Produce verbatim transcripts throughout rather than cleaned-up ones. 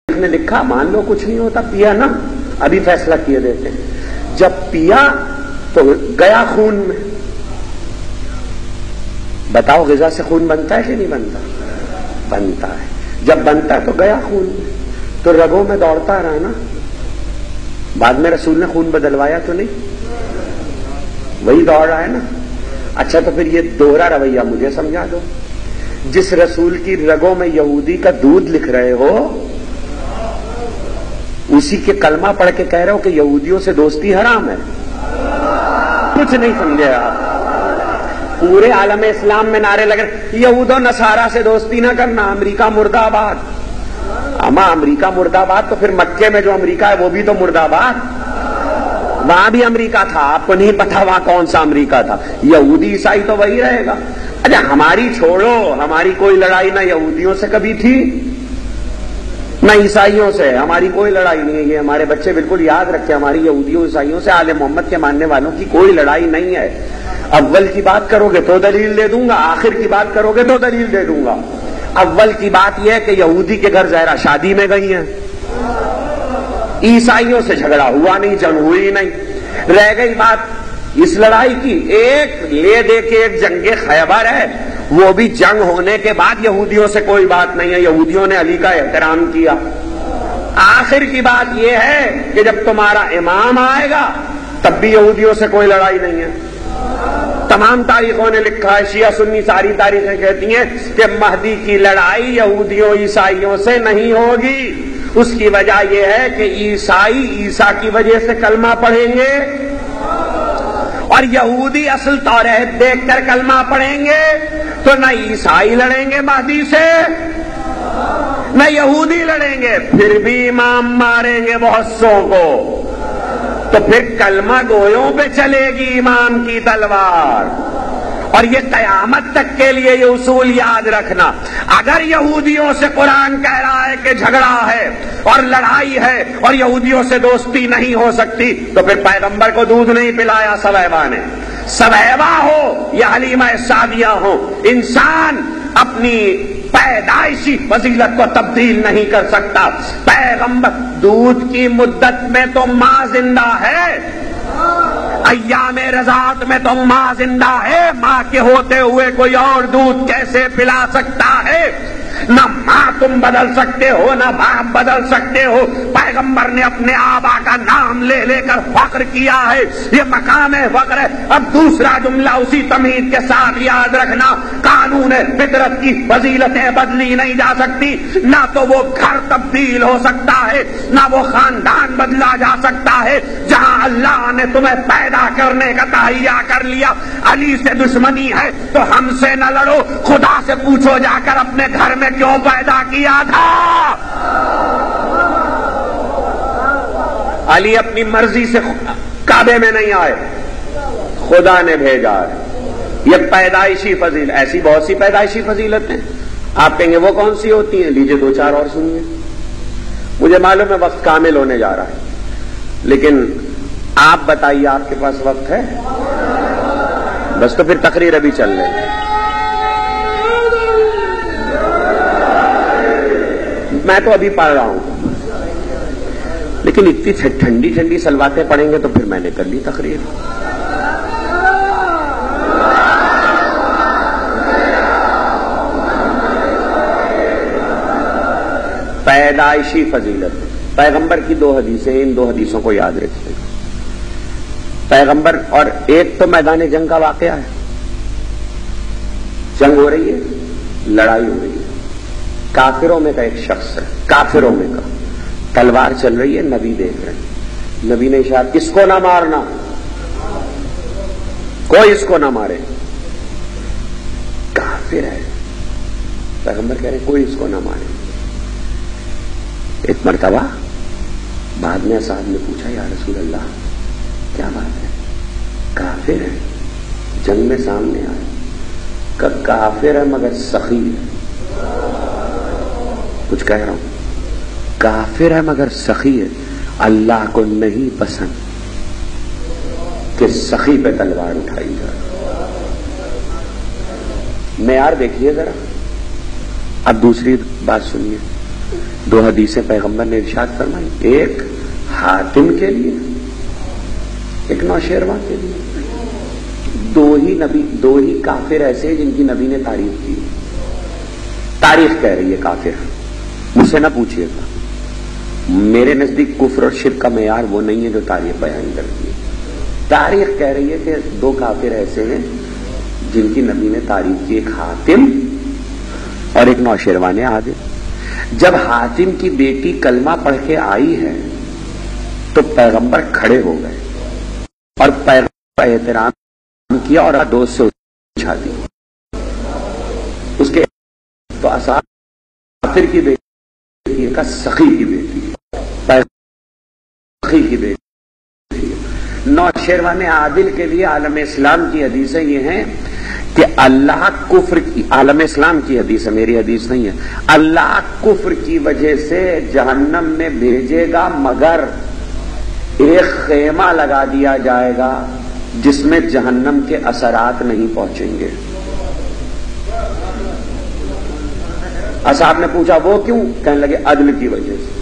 نے لکھا مان لو کچھ نہیں ہوتا، پیا نا، ابھی فیصلہ کیے دیتے ہیں. جب پیا تو گیا خون میں. بتاؤ غذا سے خون بنتا ہے کہ نہیں بنتا؟ بنتا ہے. جب بنتا ہے تو گیا خون میں، تو رگوں میں دوڑتا رہا نا. بعد میں رسول نے خون بدلوایا تو نہیں، وہی دوڑ رہا ہے نا. اچھا تو پھر یہ دوہرا رویہ مجھے سمجھا دو. جس رسول کی رگوں میں یہودی کا دودھ لکھ رہے ہو، اسی کے کلمہ پڑھ کے کہہ رہے ہو کہ یہودیوں سے دوستی حرام ہے. کچھ نہیں سمجھے آپ. پورے عالم اسلام میں نعرے لگ رہے یہود و نصارہ سے دوستی نہ کرنا، امریکہ مرد آباد. اما امریکہ مرد آباد تو پھر مکے میں جو امریکہ ہے وہ بھی تو مرد آباد. وہاں بھی امریکہ تھا، آپ کو نہیں پتا وہاں کون سا امریکہ تھا. یہودی عیسائی تو وہی رہے گا. اچھا ہماری چھوڑو، ہماری کوئی لڑائی نہ یہودیوں سے کبھی تھی نہ عیسائیوں سے. ہماری کوئی لڑائی نہیں ہے. یہ ہمارے بچے بالکل یاد رکھیں، ہماری یہودیوں عیسائیوں سے آل محمد کے ماننے والوں کی کوئی لڑائی نہیں ہے. اول کی بات کرو گے تو دلیل دے دوں گا، آخر کی بات کرو گے تو دلیل دے دوں گا. اول کی بات یہ ہے کہ یہودی کے گھر زہرا شادی میں گئی ہیں، عیسائیوں سے جھگڑا ہوا نہیں، جنگ ہوئی نہیں. رہ گئی بات اس لڑائی کی، ایک لے دے کے ایک جنگ خیبر ہے، وہ بھی جنگ ہونے کے بعد یہودیوں سے کوئی بات نہیں ہے. یہودیوں نے علی کا احترام کیا. آخر کی بات یہ ہے کہ جب تمہارا امام آئے گا تب بھی یہودیوں سے کوئی لڑائی نہیں ہے. تمام تاریخوں نے لکھا ہے، شیعہ سنی ساری تاریخیں کہتی ہیں کہ مہدی کی لڑائی یہودیوں عیسائیوں سے نہیں ہوگی. اس کی وجہ یہ ہے کہ عیسائی عیسیٰ کی وجہ سے کلمہ پڑھیں گے اور یہودی اصل توریت دیکھ کر کلمہ پڑھیں گے. تو نہ عیسائی لڑیں گے مہدی سے، نہ یہودی لڑیں گے، پھر بھی امام ماریں گے بہت سو کو. تو پھر کلمہ گویوں پہ چلے گی امام کی تلوار. اور یہ قیامت تک کے لیے یہ اصول یاد رکھنا. اگر یہودیوں سے قرآن کہہ رہا ہے کہ جھگڑا ہے اور لڑائی ہے اور یہودیوں سے دوستی نہیں ہو سکتی، تو پھر پیغمبر کو دودھ نہیں پلایا سویبا نے. سویبا ہو یا حلیمہ سعدیہ ہو، انسان اپنی پیدائشی فضیلت کو تبدیل نہیں کر سکتا. پیغمبر دودھ کی مدت میں تو ماں زندہ ہے، ایام رضاعت میں تو ماں زندہ ہے. ماں کے ہوتے ہوئے کوئی اور دودھ کیسے پلا سکتا ہے؟ نہ ماں تم بدل سکتے ہو، نہ باپ بدل سکتے ہو. پیغمبر نے اپنے آبا کا نام لے لے کر فخر کیا ہے، یہ مقام فخر ہے. اب دوسرا جملہ اسی تمہید کے ساتھ یاد رکھنا، قانون فطرت کی فضیلتیں بدلی نہیں جا سکتی. نہ تو وہ گھر تبدیل ہو سکتا ہے، نہ وہ خاندان بدلا جا سکتا ہے. جہاں اللہ نے تمہیں پیدا کرنے کا تہیہ کر لیا، علی سے دشمنی ہے تو ہم سے نہ لڑو، خدا سے پوچھو جا کر اپنے گھر میں کیوں پیدا کیا تھا. علی اپنی مرضی سے کعبے میں نہیں آئے، خدا نے بھیجا ہے. یہ پیدائشی فضیلت، ایسی بہت سی پیدائشی فضیلتیں آپ کہیں گے وہ کون سی ہوتی ہیں؟ لیجئے دو چار اور سنیے. مجھے معلوم ہے وقت کامل ہونے جا رہا ہے، لیکن آپ بتائیے آپ کے پاس وقت ہے؟ بس تو پھر تقریر ابھی چل رہی ہے. میں تو ابھی پڑھ رہا ہوں، لیکن اتنی ٹھنڈی ٹھنڈی سلواتیں پڑھیں گے تو پھر میں نے کر لی تقریر. پیدائشی فضیلت، پیغمبر کی دو حدیثیں، ان دو حدیثوں کو یاد رکھیے. پیغمبر، اور ایک تو میدان جنگ کا واقعہ ہے، جنگ ہو رہی ہے، لڑائی ہو رہی ہے، کافروں میں کا ایک شخص ہے، کافروں میں کا تلوار چل رہی ہے، نبی دیکھ رہے ہیں. نبی نے ارشاد اس کو نہ مارنا، کوئی اس کو نہ مارے، کافر ہے. پیغمبر کہہ رہے ہیں کوئی اس کو نہ مارے. ایک مرتبہ بعد میں صاحب نے پوچھا یا رسول اللہ کیا بات ہے؟ کافر ہے، جنگ میں سامنے آئے. کہ کافر ہے مگر سخی ہے. کچھ کہہ رہا ہوں، کافر ہے مگر سخی ہے. اللہ کو نہیں پسند کہ سخی پہ تلوار اٹھائی جائے. معیار دیکھیے ذرا. اب دوسری بات سنیے، دو حدیثیں پیغمبر نے ارشاد فرمائی، ایک حاتم کے لیے، ایک نوشیروان کے لیے. دو ہی نبی دو ہی کافر ایسے ہیں جن کی نبی نے تعریف کی. تاریخ کہہ رہی ہے کافر، مجھ سے نہ پوچھیے گا. میرے نزدیک کفر اور شرک کا معیار وہ نہیں ہے جو تاریخ بیان کرتی ہے. تاریخ کہہ رہی ہے کہ دو کافر ایسے ہیں جن کی نبی نے تعریف کی، ایک حاتم اور ایک نوشیروان عادل. جب حاتم کی بیٹی کلمہ پڑھ کے آئی ہے تو پیغمبر کھڑے ہو گئے اور پیغمبر کا احترام کیا اور دوست سے اچھا دی. اس کے تو کافر کی بیٹی کا سخی کی بیٹی، سخی کی بیٹی. نوشیروان عادل کے لیے عالم اسلام کی حدیثیں یہ ہیں کہ اللہ کفر کی، عالم اسلام کی حدیث ہے، میری حدیث نہیں ہے، اللہ کفر کی وجہ سے جہنم میں بھیجے گا مگر ایک خیمہ لگا دیا جائے گا جس میں جہنم کے اثرات نہیں پہنچیں گے. اصحاب نے پوچھا وہ کیوں؟ کہنے لگے عدل کی وجہ سے.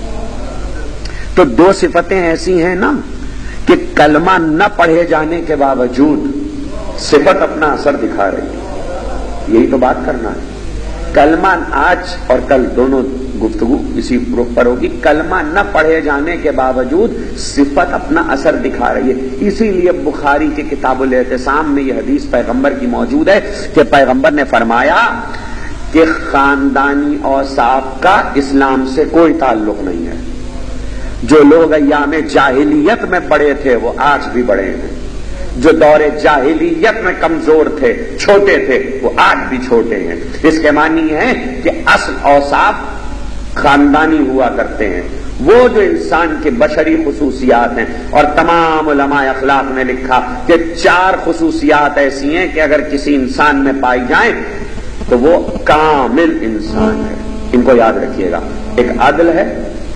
تو دو صفتیں ایسی ہیں نا کہ کلمہ نہ پڑھے جانے کے باوجود صفت اپنا اثر دکھا رہی ہے. یہی تو بات کرنا ہے. کلمہ آج اور کل دونوں گفتگو اسی رخ پر ہوگی. کلمہ نہ پڑھے جانے کے باوجود صفت اپنا اثر دکھا رہی ہے. اسی لیے بخاری کے کتاب الاعتصام میں یہ حدیث پیغمبر کی موجود ہے کہ پیغمبر نے فرمایا کہ خاندانی اوصاف کا اسلام سے کوئی تعلق نہیں ہے. جو لوگ ایام جاہلیت میں بڑے تھے وہ آج بھی بڑے ہیں، جو دور جاہلیت میں کمزور تھے، چھوٹے تھے، وہ آج بھی چھوٹے ہیں. اس کے معنی ہے کہ اصل اوصاف خاندانی ہوا کرتے ہیں. وہ جو انسان کے بشری خصوصیات ہیں، اور تمام علماء اخلاق نے لکھا کہ چار خصوصیات ایسی ہیں کہ اگر کسی انسان میں پائی جائیں تو وہ کامل انسان ہے. ان کو یاد رکھیے گا. ایک عدل ہے،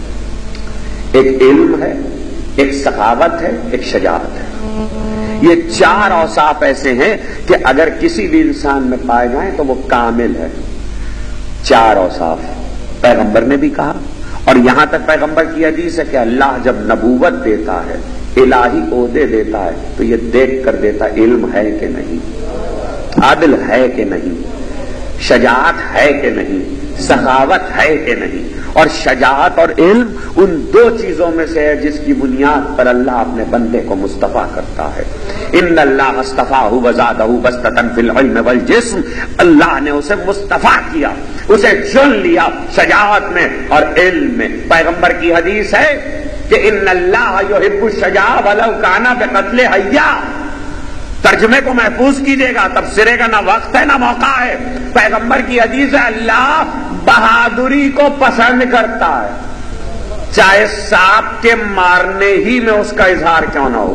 ایک علم ہے، ایک سخاوت ہے، ایک شجاعت ہے. یہ چار اوصاف ایسے ہیں کہ اگر کسی بھی انسان میں پائے جائیں تو وہ کامل ہے. چار اوصاف پیغمبر نے بھی کہا، اور یہاں تک پیغمبر کی حدیث ہے کہ اللہ جب نبوت دیتا ہے، الہی عہدے دیتا ہے، تو یہ دیکھ کر دیتا علم ہے کہ نہیں، عدل ہے کہ نہیں، شجاعت ہے کہ نہیں، سخاوت ہے کہ نہیں. اور شجاعت اور علم ان دو چیزوں میں سے ہے جس کی بنیاد پر اللہ اپنے بندے کو مصطفیٰ کرتا ہے. ان اللہ اصطفاہ وزادہ بسطۃ فی العلم والجسم. اللہ نے اسے مصطفیٰ کیا، اسے چن لیا شجاعت میں اور علم میں. پیغمبر کی حدیث ہے کہ ان اللہ یحب الشجاع ولو کان بقتل حیا. ترجمے کو محفوظ کیجیے گا، تفسیرے کا نہ وقت ہے نہ موقع ہے. پیغمبر کی حدیث ہے اللہ بہادری کو پسند کرتا ہے، چاہے سانپ کے مارنے ہی میں اس کا اظہار کیوں نہ ہو.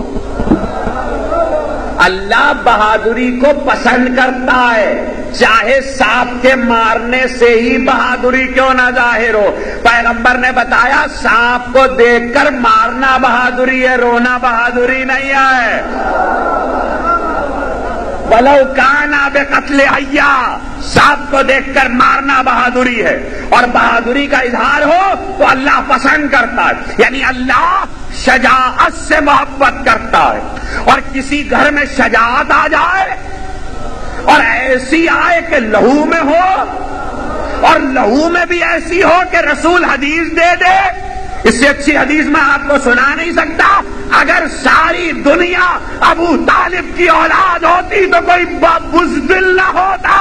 اللہ بہادری کو پسند کرتا ہے، چاہے سانپ کے مارنے سے ہی بہادری کیوں نہ ظاہر ہو. پیغمبر نے بتایا سانپ کو دیکھ کر مارنا بہادری ہے، رونا بہادری نہیں ہے. وَلَوْ كَانَ بِقَتْلِ حَيَّا. سانپ کو دیکھ کر مارنا بہادری ہے، اور بہادری کا اظہار ہو تو اللہ پسند کرتا ہے. یعنی اللہ شجاعت سے محبت کرتا ہے. اور کسی گھر میں شجاعت آ جائے اور ایسی آئے کہ لہو میں ہو، اور لہو میں بھی ایسی ہو کہ رسول حدیث دے دے، اس سے اچھی حدیث میں آپ کو سنا نہیں سکتا. اگر ساری دنیا ابو طالب کی اولاد ہوتی تو کوئی بزدل نہ ہوتا.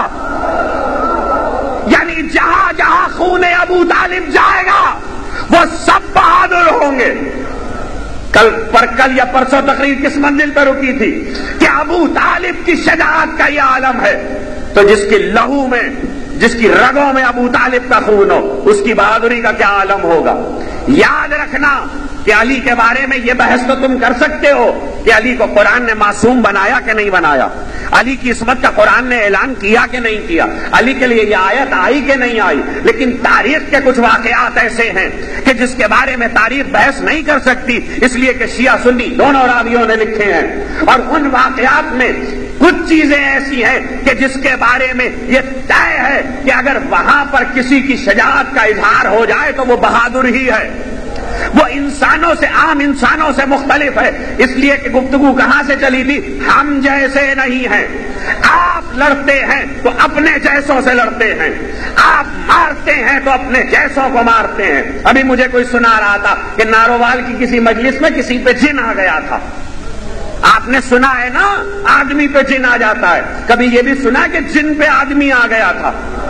یعنی جہاں جہاں خون ابو طالب جائے گا وہ سب بہادر ہوں گے. کل پر کل یا پرسوں تقریر کس منزل پر رکی تھی کہ ابو طالب کی شجاعت کا یہ عالم ہے. تو جس کی لہو میں، جس کی رگوں میں ابو طالب کا خون ہو، اس کی بہادری کا کیا عالم ہوگا. یاد رکھنا کہ علی کے بارے میں یہ بحث تو تم کر سکتے ہو کہ علی کو قرآن نے معصوم بنایا کہ نہیں بنایا، علی کی عصمت کا قرآن نے اعلان کیا کہ نہیں کیا، علی کے لیے یہ آیت آئی کہ نہیں آئی. لیکن تاریخ کے کچھ واقعات ایسے ہیں کہ جس کے بارے میں تاریخ بحث نہیں کر سکتی، اس لیے کہ شیعہ سنی دونوں راویوں نے لکھے ہیں، اور ان واقعات میں کچھ چیزیں ایسی ہیں کہ جس کے بارے میں یہ طے ہے کہ اگر وہاں پر کسی کی شجاعت کا اظہار ہو جائے تو وہ بہادر ہی ہے، وہ انسانوں سے، عام انسانوں سے مختلف ہے۔ اس لیے کہ گفتگو کہاں سے چلی تھی؟ ہم جیسے نہیں ہیں۔ آپ لڑتے ہیں تو اپنے جیسوں سے لڑتے ہیں، آپ مارتے ہیں تو اپنے جیسوں کو مارتے ہیں۔ ابھی مجھے کوئی سنا رہا تھا کہ نارووال کی کسی مجلس میں کسی پہ جن آ گیا تھا۔ آپ نے سنا ہے نا آدمی پہ جن آ جاتا ہے، کبھی یہ بھی سنا کہ جن پہ آدمی آ گیا تھا؟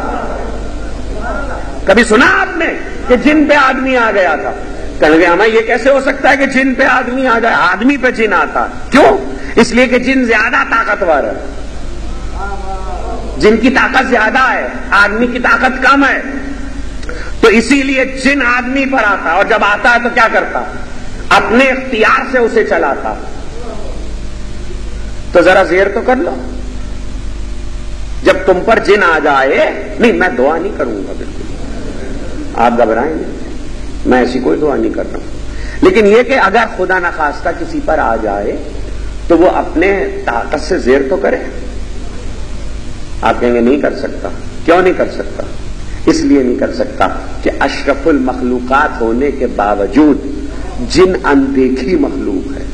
کبھی سنا آپ نے کہ جن پہ آدمی آ گیا تھا؟ کہنے گے ہمیں یہ کیسے ہو سکتا ہے کہ جن پہ آدمی آ جائے؟ آدمی پہ جن آتا، کیوں؟ اس لیے کہ جن زیادہ طاقتور ہے، جن کی طاقت زیادہ ہے، آدمی کی طاقت کم ہے، تو اسی لیے جن آدمی پر آتا، اور جب آتا ہے تو کیا کرتا؟ اپنے اختیار سے اسے چلاتا۔ تو ذرا زیر تو کر لو، جب تم پر جن آ جائے، نہیں میں دعا نہیں کروں گا، بالکل آپ گھبرائیں گے، میں ایسی کوئی دعا نہیں کر رہا ہوں، لیکن یہ کہ اگر خدا نخواستہ کسی پر آ جائے تو وہ اپنے طاقت سے زیر تو کرے۔ آپ کہیں گے نہیں کر سکتا، کیوں نہیں کر سکتا؟ اس لیے نہیں کر سکتا کہ اشرف المخلوقات ہونے کے باوجود جن اندیکھی مخلوق ہے۔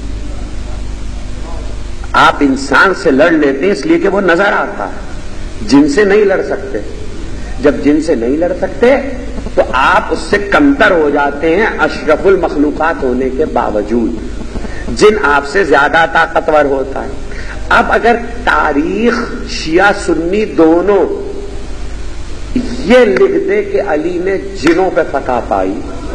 آپ انسان سے لڑ لیتے ہیں اس لیے کہ وہ نظر آتا ہے، جن سے نہیں لڑ سکتے۔ جب جن سے نہیں لڑ سکتے تو آپ اس سے کمتر ہو جاتے ہیں اشرف المخلوقات ہونے کے باوجود۔ جن آپ سے زیادہ طاقتور ہوتا ہے۔ اب اگر تاریخ شیعہ سنی دونوں یہ لکھ دے کہ علی نے جنوں پہ فتح پائی،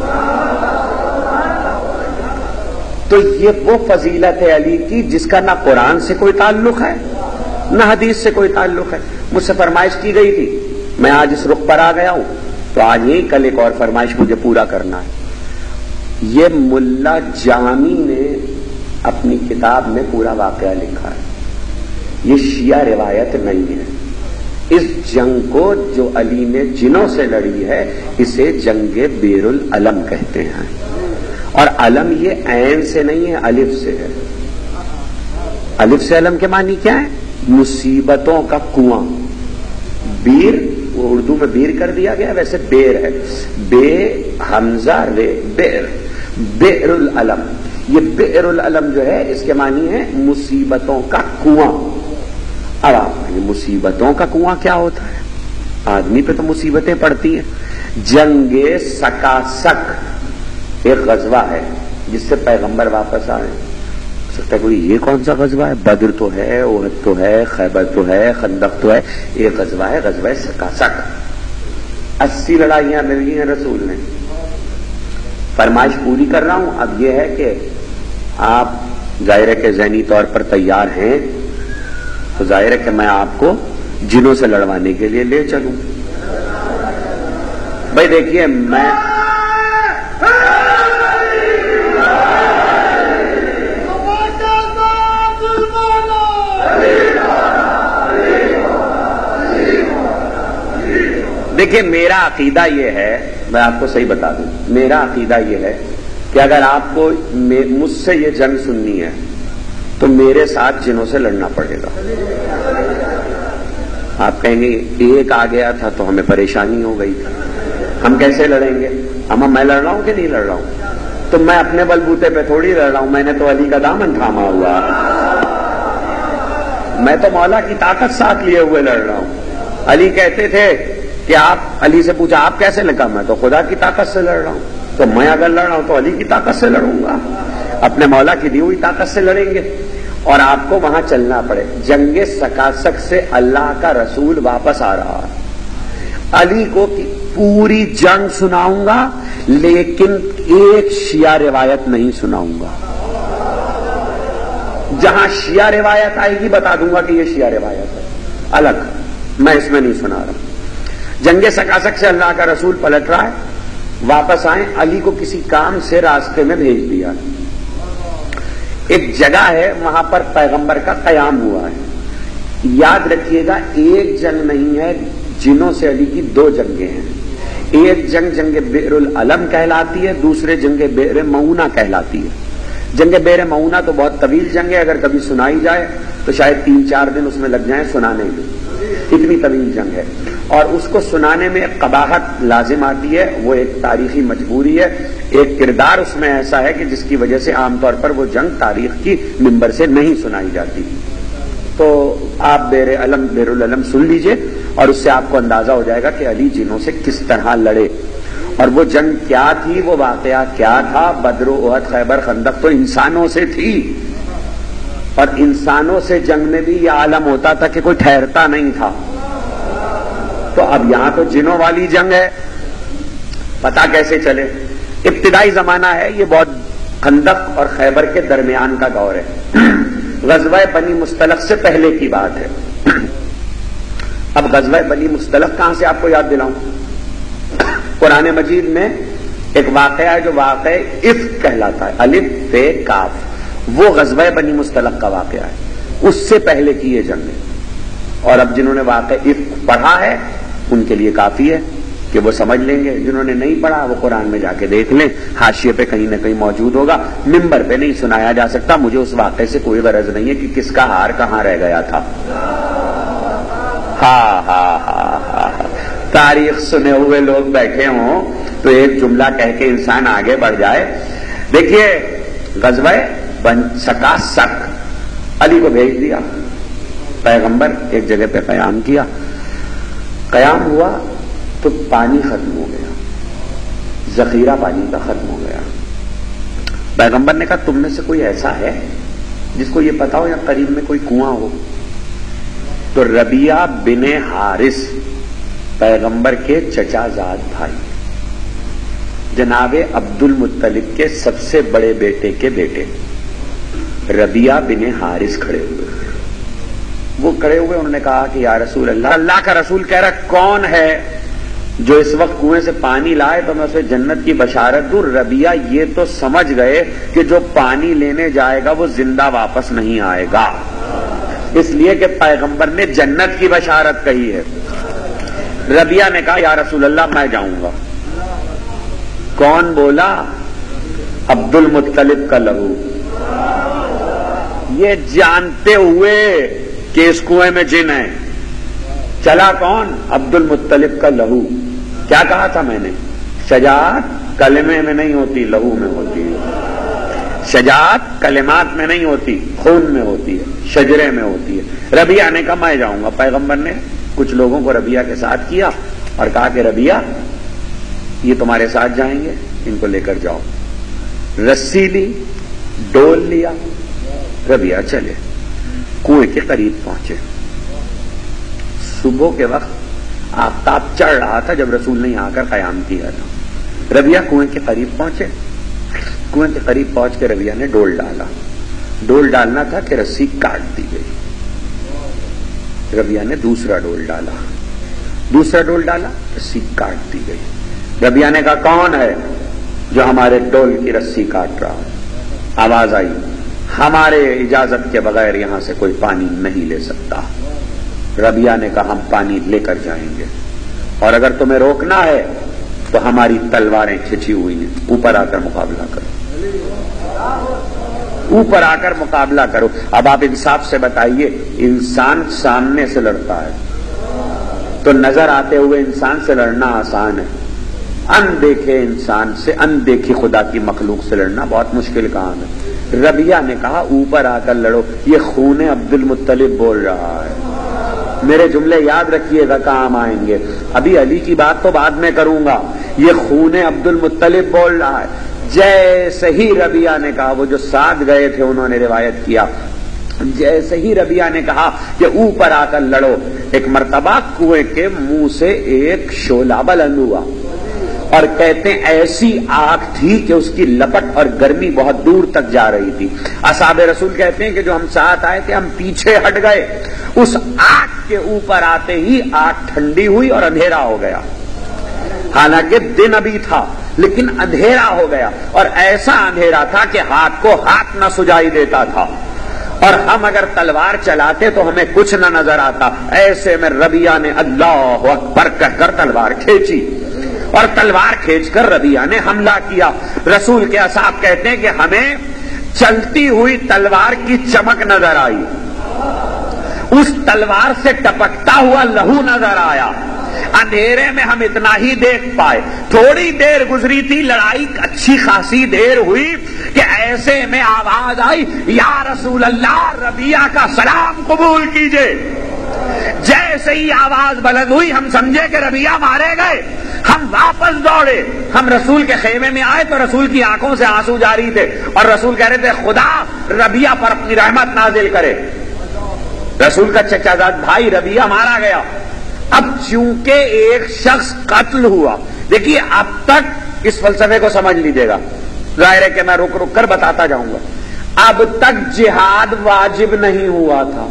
تو یہ وہ فضیلت ہے علی کی جس کا نہ قرآن سے کوئی تعلق ہے نہ حدیث سے کوئی تعلق ہے۔ مجھ سے فرمائش کی گئی تھی، میں آج اس رخ پر آ گیا ہوں، تو آج ہی کل ایک اور فرمائش مجھے پورا کرنا ہے۔ یہ ملا جامی نے اپنی کتاب میں پورا واقعہ لکھا ہے، یہ شیعہ روایت نہیں ہے۔ اس جنگ کو جو علی نے جنوں سے لڑی ہے اسے جنگ بیر العلم کہتے ہیں، اور علم یہ عین سے نہیں ہے، الف سے ہے۔ الف سے علم کے معنی کیا ہے؟ مصیبتوں کا کنواں۔ بیر وہ اردو میں بیر کر دیا گیا، ویسے بیر ہے، بے حمزہ رے، بیر، بئر العلم۔ یہ بئر العلم جو ہے اس کے معنی ہے مصیبتوں کا کنواں۔ اب آپ یہ مصیبتوں کا کنواں کیا ہوتا ہے؟ آدمی پہ تو مصیبتیں پڑتی ہیں۔ جنگ سکاسک ایک غزوہ ہے جس سے پیغمبر واپس آئے۔ ہو سکتا ہے کوئی یہ کون سا غزوہ ہے؟ بدر تو ہے، احد تو ہے، خیبر تو ہے، خندق تو ہے، ایک غزوہ ہے غزوہ سکاسک۔ اسی لڑائیاں لڑی ہیں رسول نے۔ فرمائش پوری کر رہا ہوں، اب یہ ہے کہ آپ ظاہر ہے کہ ذہنی طور پر تیار ہیں، تو ظاہر ہے کہ میں آپ کو جنوں سے لڑوانے کے لیے لے چلوں۔ بھائی دیکھیے، میں دیکھیے میرا عقیدہ یہ ہے، میں آپ کو صحیح بتا دوں، میرا عقیدہ یہ ہے کہ اگر آپ کو مجھ سے یہ جنگ سننی ہے تو میرے ساتھ جنوں سے لڑنا پڑے گا۔ آپ کہیں گے ایک آ گیا تھا تو ہمیں پریشانی ہو گئی تھی، ہم کیسے لڑیں گے؟ اما میں لڑ رہا ہوں کہ نہیں لڑ رہا ہوں؟ تو میں اپنے بلبوتے پہ تھوڑی لڑ رہا ہوں، میں نے تو علی کا دامن تھاما ہوا، میں تو مولا کی طاقت ساتھ لیے ہوئے لڑ رہا ہوں۔ علی کہتے تھے کہ آپ، علی سے پوچھا آپ کیسے لگا؟ میں تو خدا کی طاقت سے لڑ رہا ہوں، تو میں اگر لڑ رہا ہوں تو علی کی طاقت سے لڑوں گا، اپنے مولا کی دی ہوئی طاقت سے لڑیں گے۔ اور آپ کو وہاں چلنا پڑے۔ جنگ سکاسک سے اللہ کا رسول واپس آ رہا ہے، علی کو پوری جنگ سناؤں گا لیکن ایک شیعہ روایت نہیں سناؤں گا۔ جہاں شیعہ روایت آئے گی بتا دوں گا کہ یہ شیعہ روایت ہے الگ، میں اس میں نہیں سنا رہا۔ جنگ سکاسک سے اللہ کا رسول پلٹ رہا ہے، واپس آئے، علی کو کسی کام سے راستے میں بھیج دیا۔ ایک جگہ ہے وہاں پر پیغمبر کا قیام ہوا ہے۔ یاد رکھیے گا ایک جنگ نہیں ہے، جنوں سے علی کی دو جنگیں ہیں۔ ایک جنگ جنگ بئر العلم کہلاتی ہے، دوسرے جنگ بئر معونہ کہلاتی ہے۔ جنگ بئر معونہ تو بہت طویل جنگ ہے، اگر کبھی سنائی جائے تو شاید تین چار دن اس میں لگ جائیں سنانے میں، اتنی طویل جنگ ہے، اور اس کو سنانے میں ایک قباحت لازم آتی ہے، وہ ایک تاریخی مجبوری ہے، ایک کردار اس میں ایسا ہے کہ جس کی وجہ سے عام طور پر وہ جنگ تاریخ کی ممبر سے نہیں سنائی جاتی۔ تو آپ بیر علم بیر العلم سن لیجئے اور اس سے آپ کو اندازہ ہو جائے گا کہ علی جنوں سے کس طرح لڑے، اور وہ جنگ کیا تھی، وہ واقعہ کیا تھا۔ بدر و احد خیبر خندق تو انسانوں سے تھی، اور انسانوں سے جنگ میں بھی یہ عالم ہوتا تھا کہ کوئی ٹھہرتا نہیں تھا۔ تو اب یہاں تو جنوں والی جنگ ہے، پتہ کیسے چلے؟ ابتدائی زمانہ ہے یہ، بہت خندق اور خیبر کے درمیان کا دور ہے، غزوہ بنی مصطلق سے پہلے کی بات ہے۔ اب غزوہ بنی مصطلق کہاں سے آپ کو یاد دلاؤں؟ قرآن مجید میں ایک واقعہ ہے جو واقعہ افک کہلاتا ہے، الف ب کاف، وہ غزوہ بنی مصطلق کا واقعہ ہے، اس سے پہلے کی یہ جنگ ہے۔ اور اب جنہوں نے واقعہ افک پڑھا ہے ان کے لیے کافی ہے کہ وہ سمجھ لیں گے، جنہوں نے نہیں پڑھا وہ قرآن میں جا کے دیکھ لیں، حاشیے پہ کہیں نہ کہیں موجود ہوگا، ممبر پہ نہیں سنایا جا سکتا، مجھے اس واقعے سے کوئی غرض نہیں ہے کہ کس کا ہار کہاں رہ گیا تھا۔ ہاں ہاں ہاں ہاں تاریخ سنے ہوئے لوگ بیٹھے ہوں تو ایک جملہ کہہ کے انسان آگے بڑھ جائے۔ دیکھیے غزوہ بن سکا سک، علی کو بھیج دیا، پیغمبر ایک جگہ پہ قیام کیا، قیام ہوا تو پانی ختم ہو گیا، ذخیرہ پانی کا ختم ہو گیا۔ پیغمبر نے کہا تم میں سے کوئی ایسا ہے جس کو یہ پتا ہو یا قریب میں کوئی کنواں ہو؟ تو ربیعہ بن حارث پیغمبر کے چچا زاد بھائی، جناب عبد المطلب کے سب سے بڑے بیٹے کے بیٹے ربیعہ بن حارث کھڑے ہوئے، وہ کھڑے ہوئے انہوں نے کہا کہ یا رسول اللہ، اللہ کا رسول کہہ رہا کون ہے جو اس وقت کنویں سے پانی لائے تو میں اسے جنت کی بشارت دوں؟ ربیعہ یہ تو سمجھ گئے کہ جو پانی لینے جائے گا وہ زندہ واپس نہیں آئے گا، اس لیے کہ پیغمبر نے جنت کی بشارت کہی ہے۔ ربیعہ نے کہا یا رسول اللہ میں جاؤں گا۔ کون بولا؟ عبد المطلب کا لہو، یہ جانتے ہوئے کہ اس کنویں میں جن ہے، چلا کون؟ عبد المطلب کا لہو۔ کیا کہا تھا میں نے؟ شجاعت کلمے میں نہیں ہوتی، لہو میں ہوتی ہے۔ شجاعت کلمات میں نہیں ہوتی، خون میں ہوتی ہے، شجرے میں ہوتی ہے۔ ربیعہ نے کہا میں جاؤں گا۔ پیغمبر نے کچھ لوگوں کو ربیعہ کے ساتھ کیا اور کہا کہ ربیعہ یہ تمہارے ساتھ جائیں گے، ان کو لے کر جاؤ۔ رسی لی، ڈول لیا، ربیعہ چلے، کنویں کے قریب پہنچے۔ صبح کے وقت آفتاب چڑھ رہا تھا جب رسول نے آ کر قیام کیا تھا۔ ربیعہ کنویں کے قریب پہنچے، کنویں کے قریب پہنچ کے ربیعہ نے ڈول ڈالا، ڈول ڈالنا تھا کہ رسی کاٹ دی گئی۔ ربیعہ نے دوسرا ڈول ڈالا، دوسرا ڈول ڈالا، رسی کاٹ دی گئی۔ ربیعہ نے کہا کون ہے جو ہمارے ڈول کی رسی کاٹ رہا؟ آواز آئی ہمارے اجازت کے بغیر یہاں سے کوئی پانی نہیں لے سکتا۔ ربیعہ نے کہا ہم پانی لے کر جائیں گے، اور اگر تمہیں روکنا ہے تو ہماری تلواریں کھچی ہوئی ہیں، اوپر آ کر مقابلہ کرو، اوپر آ کر مقابلہ کرو۔ اب آپ انصاف سے بتائیے، انسان سامنے سے لڑتا ہے تو نظر آتے ہوئے انسان سے لڑنا آسان ہے، اندیکھے انسان سے، اندیکھی خدا کی مخلوق سے لڑنا بہت مشکل کام ہے۔ ربیعہ نے کہا اوپر آ کر لڑو، یہ خون عبد المطلب بول رہا ہے۔ میرے جملے یاد رکھیے گا، کام آئیں گے۔ ابھی علی کی بات تو بعد میں کروں گا، یہ خون عبد المطلب بول رہا ہے۔ جیسے ہی ربیعہ نے کہا، وہ جو ساتھ گئے تھے انہوں نے روایت کیا، جیسے ہی ربیعہ نے کہا کہ اوپر آ کر لڑو، ایک مرتبہ کنویں کے منہ سے ایک شعلہ بلند ہوا، اور کہتے ہیں ایسی آگ تھی کہ اس کی لپٹ اور گرمی بہت دور تک جا رہی تھی۔ اصحاب رسول کہتے ہیں کہ جو ہم ساتھ آئے تھے ہم پیچھے ہٹ گئے، اس آگ کے اوپر آتے ہی آگ ٹھنڈی ہوئی اور اندھیرا ہو گیا۔ حالانکہ دن ابھی تھا لیکن اندھیرا ہو گیا، اور ایسا اندھیرا تھا کہ ہاتھ کو ہاتھ نہ سجائی دیتا تھا، اور ہم اگر تلوار چلاتے تو ہمیں کچھ نہ نظر آتا۔ ایسے میں ربیعہ نے اللہ اکبر کہہ کر تلوار کھینچی، اور تلوار کھینچ کر ربیعہ نے حملہ کیا۔ رسول کے اصحاب کہتے ہیں کہ ہمیں چلتی ہوئی تلوار کی چمک نظر آئی، اس تلوار سے ٹپکتا ہوا لہو نظر آیا. اندھیرے میں ہم اتنا ہی دیکھ پائے. تھوڑی دیر گزری تھی، لڑائی اچھی خاصی دیر ہوئی کہ ایسے میں آواز آئی، یا رسول اللہ ربیعہ کا سلام قبول کیجئے. جیسے ہی آواز بلند ہوئی ہم سمجھے کہ ربیعہ مارے گئے. ہم واپس دوڑے. ہم رسول کے خیمے میں آئے تو رسول کی آنکھوں سے آنسو جاری تھے اور رسول کہہ رہے تھے خدا ربیعہ پر اپنی رحمت نازل کرے. رسول کا چچا زاد بھائی ربیعہ مارا گیا. اب چونکہ ایک شخص قتل ہوا، دیکھیے اب تک اس فلسفے کو سمجھ لیجیے گا، ظاہر ہے کہ میں رک رک کر بتاتا جاؤں گا. اب تک جہاد واجب نہیں ہوا تھا.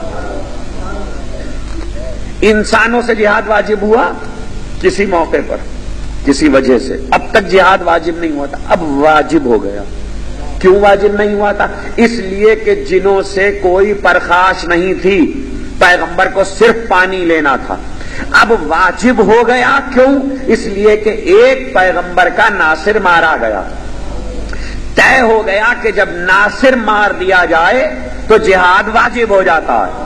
انسانوں سے جہاد واجب ہوا کسی موقع پر کسی وجہ سے، اب تک جہاد واجب نہیں ہوا تھا، اب واجب ہو گیا. کیوں واجب نہیں ہوا تھا؟ اس لیے کہ جنوں سے کوئی پرخاش نہیں تھی، پیغمبر کو صرف پانی لینا تھا. اب واجب ہو گیا. کیوں؟ اس لیے کہ ایک پیغمبر کا ناصر مارا گیا. طے ہو گیا کہ جب ناصر مار دیا جائے تو جہاد واجب ہو جاتا ہے.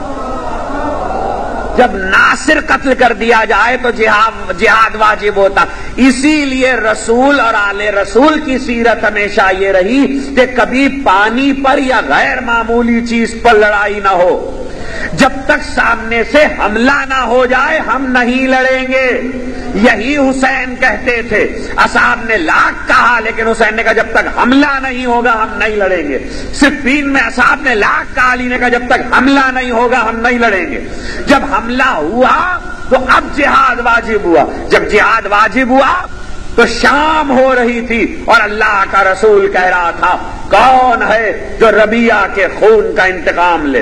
جب ناصر قتل کر دیا جائے تو جہاد جہاد واجب ہوتا. اسی لیے رسول اور آل رسول کی سیرت ہمیشہ یہ رہی کہ کبھی پانی پر یا غیر معمولی چیز پر لڑائی نہ ہو. جب تک سامنے سے حملہ نہ ہو جائے ہم نہیں لڑیں گے. یہی حسین کہتے تھے. اصحاب نے لاکھ کہا لیکن حسین نے کہا جب تک حملہ نہیں ہوگا ہم نہیں لڑیں گے. صفین میں اصحاب نے لاکھ کہا، علی نے کہا جب تک حملہ نہیں ہوگا ہم نہیں لڑیں گے. جب حملہ ہوا تو اب جہاد واجب ہوا. جب جہاد واجب ہوا تو شام ہو رہی تھی اور اللہ کا رسول کہہ رہا تھا کون ہے جو ربیعہ کے خون کا انتقام لے؟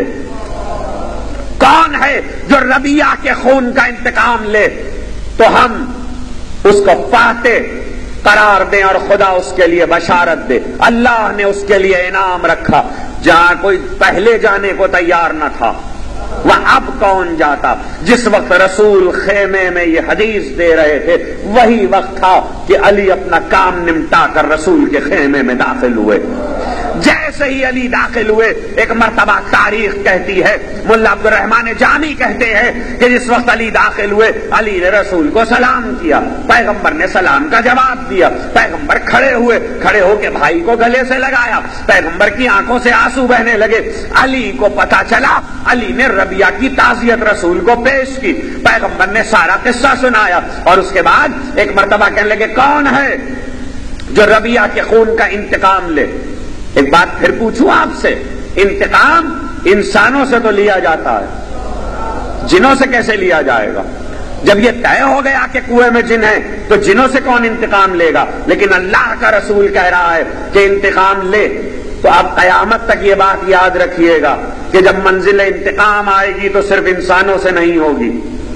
کون ہے جو ربیعہ کے خون کا انتقام لے؟ تو ہم اس کو فاتح قرار دیں اور خدا اس کے لیے بشارت دے. اللہ نے اس کے لیے انعام رکھا. جہاں کوئی پہلے جانے کو تیار نہ تھا وہ اب کون جاتا؟ جس وقت رسول خیمے میں یہ حدیث دے رہے تھے وہی وقت تھا کہ علی اپنا کام نمٹا کر رسول کے خیمے میں داخل ہوئے. جیسے ہی علی داخل ہوئے ایک مرتبہ تاریخ کہتی ہے، ملا عبد الرحمن جامی کہتے ہیں کہ جس وقت علی داخل ہوئے علی نے رسول کو سلام کیا، پیغمبر نے سلام کا جواب دیا. پیغمبر کھڑے ہوئے، کھڑے ہو کے بھائی کو گلے سے لگایا. پیغمبر کی آنکھوں سے آنسو بہنے لگے. علی کو پتا چلا. علی نے ربیعہ کی تعزیت رسول کو پیش کی. پیغمبر نے سارا قصہ سنایا اور اس کے بعد ایک مرتبہ کہنے لگے کون ہے جو ربیعہ کے خون کا انتقام لے؟ ایک بات پھر پوچھوں آپ سے، انتقام انسانوں سے تو لیا جاتا ہے، جنوں سے کیسے لیا جائے گا؟ جب یہ طے ہو گیا کہ کنویں میں جن ہے تو جنوں سے کون انتقام لے گا؟ لیکن اللہ کا رسول کہہ رہا ہے کہ انتقام لے. تو آپ قیامت تک یہ بات یاد رکھیے گا کہ جب منزل انتقام آئے گی تو صرف انسانوں سے نہیں ہوگی،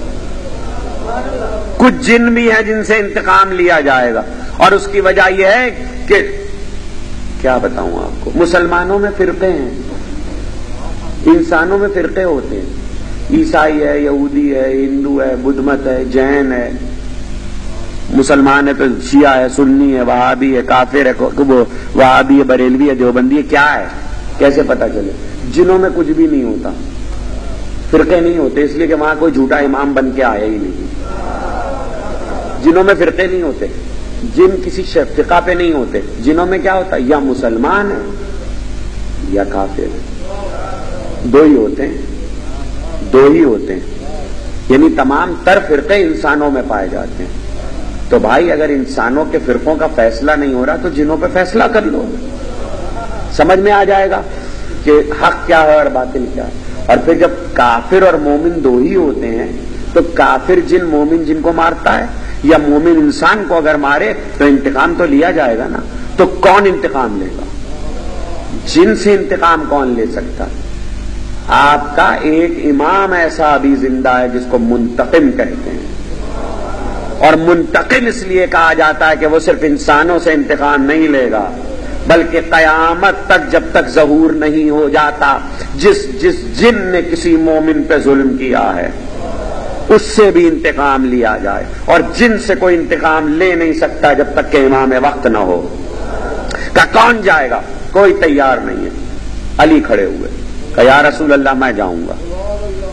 کچھ جن بھی ہیں جن سے انتقام لیا جائے گا. اور اس کی وجہ یہ ہے کہ کیا بتاؤں آپ کو، مسلمانوں میں فرقے ہیں، انسانوں میں فرقے ہوتے ہیں. عیسائی ہے، یہودی ہے، ہندو ہے، بدھ مت ہے، جین ہے. مسلمان ہے تو شیعہ ہے، سنی ہے، وہابی ہے، کافر ہے، وہابی ہے، بریلوی ہے، دیوبندی ہے. کیا ہے؟ کیسے پتا چلے؟ جنوں میں کچھ بھی نہیں ہوتا، فرقے نہیں ہوتے، اس لیے کہ وہاں کوئی جھوٹا امام بن کے آیا ہی نہیں. جنوں میں فرقے نہیں ہوتے، جن کسی فقہ پہ نہیں ہوتے. جنوں میں کیا ہوتا ہے؟ یا مسلمان ہے یا کافر ہے، دو ہی ہوتے ہیں، دو ہی ہوتے ہیں. یعنی تمام تر فرقے انسانوں میں پائے جاتے ہیں. تو بھائی اگر انسانوں کے فرقوں کا فیصلہ نہیں ہو رہا تو جنوں پہ فیصلہ کر لو، سمجھ میں آ جائے گا کہ حق کیا ہے اور باطل کیا ہے. اور پھر جب کافر اور مومن دو ہی ہوتے ہیں تو کافر جن مومن جن کو مارتا ہے یا مومن انسان کو اگر مارے تو انتقام تو لیا جائے گا نا. تو کون انتقام لے گا؟ جن سے انتقام کون لے سکتا؟ آپ کا ایک امام ایسا ابھی زندہ ہے جس کو منتقم کہتے ہیں. اور منتقم اس لیے کہا جاتا ہے کہ وہ صرف انسانوں سے انتقام نہیں لے گا بلکہ قیامت تک جب تک ظہور نہیں ہو جاتا جس جس جن نے کسی مومن پہ ظلم کیا ہے اس سے بھی انتقام لیا جائے. اور جن سے کوئی انتقام لے نہیں سکتا جب تک کہ امام وقت نہ ہو. کہ کون جائے گا؟ کوئی تیار نہیں ہے. علی کھڑے ہوئے کہ یا رسول اللہ میں جاؤں گا.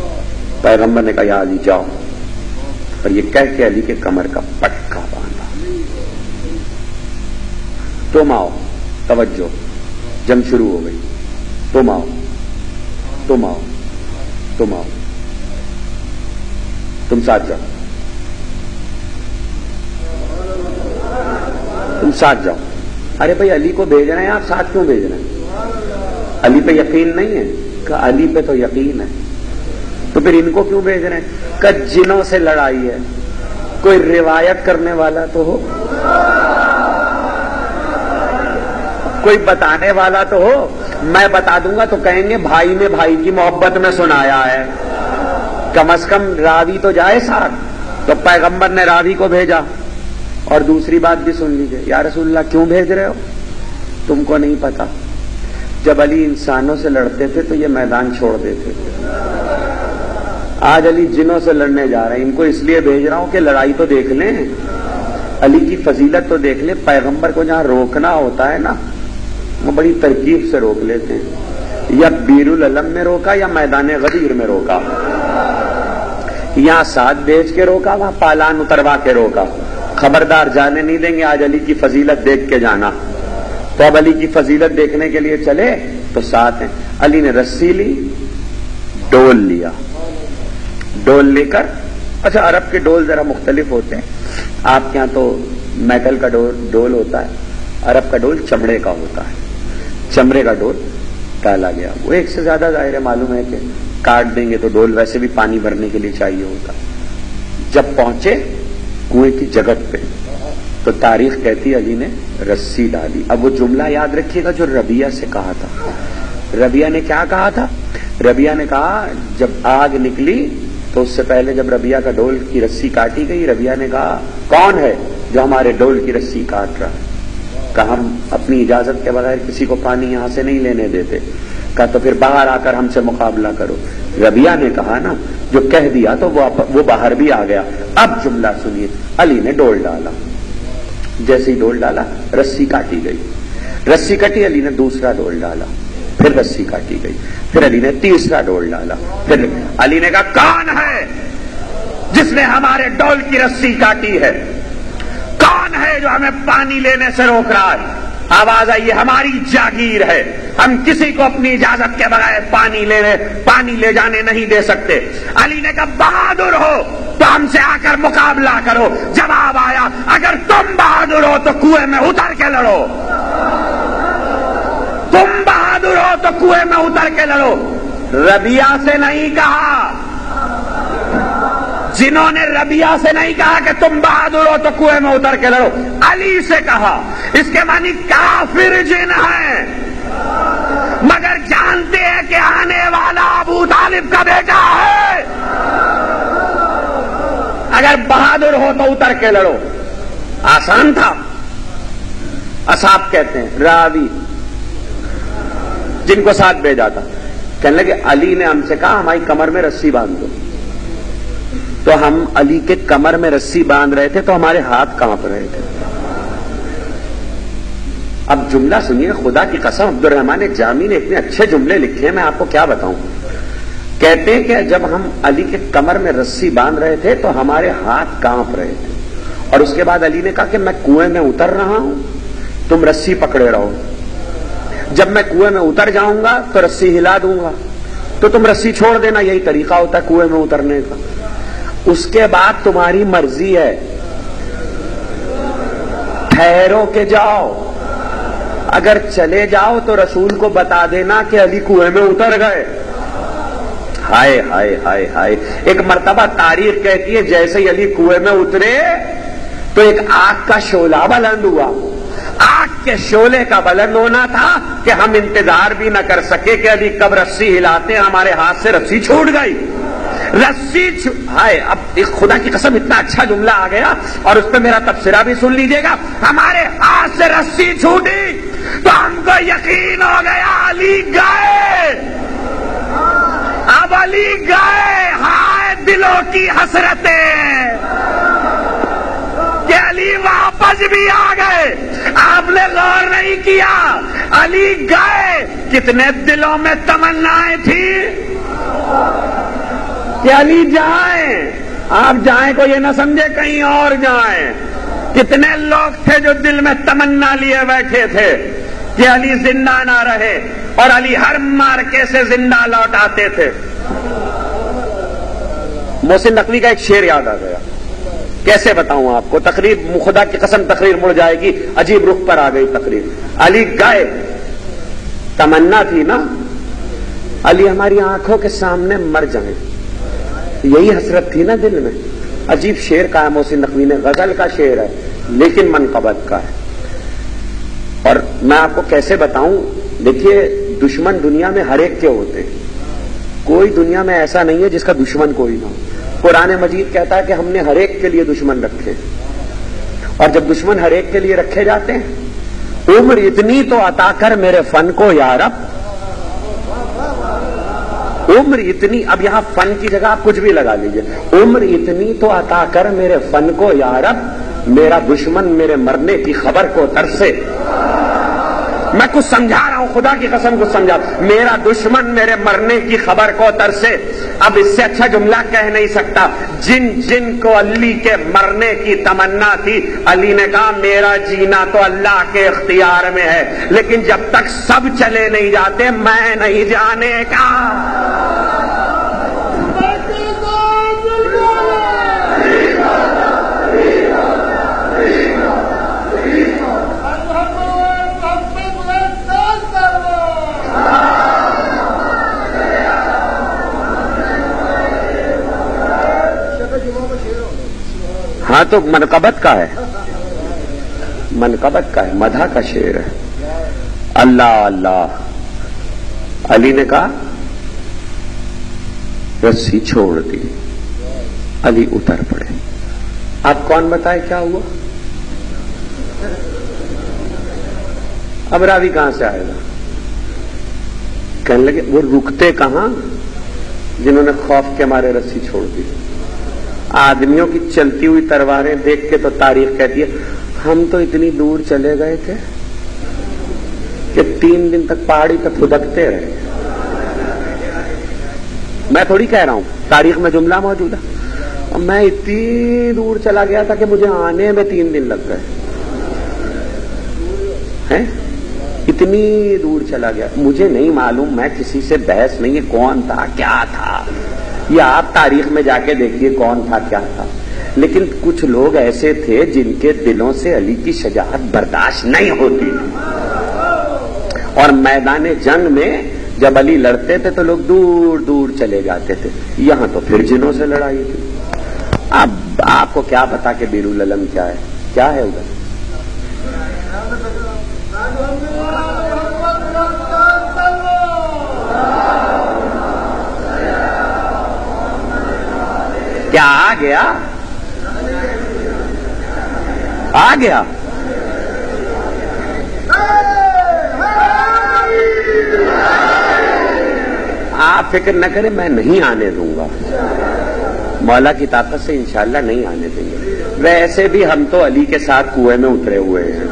पैगंबर ने कहा या अली जाओ, और ये कह के अली के कमर का पटका बांधा। तुम आओ, तवज्जो, जंग शुरू हो गई। तुम आओ, तुम आओ, तुम आओ, तुम साथ जाओ, तुम साथ जाओ। अरे भाई अली को भेज रहे हैं आप, साथ क्यों भेज रहे हैं? अली पे यकीन नहीं है? कहा अली पे तो यकीन है, तो फिर इनको क्यों भेज रहे हैं? कहा जिनों से लड़ाई है, कोई रिवायत करने वाला तो हो, कोई बताने वाला तो हो। मैं बता दूंगा तो कहेंगे भाई ने भाई की मोहब्बत में सुनाया है, कम से कम रावी तो जाए साथ। तो पैगंबर ने रावी को भेजा। और दूसरी बात भी सुन लीजिए, या रसूलल्लाह क्यों भेज रहे हो? तुमको नहीं पता, जब अली इंसानों से लड़ते थे तो ये मैदान छोड़ देते थे। आज अली जिनों से लड़ने जा रहे हैं, इनको इसलिए भेज रहा हूं कि लड़ाई तो देख लें, अली की फजीलत तो देख लें। पैगंबर को जहां रोकना होता है ना, वो बड़ी तरकीब से रोक लेते हैं। या बीरुल अलम में रोका या मैदान गदीर में रोका, यहां साथ भेज के रोका, वहां पालान उतरवा के रोका। खबरदार जाने नहीं देंगे, आज अली की फजीलत देख के जाना। तो अब अली की फजीलत देखने के लिए चले तो साथ हैं। अली ने रस्सी ली, डोल लिया, डोल लेकर, अच्छा अरब के डोल जरा मुख्तलिफ होते हैं, आपके यहां तो मेटल का डोल डोल होता है, अरब का डोल चमड़े का होता है। चमड़े का डोल डाला गया, वो एक से ज्यादा जाहिर है, मालूम है कि काट देंगे तो डोल वैसे भी पानी भरने के लिए चाहिए होता। जब पहुंचे कुएं की जगत पे तो तारीख कहती अली ने रस्सी डाली। अब वो जुमला याद रखिएगा जो रबिया से कहा था। रबिया ने क्या कहा था? रबिया ने कहा जब आग निकली तो उससे पहले जब रबिया का डोल की रस्सी काटी गई, रबिया ने कहा कौन है जो हमारे डोल की रस्सी काट रहा है? कहा हम अपनी इजाजत के बगैर किसी को पानी यहां से नहीं लेने देते। कहा तो फिर बाहर आकर हमसे मुकाबला करो। रबिया ने कहा ना, जो कह दिया तो वो वो बाहर भी आ गया। अब जुमला सुनिए, अली ने डोल डाला, जैसे ही डोल डाला रस्सी काटी गई, रस्सी कटी, अली ने दूसरा डोल डाला, फिर रस्सी काटी गई, फिर अली ने तीसरा डोल डाला, फिर अली ने कहा कौन है जिसने हमारे डोल की रस्सी काटी है? कौन है जो हमें पानी लेने से रोक रहा है? आवाज आई, हमारी जागीर है, हम किसी को अपनी इजाजत के बगैर पानी लेने पानी ले जाने नहीं दे सकते। अली ने कहा बहादुर हो तो हमसे आकर मुकाबला करो। जवाब आया, अगर तुम बहादुर हो तो कुएं में उतर के लड़ो, तुम बहादुर हो तो कुएं में उतर के लड़ो। रबिया से नहीं कहा, जिन्होंने रबिया से नहीं कहा कि तुम बहादुर हो तो कुएं में उतर के लड़ो, अली से कहा। इसके मानी काफिर जिन है, मगर जानते हैं कि आने वाला अबू तालिब का बेटा है। अगर बहादुर हो तो उतर के लड़ो। आसान था। असाब कहते हैं रावी, जिनको साथ भेजा था, कहने लगे अली ने हमसे कहा हमारी कमर में रस्सी बांध दो। तो हम अली के कमर में रस्सी बांध रहे थे तो हमारे हाथ कांप रहे थे। अब जुमला सुनिए, खुदा की कसम अब्दुल रहमान एक जामी ने इतने अच्छे जुमले लिखे हैं, मैं आपको क्या बताऊं। कहते हैं कि जब हम अली के कमर में रस्सी बांध रहे थे तो हमारे हाथ कांप रहे थे। और उसके बाद अली ने कहा कि मैं कुएं में उतर रहा हूं, तुम रस्सी पकड़े रहो। जब मैं कुएं में उतर जाऊंगा तो रस्सी हिला दूंगा, तो तुम रस्सी छोड़ देना। यही तरीका होता है कुएं में उतरने का। उसके बाद तुम्हारी मर्जी है, ठहरो के जाओ। अगर चले जाओ तो रसूल को बता देना कि अली कुएं में उतर गए। हाय हाय हाय हाय। एक मर्तबा तारीख कहती है जैसे ही अली कुएं में उतरे तो एक आग का शोला बुलंद हुआ। आग के शोले का बुलंद होना था कि हम इंतजार भी न कर सके कि अली कब रस्सी हिलाते, हमारे हाथ से रस्सी छूट गई। रस्सी हाय, अब एक खुदा की कसम इतना अच्छा जुमला आ गया और उस पर मेरा तफसीरा भी सुन लीजिएगा। हमारे हाथ से रस्सी छूटी तो हमको यकीन हो गया अली गए, अब अली गए। हाय दिलों की हसरतें कि अली वापस भी आ गए। आपने गौर नहीं किया, अली गए। कितने दिलों में तमन्नाएं थी کہ علی جائیں، آپ جائیں کو یہ نہ سمجھے کہیں اور جائیں. کتنے لوگ تھے جو دل میں تمنا لیے بیٹھے تھے کہ علی زندہ نہ رہے، اور علی ہر مارکے سے زندہ لوٹ آتے تھے. محسن نقوی کا ایک شعر یاد آ گیا، کیسے بتاؤں آپ کو، تقریر خدا کی قسم تقریر مڑ جائے گی، عجیب رخ پر آ گئی تقریر. علی گئے، تمنا تھی نا علی ہماری آنکھوں کے سامنے مر جائیں، یہی حسرت تھی نا دل میں. عجیب شعر کا ہے محسن نقوی نے، غزل کا شعر ہے لیکن منقبت کا ہے. اور میں آپ کو کیسے بتاؤں، دیکھیے دشمن دنیا میں ہر ایک کے ہوتے ہیں، کوئی دنیا میں ایسا نہیں ہے جس کا دشمن کوئی نہ ہو. قرآن مجید کہتا ہے کہ ہم نے ہر ایک کے لیے دشمن رکھے، اور جب دشمن ہر ایک کے لیے رکھے جاتے ہیں، عمر اتنی تو عطا کر میرے فن کو یا رب، عمر اتنی، اب یہاں فن کی جگہ آپ کچھ بھی لگا لیجئے، عمر اتنی تو عطا کر میرے فن کو یا رب، میرا دشمن میرے مرنے کی خبر کو ترسے. میں کچھ سمجھا رہا ہوں، خدا کی قسم کچھ سمجھا، میرا دشمن میرے مرنے کی خبر کو ترسے. اب اس سے اچھا جملہ کہہ نہیں سکتا. جن جن کو علی کے مرنے کی تمنا تھی، علی نے کہا میرا جینا تو اللہ کے اختیار میں ہے، لیکن جب تک سب چلے نہیں جاتے میں نہیں جانے کا. ہاں تو منقبت کا ہے، منقبت کا ہے، مدح کا شعر ہے. اللہ اللہ، علی نے کہا رسی چھوڑ دی، علی اتر پڑے. آپ کون بتائے کیا ہوا؟ اب راوی کہاں سے آئے گا؟ کہنے لگے وہ رکتے کہاں جنہوں نے خوف کے مارے رسی چھوڑ دی. آدمیوں کی چلتی ہوئی تلواریں دیکھ کے تو تاریخ کہتی ہے ہم تو اتنی دور چلے گئے تھے کہ تین دن تک پہاڑی پہ پھدکتے رہے. میں تھوڑی کہہ رہا ہوں، تاریخ میں جملہ موجود ہے. میں اتنی دور چلا گیا تھا کہ مجھے آنے میں تین دن لگ گئے ہیں، اتنی دور چلا گیا. مجھے نہیں معلوم، میں کسی سے بحث نہیں ہے کون تھا کیا تھا، یا آپ تاریخ میں جا کے دیکھیے کون تھا کیا تھا. لیکن کچھ لوگ ایسے تھے جن کے دلوں سے علی کی شجاعت برداشت نہیں ہوتی تھی، اور میدان جنگ میں جب علی لڑتے تھے تو لوگ دور دور چلے جاتے تھے. یہاں تو پھر جنوں سے لڑائی تھی. اب آپ کو کیا پتا کہ بیرو العلم کیا ہے، کیا ہے ادھر. کیا آ گیا؟ آ گیا. آپ فکر نہ کریں، میں نہیں آنے دوں گا، مولا کی طاقت سے انشاءاللہ نہیں آنے دیں گے. ویسے بھی ہم تو علی کے ساتھ کنویں میں اترے ہوئے ہیں،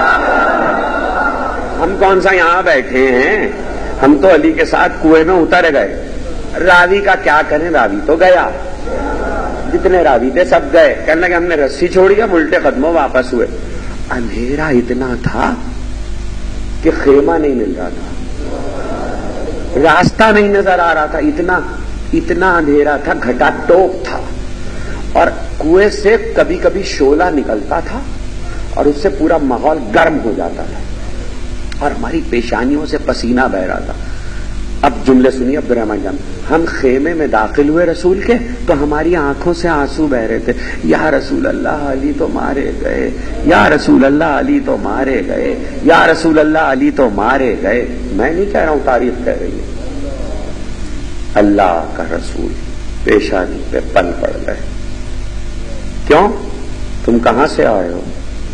ہم کون سا یہاں بیٹھے ہیں، ہم تو علی کے ساتھ کنویں میں اتر گئے. راوی کا کیا کریں، راوی تو گیا، جتنے راوی تھے سب گئے. کہنے لگے ہم نے رسی چھوڑی، ہم الٹے قدموں واپس ہوئے. اندھیرا اتنا تھا کہ خیمہ نہیں مل رہا تھا، راستہ نہیں نظر آ رہا تھا، اتنا اتنا اندھیرا تھا، گھٹا ٹوپ تھا، اور کنویں سے کبھی کبھی شعلہ نکلتا تھا اور اس سے پورا ماحول گرم ہو جاتا تھا، اور ہماری پیشانیوں سے پسینہ بہ رہا تھا. اب جملے سنیے عبد الرحمن جان. ہم خیمے میں داخل ہوئے رسول کے تو ہماری آنکھوں سے آنسو بہ رہے تھے. یا رسول اللہ علی تو مارے گئے، یا رسول اللہ علی تو مارے گئے، یا رسول اللہ علی تو مارے گئے. میں نہیں کہہ رہا ہوں، تاریخ کہہ رہی ہے. اللہ کا رسول پیشانی پہ پل پڑ گئے. کیوں؟ تم کہاں سے آئے ہو؟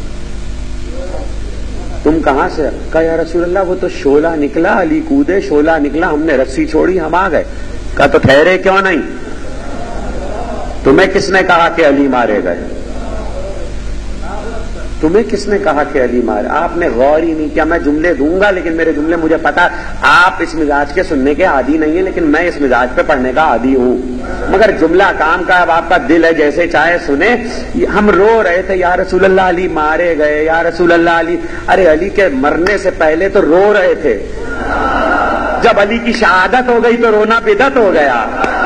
تم کہاں سے؟ کہا یا رسول اللہ وہ تو شعلہ نکلا، علی کودے، شعلہ نکلا، ہم نے رسی چھوڑی، ہم آ گئے. کہا تو ٹھہرے کیوں نہیں؟ تمہیں کس نے کہا کہ علی مارے گئے؟ تمہیں کس نے کہا کہ علی مارے؟ آپ نے غور ہی نہیں کیا. میں جملے دوں گا لیکن میرے جملے مجھے پتا آپ اس مزاج کے سننے کے عادی نہیں ہیں، لیکن میں اس مزاج پہ پڑھنے کا عادی ہوں. مگر جملہ کام کا، اب آپ کا دل ہے جیسے چاہے سنے. ہم رو رہے تھے یا رسول اللہ علی مارے گئے، یا رسول اللہ علی. ارے علی کے مرنے سے پہلے تو رو رہے تھے. جب علی کی شہادت ہو گئی تو رونا بدعت ہو گیا.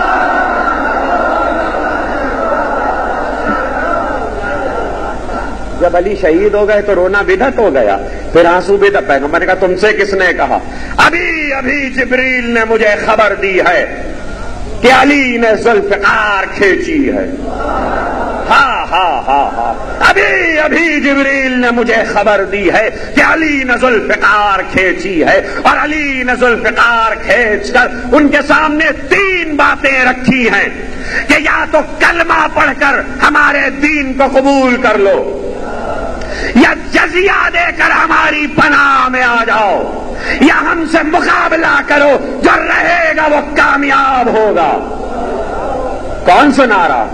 جب علی شہید ہو گئے تو رونا بدعت ہو گیا، پھر آنسو بدعت. پیغمبر نے کہا تم سے کس نے کہا؟ ابھی ابھی جبریل نے مجھے خبر دی ہے کہ علی نے ذوالفقار کھینچی ہے. ہاں ہاں ہاں ہاں ابھی ابھی جبریل نے مجھے خبر دی ہے کہ علی نے ذوالفقار کھینچی ہے. اور علی نے ذوالفقار کھینچ کر ان کے سامنے تین باتیں رکھی ہیں کہ یا تو کلمہ پڑھ کر ہمارے دین کو قبول کر لو، یا جزیہ دے کر ہماری پناہ میں آ جاؤ، یا ہم سے مقابلہ کرو، جو رہے گا وہ کامیاب ہوگا. کون سنا رہا؟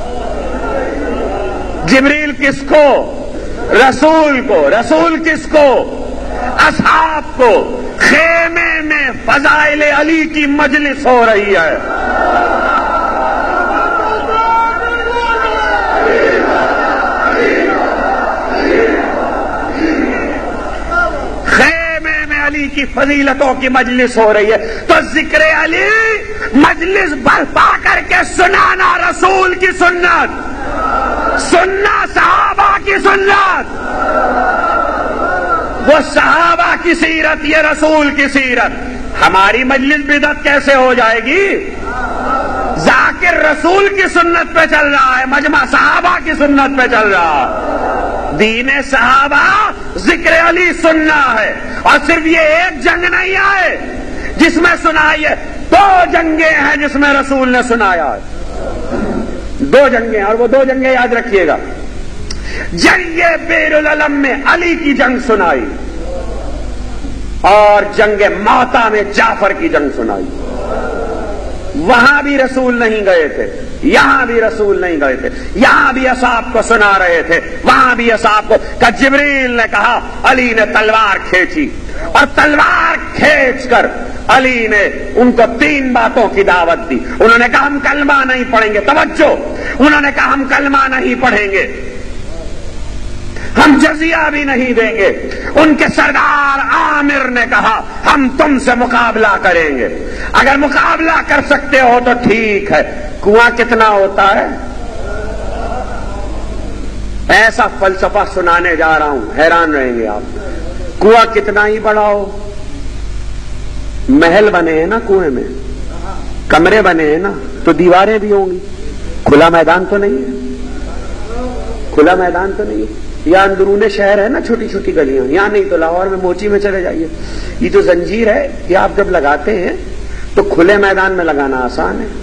جبریل کس کو؟ رسول کو. رسول کس کو؟ اصحاب کو. خیمے میں فضائل علی کی مجلس ہو رہی ہے. علی کی فضیلتوں کی مجلس ہو رہی ہے تو ذکر علی مجلس برپا کر کے سنانا رسول کی سنت، سننا صحابہ کی سنت. وہ صحابہ کی سیرت، یہ رسول کی سیرت. ہماری مجلس بدعت کیسے ہو جائے گی؟ ذاکر رسول کی سنت پہ چل رہا ہے، مجمع صحابہ کی سنت پہ چل رہا ہے. دین صحابہ ذکر علی سننا ہے. اور صرف یہ ایک جنگ نہیں آئے جس میں سنائی ہے، دو جنگیں ہیں جس میں رسول نے سنایا ہے. دو جنگیں، اور وہ دو جنگیں یاد رکھیے گا. جنگ بیر العلم میں علی کی جنگ سنائی، اور جنگ موتا میں جعفر کی جنگ سنائی. وہاں بھی رسول نہیں گئے تھے، یہاں بھی رسول نہیں گئے تھے. یہاں بھی اصحاب کو سنا رہے تھے، وہاں بھی اصحاب کو. کہ جبریل نے کہا علی نے تلوار کھینچی، اور تلوار کھینچ کر علی نے ان کو تین باتوں کی دعوت دی. انہوں نے کہا ہم کلمہ نہیں پڑھیں گے. توجہ، انہوں نے کہا ہم کلمہ نہیں پڑھیں گے، ہم جزیہ بھی نہیں دیں گے. ان کے سردار عامر نے کہا ہم تم سے مقابلہ کریں گے، اگر مقابلہ کر سکتے ہو تو ٹھیک ہے. کنواں کتنا ہوتا ہے؟ ایسا فلسفہ سنانے جا رہا ہوں، حیران رہیں گے آپ. کنواں کتنا ہی بڑا ہو، محل بنے ہیں نا کنویں میں، کمرے بنے ہیں نا، تو دیواریں بھی ہوں گی. کھلا میدان تو نہیں ہے، کھلا میدان تو نہیں ہے. یا اندرون شہر ہے نا، چھوٹی چھوٹی گلیاں. یہاں نہیں تو لاہور میں موچی میں چلے جائیے. یہ جو زنجیر ہے یہ آپ جب لگاتے ہیں تو کھلے میدان میں لگانا آسان ہے.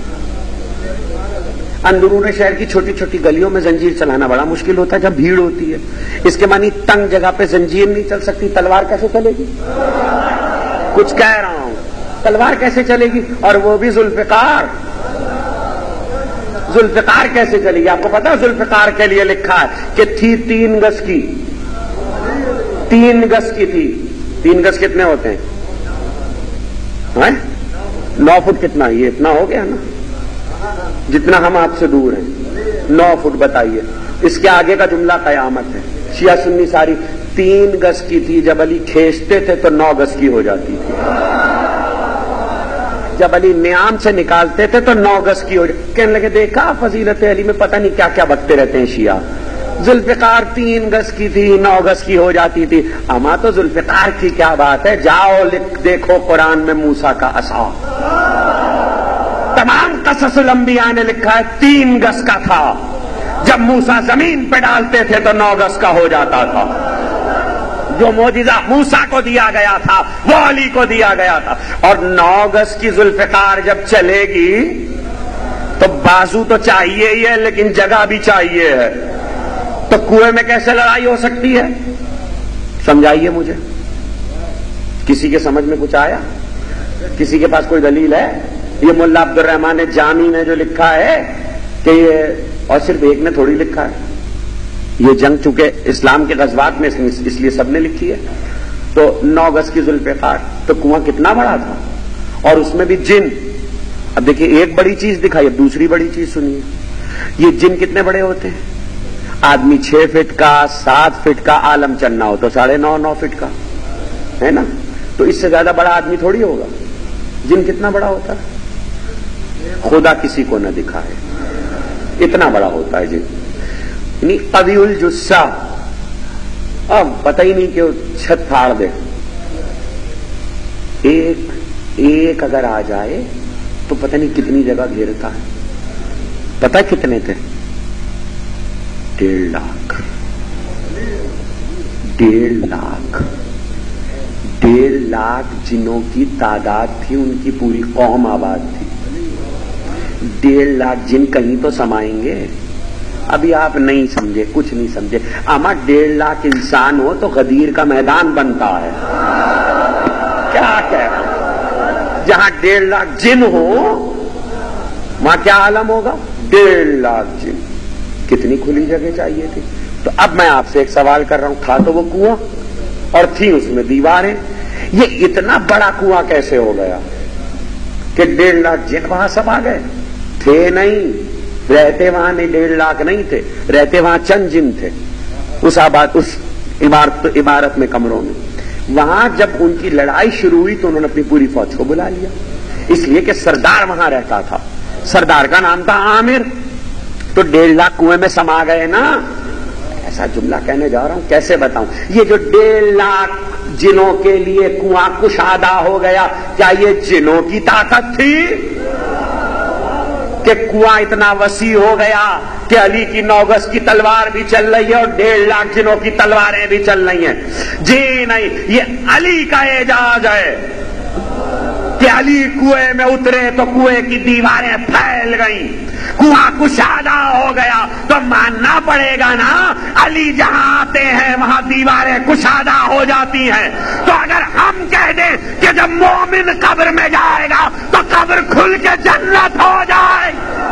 اندرون شہر کی چھوٹی چھوٹی گلیوں میں زنجیر چلانا بڑا مشکل ہوتا ہے جب بھیڑ ہوتی ہے. اس کے معنی تنگ جگہ پہ زنجیر نہیں چل سکتی، تلوار کیسے چلے گی؟ کچھ کہہ رہا ہوں، تلوار کیسے چلے گی؟ اور وہ بھی ذوالفقار. ذوالفقار کیسے چلے گی؟ آپ کو پتا ذوالفقار کے لیے لکھا ہے کہ تھی تین گز کی، تین گز کی تھی. تین گز کتنے ہوتے ہیں؟ نو فٹ کتنا؟ یہ اتنا ہو گیا نا، جتنا ہم آپ سے دور ہیں. نو فٹ بتائیے. اس کے آگے کا جملہ قیامت ہے. شیعہ سنی ساری. تین گز کی تھی، جب علی کھینچتے تھے تو نو گز کی ہو جاتی تھی. جب علی نیام سے نکالتے تھے تو نو گز کی ہو جاتی. کہنے لگے دیکھا فضیلت علی میں پتہ نہیں کیا کیا بکتے رہتے ہیں شیعہ. ذوالفقار تین گز کی تھی، نو گز کی ہو جاتی تھی. اما تو ذوالفقار کی کیا بات ہے؟ جاؤ لکھ دیکھو قرآن میں موسیٰ کا عصا. تمام قصص الانبیاء نے لکھا ہے تین گز کا تھا. جب موسیٰ زمین پہ ڈالتے تھے تو نو گز کا ہو جاتا تھا. جو معجزہ موسیٰ کو دیا گیا تھا وہ علی کو دیا گیا تھا. اور نو گز کی ذوالفقار جب چلے گی تو بازو تو چاہیے ہی ہے لیکن جگہ بھی چاہیے ہے. تو کنویں میں کیسے لڑائی ہو سکتی ہے؟ سمجھائیے مجھے. کسی کے سمجھ میں کچھ آیا؟ کسی کے پاس کوئی دلیل ہے؟ یہ ملا عبد الرحمان جامی نے جو لکھا ہے کہ یہ، اور صرف ایک نے تھوڑی لکھا ہے، یہ جنگ چونکہ اسلام کے غزوات میں اس لیے سب نے لکھی ہے. تو نو گز کی ذوالفقار، تو کنواں کتنا بڑا تھا، اور اس میں بھی جن. اب دیکھیے ایک بڑی چیز دکھائی، اب دوسری بڑی چیز سنیے. یہ جن کتنے بڑے ہوتے ہیں؟ آدمی چھ فٹ کا، سات فٹ کا، عالم چننا ہو تو ساڑھے نو نو فٹ کا ہے نا. تو اس سے زیادہ بڑا آدمی تھوڑی ہوگا. جن کتنا بڑا ہوتا ہے؟ خدا کسی کو نہ دکھائے اتنا بڑا ہوتا ہے جن. یعنی قوی الجثہ، اب پتہ ہی نہیں کہ وہ چھت پھاڑ دے. ایک ایک اگر آ جائے تو پتہ نہیں کتنی جگہ گھیرتا ہے. پتہ کتنے تھے؟ ڈیڑھ لاکھ. ڈیڑھ لاکھ ڈیڑھ لاکھ جنوں کی تعداد تھی، ان کی پوری قوم آباد تھی. ڈیڑھ لاکھ جن کہیں تو سمائیں گے. ابھی آپ نہیں سمجھے، کچھ نہیں سمجھے. اما ڈیڑھ لاکھ انسان ہو تو غدیر کا میدان بنتا ہے. کیا کہہ جہاں ڈیڑھ لاکھ جن ہو وہاں کیا عالم ہوگا؟ ڈیڑھ لاکھ جن. کتنی کھلی جگہ چاہیے تھی. تو اب میں آپ سے ایک سوال کر رہا ہوں، تھا تو وہ کنواں اور تھی اس میں دیواریں. یہ اتنا بڑا کنواں کیسے ہو گیا کہ ڈیڑھ لاکھ جن وہاں سب آ گئے؟ تھے نہیں، رہتے وہاں نہیں، ڈیڑھ لاکھ نہیں تھے، رہتے وہاں چند جن تھے اس آباد اس عمارت عمارت میں، کمروں میں. وہاں جب ان کی لڑائی شروع ہوئی تو انہوں نے اپنی پوری فوج کو بلا لیا، اس لیے کہ سردار وہاں رہتا تھا. سردار کا نام تھا عامر. تو ڈیڑھ لاکھ کنویں میں سما گئے نا. ایسا جملہ کہنے جا رہا ہوں، کیسے بتاؤں. یہ جو ڈیڑھ لاکھ جنوں کے لیے کنواں کشادہ ہو گیا، کیا یہ جنوں کی طاقت تھی کہ کنواں اتنا وسیع ہو گیا کہ علی کی نوگز کی تلوار بھی چل رہی ہے اور ڈیڑھ لاکھ جنوں کی تلواریں بھی چل رہی ہیں؟ جی نہیں، یہ علی کا اعجاز ہے کہ علی کنویں میں اترے تو کنویں کی دیواریں پھیل گئیں، کنواں کشادہ ہو گیا. تو ماننا پڑے گا نا، علی جہاں آتے ہیں وہاں دیواریں کشادہ ہو جاتی ہیں. تو اگر ہم کہہ دیں کہ جب مومن قبر میں جائے گا تو قبر کھل کے جنت ہو جائے،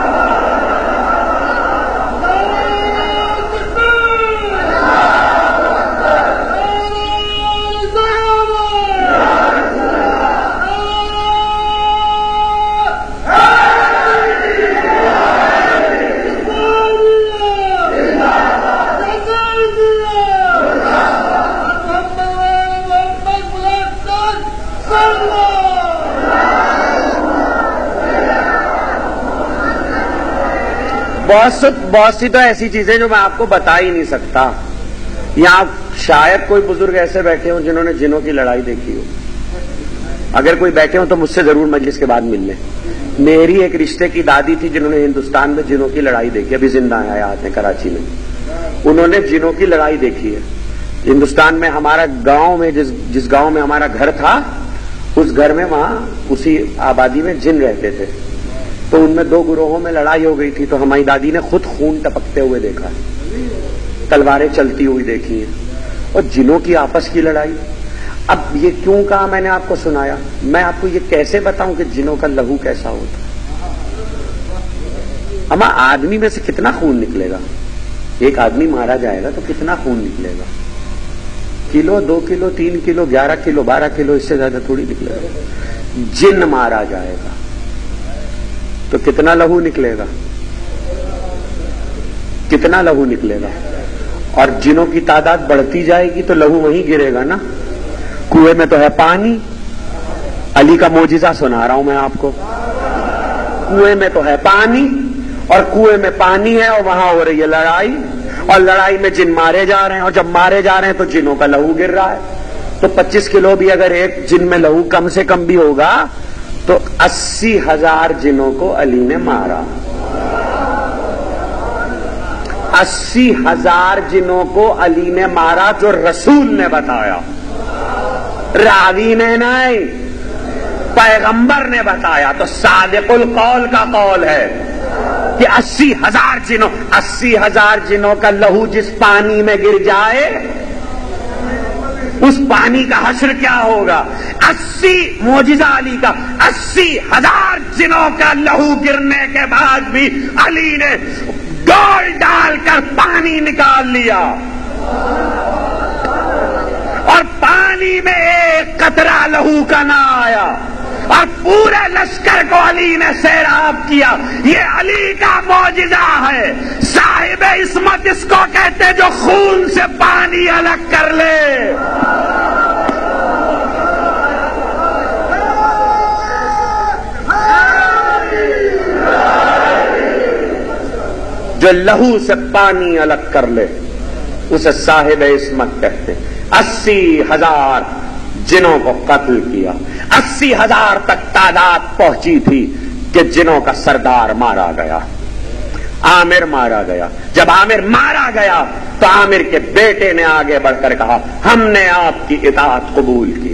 بہت بہت سی تو ایسی چیزیں جو میں آپ کو بتا ہی نہیں سکتا. یہاں شاید کوئی بزرگ ایسے بیٹھے ہوں جنہوں نے جنوں کی لڑائی دیکھی ہو. اگر کوئی بیٹھے ہوں تو مجھ سے ضرور مجلس کے بعد مل لیں. میری ایک رشتے کی دادی تھی جنہوں نے ہندوستان میں جنوں کی لڑائی دیکھی، ابھی زندہ ہیں، آتے ہیں کراچی میں. انہوں نے جنوں کی لڑائی دیکھی ہے. ہندوستان میں ہمارا گاؤں میں جس جس گاؤں میں ہمارا گھر تھا، اس گھر میں وہاں اسی آبادی میں جن رہتے تھے. تو ان میں دو گروہوں میں لڑائی ہو گئی تھی. تو ہماری دادی نے خود خون ٹپکتے ہوئے دیکھا ہے، تلواریں چلتی ہوئی دیکھی ہیں، اور جنوں کی آپس کی لڑائی. اب یہ کیوں کہا میں نے آپ کو سنایا؟ میں آپ کو یہ کیسے بتاؤں کہ جنوں کا لہو کیسا ہوتا ہے؟ اما آدمی میں سے کتنا خون نکلے گا؟ ایک آدمی مارا جائے گا تو کتنا خون نکلے گا؟ کلو، دو کلو، تین کلو، گیارہ کلو، بارہ کلو، اس سے زیادہ تھوڑی نکلے گا. جن مارا جائے گا تو کتنا لہو نکلے گا؟ کتنا لہو نکلے گا؟ اور جنوں کی تعداد بڑھتی جائے گی تو لہو وہیں گرے گا نا. کنویں میں تو ہے پانی. علی کا معجزہ سنا رہا ہوں میں آپ کو. کنویں میں تو ہے پانی، اور کنویں میں پانی ہے اور وہاں ہو رہی ہے لڑائی، اور لڑائی میں جن مارے جا رہے ہیں، اور جب مارے جا رہے ہیں تو جنوں کا لہو گر رہا ہے. تو پچیس کلو بھی اگر ایک جن میں لہو کم سے کم بھی ہوگا تو اسی ہزار جنوں کو علی نے مارا. اسی ہزار جنوں کو علی نے مارا، جو رسول نے بتایا، راوی نے نہیں، پیغمبر نے بتایا. تو صادق القول کا قول ہے کہ اسی ہزار جنوں اسی ہزار جنوں کا لہو جس پانی میں گر جائے اس پانی کا حشر کیا ہوگا؟ اسی معجزہ علی کا، اسی ہزار جنوں کا لہو گرنے کے بعد بھی علی نے ڈول ڈال کر پانی نکال لیا اور پانی میں ایک قطرہ لہو کا نہ آیا اور پورے لشکر کو علی نے سیراب کیا. یہ علی کا معجزہ ہے. صاحب عصمت اس کو کہتے جو خون سے پانی الگ کر لے. جو لہو سے پانی الگ کر لے اسے صاحب عصمت کہتے. اسی ہزار جنوں کو قتل کیا. اسی ہزار تک تعداد پہنچی تھی کہ جنوں کا سردار مارا گیا. عامر مارا گیا. جب عامر مارا گیا تو عامر کے بیٹے نے آگے بڑھ کر کہا ہم نے آپ کی اطاعت قبول کی,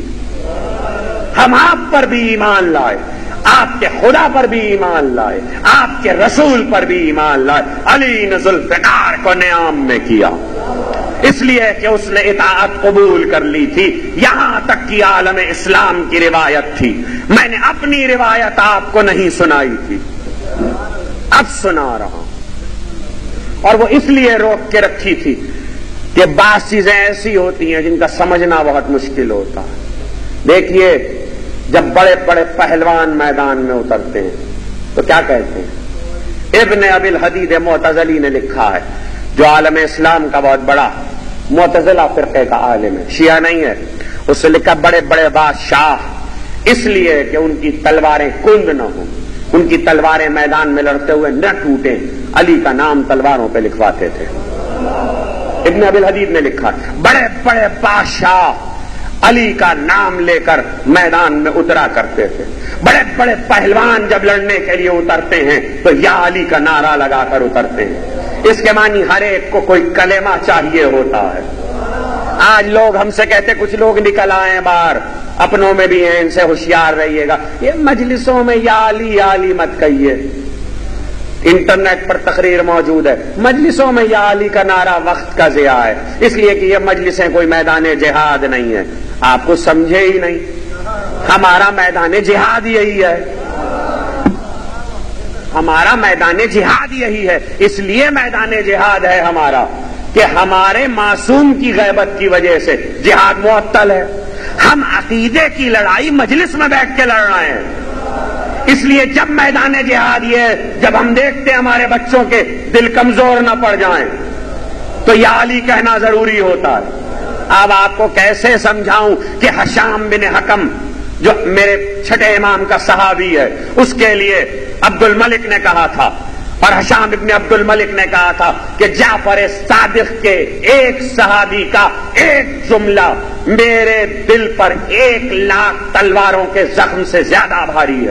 ہم آپ پر بھی ایمان لائے, آپ کے خدا پر بھی ایمان لائے, آپ کے رسول پر بھی ایمان لائے. علی نے ذوالفقار کو نیام میں کیا اس لیے کہ اس نے اطاعت قبول کر لی تھی. یہاں تک کہ عالم اسلام کی روایت تھی. میں نے اپنی روایت آپ کو نہیں سنائی تھی, اب سنا رہا ہوں. اور وہ اس لیے روک کے رکھی تھی کہ بعض چیزیں ایسی ہوتی ہیں جن کا سمجھنا بہت مشکل ہوتا ہے. دیکھیے جب بڑے بڑے پہلوان میدان میں اترتے ہیں تو کیا کہتے ہیں؟ ابن ابی الحدید معتزلی نے لکھا ہے, جو عالم اسلام کا بہت بڑا معتزلہ فرقے کا عالم ہے, شیعہ نہیں ہے. اس سے لکھا بڑے بڑے بادشاہ اس لیے کہ ان کی تلواریں کند نہ ہوں, ان کی تلواریں میدان میں لڑتے ہوئے نہ ٹوٹیں, علی کا نام تلواروں پہ لکھواتے تھے. ابن ابی الحدید نے لکھا بڑے بڑے بادشاہ علی کا نام لے کر میدان میں اترا کرتے تھے. بڑے بڑے پہلوان جب لڑنے کے لیے اترتے ہیں تو یا علی کا نعرہ لگا کر اترتے ہیں. اس کے معنی ہر ایک کو کوئی کلمہ چاہیے ہوتا ہے. آج لوگ ہم سے کہتے, کچھ لوگ نکل آئے باہر, اپنوں میں بھی ہیں, ان سے ہوشیار رہیے گا, یہ مجلسوں میں یا علی یا علی مت کہیے. انٹرنیٹ پر تقریر موجود ہے, مجلسوں میں یا علی کا نعرہ وقت کا ضیاع ہے, اس لیے کہ یہ مجلسیں کوئی میدان جہاد نہیں ہے. آپ کو سمجھے ہی نہیں, ہمارا میدان جہاد یہی ہے, ہمارا میدان جہاد یہی ہے. اس لیے میدان جہاد ہے ہمارا کہ ہمارے معصوم کی غیبت کی وجہ سے جہاد معطل ہے. ہم عقیدے کی لڑائی مجلس میں بیٹھ کے لڑ رہے ہیں. اس لیے جب میدان جہاد یہ ہے, جب ہم دیکھتے ہیں ہمارے بچوں کے دل کمزور نہ پڑ جائیں تو یا علی کہنا ضروری ہوتا ہے. اب آپ کو کیسے سمجھاؤں کہ حشام بن حکم جو میرے چھٹے امام کا صحابی ہے, اس کے لیے عبد الملک نے کہا تھا, اور حشام ابن عبد الملک نے کہا تھا کہ جعفر صادق کے ایک صحابی کا ایک جملہ میرے دل پر ایک لاکھ تلواروں کے زخم سے زیادہ بھاری ہے.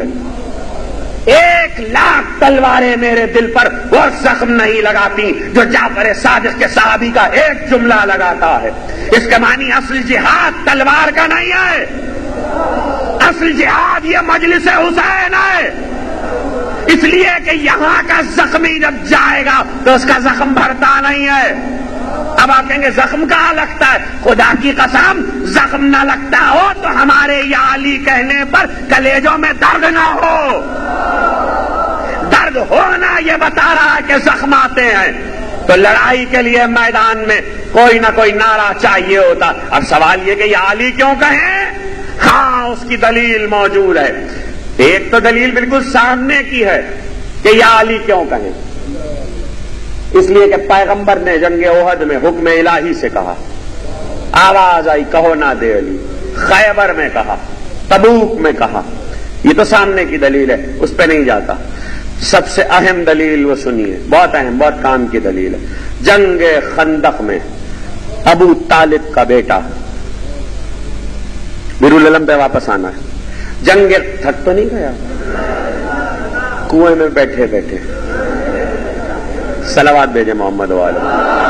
ایک لاکھ تلواریں میرے دل پر وہ زخم نہیں لگاتی جو جعفر صادق کے صحابی کا ایک جملہ لگاتا ہے. اس کے معنی اصل جہاد تلوار کا نہیں ہے, اصل جہاد یہ مجلس حسین ہے. اس لیے کہ یہاں کا زخمی جب جائے گا تو اس کا زخم بھرتا نہیں ہے. اب آپ کہیں گے زخم کہاں لگتا ہے؟ خدا کی قسم زخم نہ لگتا ہو تو ہمارے یا علی کہنے پر کلیجوں میں درد نہ ہو. درد ہونا یہ بتا رہا ہے کہ زخم آتے ہیں. تو لڑائی کے لیے میدان میں کوئی نہ کوئی نعرہ چاہیے ہوتا. اب سوال یہ کہ یا علی کیوں کہیں؟ ہاں اس کی دلیل موجود ہے. ایک تو دلیل بالکل سامنے کی ہے کہ یا علی کیوں کہیں, اس لیے کہ پیغمبر نے جنگ احد میں حکم الہی سے کہا, آواز آئی کہو نہ دے علی. خیبر میں کہا, تبوک میں کہا. یہ تو سامنے کی دلیل ہے, اس پہ نہیں جاتا. سب سے اہم دلیل وہ سنیے, بہت اہم, بہت کام کی دلیل ہے. جنگ خندق میں ابو طالب کا بیٹا, بیرالعلم پہ واپس آنا ہے. جنگ تھک تو نہیں گیا, کنویں میں بیٹھے بیٹھے صلوات بھیجے محمد والے.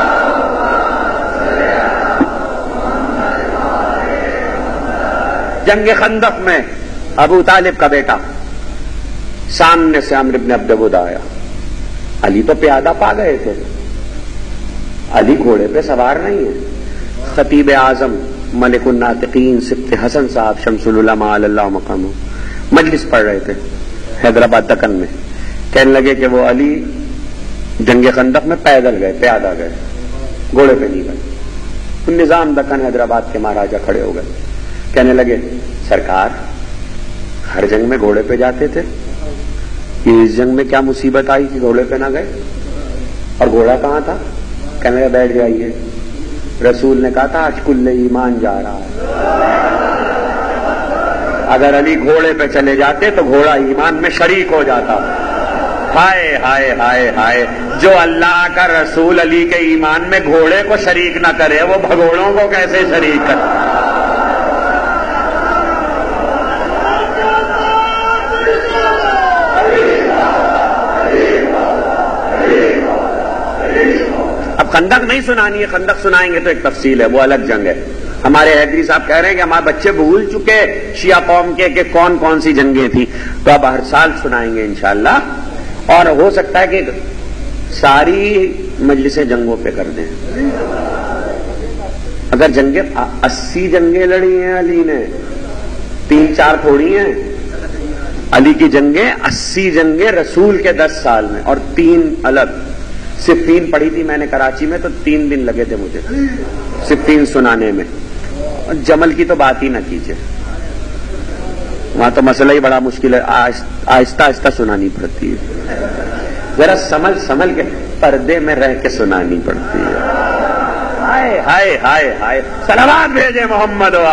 جنگ خندق میں ابو طالب کا بیٹا, سامنے سے عمرو بن عبد ود آیا. علی تو پیادہ پا گئے تھے, علی گھوڑے پہ سوار نہیں ہے. خطیب اعظم ملک الناطقین سبط حسن صاحب شمس العلماء اللہ مقامہ مجلس پڑھ رہے تھے حیدرآباد دکن میں. کہنے لگے کہ وہ علی جنگ خندق میں پیدل گئے، پیادہ گئے، گھوڑے پہ نہیں گئے۔ نظام دکن حیدرآباد کے مہاراجا کھڑے ہو گئے، کہنے لگے سرکار ہر جنگ میں گھوڑے پہ جاتے تھے، اس جنگ میں کیا مصیبت آئی کہ گھوڑے پہ نہ گئے؟ اور گھوڑا کہاں تھا؟ کہنے لگے بیٹھ جائیے۔ رسول نے کہا تھا آج کل ایمان جا رہا ہے، اگر علی گھوڑے پہ چلے جاتے تو گھوڑا ایمان میں شریک ہو جاتا۔ ہائے ہائے ہائے ہائے، جو اللہ کا رسول علی کے ایمان میں گھوڑے کو شریک نہ کرے وہ بھگوڑوں کو کیسے شریک کرے؟ اب خندق نہیں سنانی ہے، خندق سنائیں گے تو ایک تفصیل ہے، وہ الگ جنگ ہے۔ ہمارے حیدری صاحب کہہ رہے ہیں کہ ہمارے بچے بھول چکے شیعہ قوم کے کہ کون کون سی جنگیں تھیں، تو اب ہر سال سنائیں گے انشاءاللہ، اور ہو سکتا ہے کہ ساری مجلسیں جنگوں پہ کر دیں۔ اگر جنگیں اسی جنگیں لڑی ہیں علی نے، تین چار تھوڑی ہیں، علی کی جنگیں اسی جنگیں رسول کے دس سال میں، اور تین الگ۔ صفین پڑھی تھی میں نے کراچی میں تو تین دن لگے تھے مجھے صفین سنانے میں، جمل کی تو بات ہی نہ کیجیے، وہاں تو مسئلہ ہی بڑا مشکل ہے، آہستہ آہستہ سنانی پڑتی ہے، ذرا سنبھل سنبھل کے پردے میں رہ کے سنانی پڑتی ہے۔ ہائے ہائے ہائے ہائے، صلوات بھیجے محمد وا۔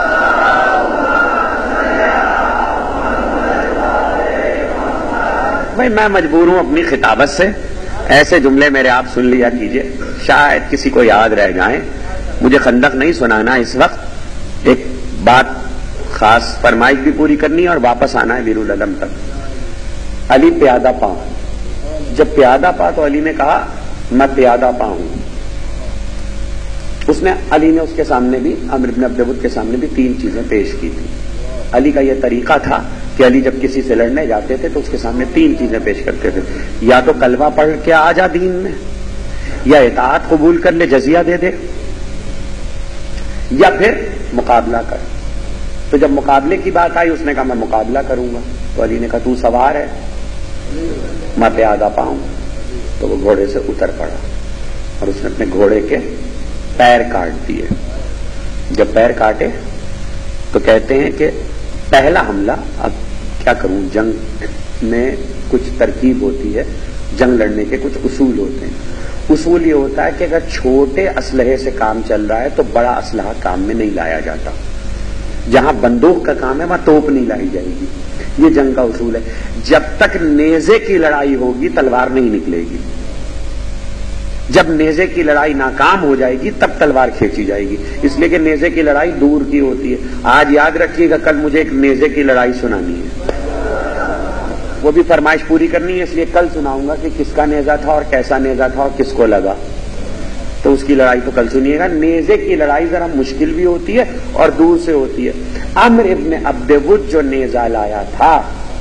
بھائی میں مجبور ہوں اپنی خطابت سے، ایسے جملے میرے آپ سن لیا کیجئے، شاید کسی کو یاد رہ جائیں۔ مجھے خندق نہیں سنانا اس وقت، ایک بات خاص فرمائش بھی پوری کرنی ہے اور واپس آنا ہے بیرالعلم تک۔ علی پیادہ پاؤں، جب پیادہ پا تو علی نے کہا میں پیادہ پاؤں۔ اس نے علی نے اس کے سامنے بھی، عمرو بن عبد ود کے سامنے بھی تین چیزیں پیش کی تھی۔ علی کا یہ طریقہ تھا کہ علی جب کسی سے لڑنے جاتے تھے تو اس کے سامنے تین چیزیں پیش کرتے تھے، یا تو کلمہ پڑھ کے آ جا دین میں، یا اطاعت قبول کر لے جزیہ دے دے، یا پھر مقابلہ کر۔ تو جب مقابلے کی بات آئی اس نے کہا میں مقابلہ کروں گا، تو علی نے کہا تو سوار ہے میں پیادہ پاؤں، تو وہ گھوڑے سے اتر پڑا اور اس نے اپنے گھوڑے کے پیر کاٹ دیے۔ جب پیر کاٹے تو کہتے ہیں کہ پہلا حملہ، اب کیا کروں، جنگ میں کچھ ترکیب ہوتی ہے، جنگ لڑنے کے کچھ اصول ہوتے ہیں۔ اصول یہ ہوتا ہے کہ اگر چھوٹے اسلحے سے کام چل رہا ہے تو بڑا اسلحہ کام میں نہیں لایا جاتا، جہاں بندوق کا کام ہے وہاں توپ نہیں لائی جائے گی، یہ جنگ کا اصول ہے۔ جب تک نیزے کی لڑائی ہوگی تلوار نہیں نکلے گی، جب نیزے کی لڑائی ناکام ہو جائے گی تب تلوار کھینچی جائے گی، اس لیے کہ نیزے کی لڑائی دور کی ہوتی ہے۔ آج یاد رکھیے گا کل مجھے ایک نیزے کی لڑائی سنانی ہے، وہ بھی فرمائش پوری کرنی ہے، اس لیے کل سناؤں گا کہ کس کا نیزہ تھا اور کیسا نیزہ تھا اور کس کو لگا، تو اس کی لڑائی تو کل سنیے گا۔ نیزے کی لڑائی ذرا مشکل بھی ہوتی ہے اور دور سے ہوتی ہے۔ عمرو ابن عبد ود جو نیزہ لایا تھا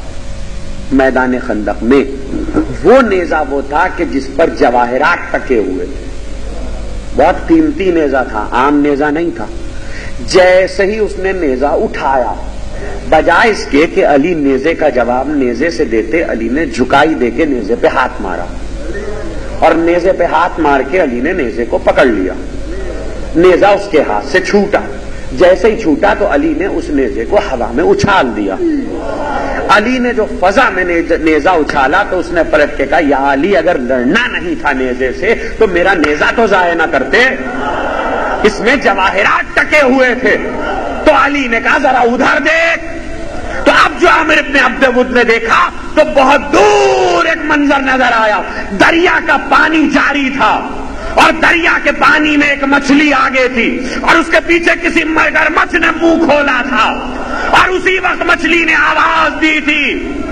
میدان خندق میں، وہ نیزہ وہ تھا کہ جس پر جواہرات ٹکے ہوئے تھے، بہت قیمتی نیزہ تھا، عام نیزہ نہیں تھا۔ جیسے ہی اس نے نیزہ اٹھایا، بجائے اس کے کہ علی نیزے کا جواب نیزے سے دیتے، علی نے جھکائی دے کے نیزے پہ ہاتھ مارا، اور نیزے پہ ہاتھ مار کے علی نے نیزے کو پکڑ لیا، نیزہ اس کے ہاتھ سے چھوٹا، جیسے ہی چھوٹا تو علی نے اس نیزے کو ہوا میں اچھال دیا۔ علی نے جو فضا میں نیزہ اچھالا تو اس نے پلٹ کے کہا یا علی اگر لڑنا نہیں تھا نیزے سے تو میرا نیزہ تو ضائع نہ کرتے، اس میں جواہرات ٹکے ہوئے تھے۔ تو علی نے کہا ذرا ادھر دیکھ، تو اب جو عمرو ابن عبد ود نے دیکھا تو بہت دور ایک منظر نظر آیا، دریا کا پانی جاری تھا اور دریا کے پانی میں ایک مچھلی آگے تھی اور اس کے پیچھے کسی مگرمچھ نے منہ کھولا تھا، اور اسی وقت مچھلی نے آواز دی تھی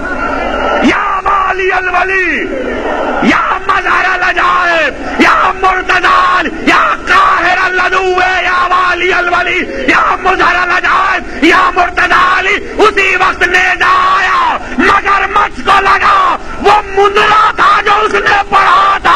یا والی الولی، یا مظہر العجائب، یا مرتضال، یا قاہر العدو، یا والی الولی، یا مظہر العجائب، یا مرتضال۔ اسی وقت نیزہ آیا، مگرمچھ کو لگا، وہ مندرا تھا جو اس نے پڑھا تھا۔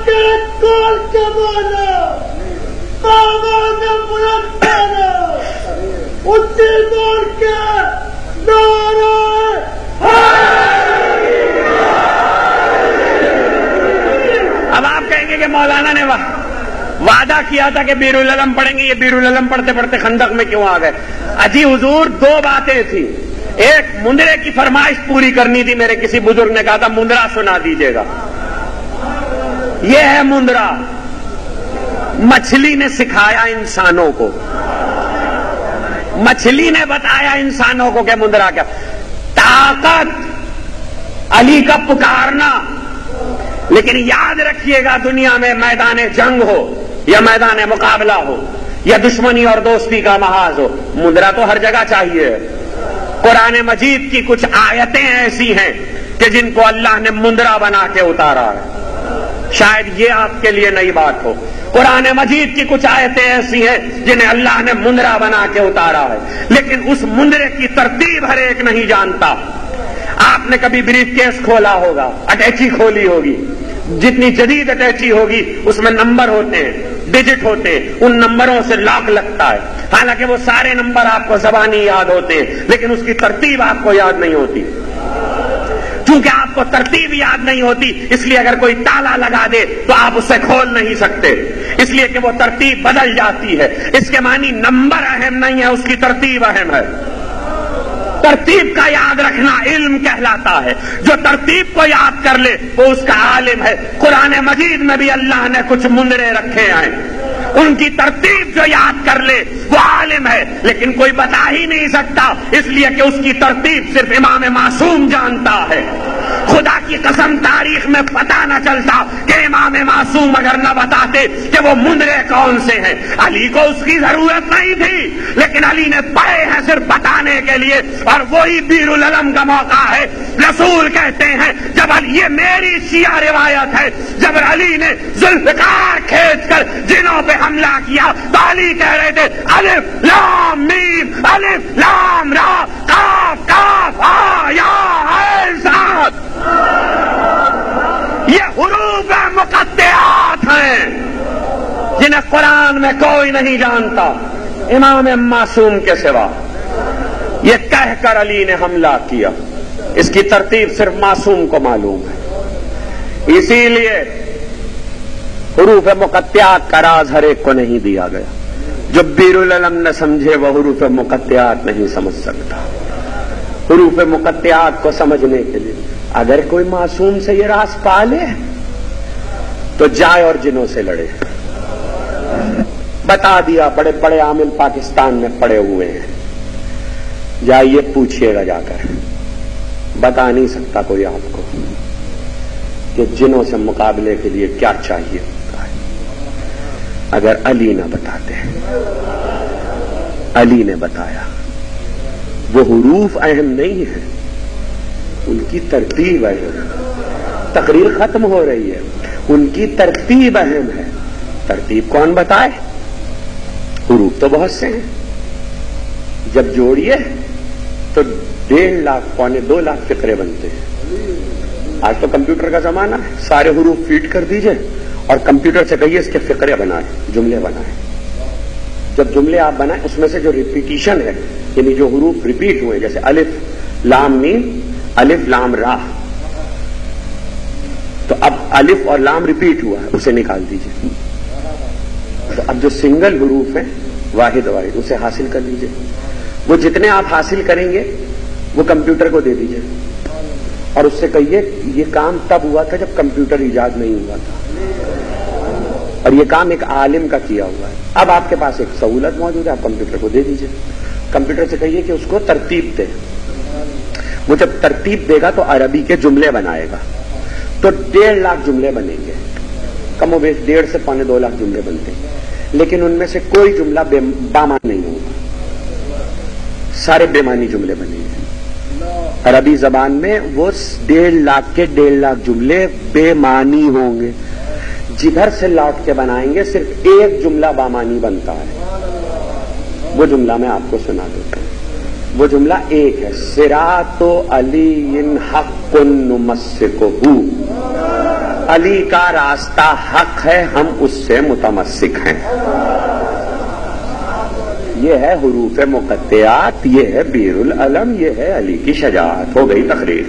کے کال کے مانا آواز بلند کرنا اسی بول کے نعرہ اب آپ کہیں گے کہ مولانا نے وعدہ کیا تھا کہ بیر العلم پڑھیں گے، یہ بیر العلم پڑھتے پڑھتے خندق میں کیوں آ گئے؟ اجی حضور دو باتیں تھیں، ایک مندرے کی فرمائش پوری کرنی تھی، میرے کسی بزرگ نے کہا تھا مندرا سنا دیجیے گا، یہ ہے مندرا، مچھلی نے سکھایا انسانوں کو، مچھلی نے بتایا انسانوں کو کہ مندرا کیا، طاقت علی کا پکارنا، لیکن یاد رکھیے گا دنیا میں میدان جنگ ہو یا میدان مقابلہ ہو یا دشمنی اور دوستی کا محاذ ہو، مندرا تو ہر جگہ چاہیے۔ قرآن مجید کی کچھ آیتیں ایسی ہیں کہ جن کو اللہ نے مندرا بنا کے اتارا ہے، شاید یہ آپ کے لیے نئی بات ہو۔ قرآن مجید کی کچھ آیتیں ایسی ہیں جنہیں اللہ نے مندرا بنا کے اتارا ہے، لیکن اس مندرے کی ترتیب ہر ایک نہیں جانتا۔ آپ نے کبھی بریف کیس کھولا ہوگا، اٹیچی کھولی ہوگی، جتنی جدید اٹیچی ہوگی اس میں نمبر ہوتے ہیں، ڈیجٹ ہوتے ہیں، ان نمبروں سے لاک لگتا ہے، حالانکہ وہ سارے نمبر آپ کو زبانی یاد ہوتے ہیں لیکن اس کی ترتیب آپ کو یاد نہیں ہوتی۔ چونکہ آپ کو ترتیب یاد نہیں ہوتی اس لیے اگر کوئی تالا لگا دے تو آپ اسے کھول نہیں سکتے، اس لیے کہ وہ ترتیب بدل جاتی ہے۔ اس کے معنی نمبر اہم نہیں ہے، اس کی ترتیب اہم ہے۔ ترتیب کا یاد رکھنا علم کہلاتا ہے، جو ترتیب کو یاد کر لے وہ اس کا عالم ہے۔ قرآن مجید میں بھی اللہ نے کچھ مندرے رکھے ہیں، ان کی ترتیب جو یاد کر لے وہ عالم ہے، لیکن کوئی بتا ہی نہیں سکتا اس لیے کہ اس کی ترتیب صرف امام معصوم جانتا ہے۔ خدا کی قسم تاریخ میں پتہ نہ چلتا کہ امام معصوم اگر نہ بتاتے کہ وہ مندرے کون سے ہیں۔ علی کو اس کی ضرورت نہیں تھی لیکن علی نے پڑھے ہیں صرف بتانے کے لیے، اور وہی بیر العلم کا موقع ہے۔ رسول کہتے ہیں جب علی، یہ میری شیعہ روایت ہے، جب علی نے ذوالفقار کھینچ کر جنوں پہ حملہ کیا تو علی کہہ رہے تھے الف لام میم الف لام را قاف کاف ہا یا عین صاد، یہ حروف مقطعات ہیں جنہیں قرآن میں کوئی نہیں جانتا امام معصوم کے سوا۔ یہ کہہ کر علی نے حملہ کیا، اس کی ترتیب صرف معصوم کو معلوم ہے، اسی لیے حروف مقطعات کا راز ہر ایک کو نہیں دیا گیا۔ جو بیر العلم نہ سمجھے وہ حروف مقطعات نہیں سمجھ سکتا۔ حروف مقطعات کو سمجھنے کے لیے اگر کوئی معصوم سے یہ راز پا لے تو جائے اور جنوں سے لڑے۔ بتا دیا، بڑے بڑے عامل پاکستان میں پڑے ہوئے ہیں، جائیے پوچھئے گا جا کر، بتا نہیں سکتا کوئی آپ کو کہ جنوں سے مقابلے کے لیے کیا چاہیے ہوتا ہے اگر علی نہ بتاتے۔ علی نے بتایا، وہ حروف اہم نہیں ہے، ان کی ترتیب اہم ہے۔ تقریر ختم ہو رہی ہے، ان کی ترتیب اہم ہے۔ ترتیب کون بتائے؟ حروف تو بہت سے ہیں، جب جوڑیے تو ڈیڑھ لاکھ پونے دو لاکھ فقرے بنتے ہیں۔ آج تو کمپیوٹر کا زمانہ ہے، سارے حروف فیڈ کر دیجئے اور کمپیوٹر سے کہیے اس کے فقرے بنائیں، جملے بنائیں۔ جب جملے آپ بنائیں اس میں سے جو ریپیٹیشن ہے، یعنی جو حروف ریپیٹ ہوئے، جیسے الف لام میم الف لام را، تو اب الف اور لام ریپیٹ ہوا ہے، اسے نکال دیجئے۔ تو اب جو سنگل حروف ہیں واحد واحد اسے حاصل کر لیجئے۔ وہ جتنے آپ حاصل کریں گے وہ کمپیوٹر کو دے دیجئے اور اس سے کہیے یہ کام تب ہوا تھا جب کمپیوٹر ایجاد نہیں ہوا تھا، اور یہ کام ایک عالم کا کیا ہوا ہے۔ اب آپ کے پاس ایک سہولت موجود ہے، آپ کمپیوٹر کو دے دیجئے، کمپیوٹر سے کہیے کہ اس کو ترتیب دے۔ وہ جب ترتیب دے گا تو عربی کے جملے بنائے گا، تو ڈیڑھ لاکھ جملے بنیں گے، کم و بیش ڈیڑھ سے پونے دو لاکھ جملے بنتے ہیں، لیکن ان میں سے کوئی جملہ بامان نہیں ہوگا، سارے بےمانی جملے بنیں گے۔ عربی زبان میں وہ ڈیڑھ لاکھ کے ڈیڑھ لاکھ جملے بے معنی ہوں گے۔ جدھر سے لوٹ کے بنائیں گے صرف ایک جملہ بامانی بنتا ہے، وہ جملہ میں آپ کو سنا دیتا ہوں۔ وہ جملہ ایک ہے، صراط علی حق نمسکہ، علی کا راستہ حق ہے، ہم اس سے متمسک ہیں. یہ ہے حروف مقطعات، یہ ہے بیر العلم، یہ ہے علی کی شجاعت. ہو گئی تقریر،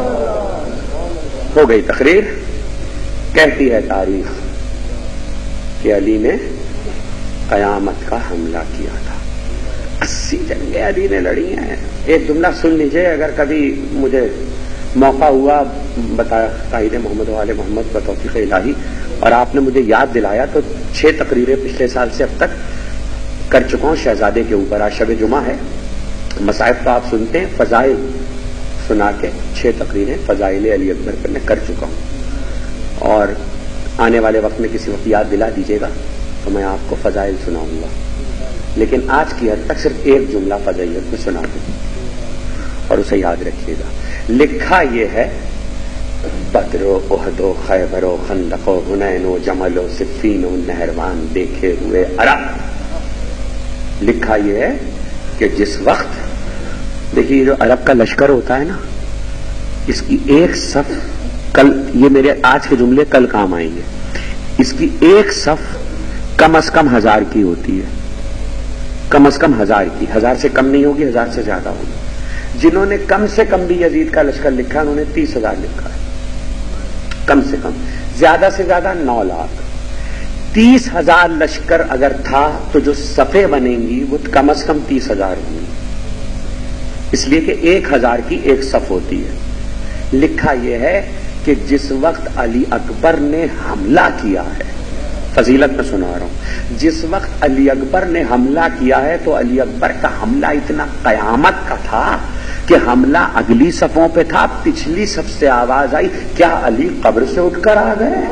ہو گئی تقریر. کہتی ہے تاریخ کہ علی نے قیامت کا حملہ کیا تھا. اسی جنگیں علی نے لڑی ہیں. ایک جملہ سن لیجئے اگر کبھی مجھے موقع ہوا بتا قائد محمد والے محمد بتوفیق الہی اور آپ نے مجھے یاد دلایا تو چھ تقریریں پچھلے سال سے اب تک کر چکا ہوں شہزادے کے اوپر. آج شب جمعہ ہے، مصائب تو آپ سنتے ہیں، فضائل سنا کے چھ تقریریں فضائل علی اکبر پر میں کر چکا ہوں اور آنے والے وقت میں کسی وقت یاد دلا دیجیے گا تو میں آپ کو فضائل سناؤں گا. لیکن آج کی حد تک صرف ایک جملہ فضائلیت میں سنا دوں اور اسے یاد رکھیے گا. لکھا یہ ہے بدر و احد و خیبر و خندق و حنین و جمل و صفین و نہروان دیکھے ہوئے عرب. لکھا یہ ہے کہ جس وقت دیکھیے جو عرب کا لشکر ہوتا ہے نا، اس کی ایک صف کل، یہ میرے آج کے جملے کل کام آئیں گے، اس کی ایک صف کم از کم ہزار کی ہوتی ہے. کم از کم ہزار کی، ہزار سے کم نہیں ہوگی، ہزار سے زیادہ ہوگی. جنہوں نے کم سے کم بھی یزید کا لشکر لکھا انہوں نے تیس ہزار لکھا ہے کم سے کم. زیادہ سے زیادہ نو لاکھ. تیس ہزار لشکر اگر تھا تو جو صفیں بنیں گی وہ کم از کم تیس ہزار ہوں گی، اس لیے کہ ایک ہزار کی ایک صف ہوتی ہے. لکھا یہ ہے کہ جس وقت علی اکبر نے حملہ کیا ہے، فضیلت میں سنا رہا ہوں، جس وقت علی اکبر نے حملہ کیا ہے تو علی اکبر کا حملہ اتنا قیامت کا تھا کہ حملہ اگلی صفوں پہ تھا. پچھلی صف سے آواز آئی کیا علی قبر سے اٹھ کر آ گئے؟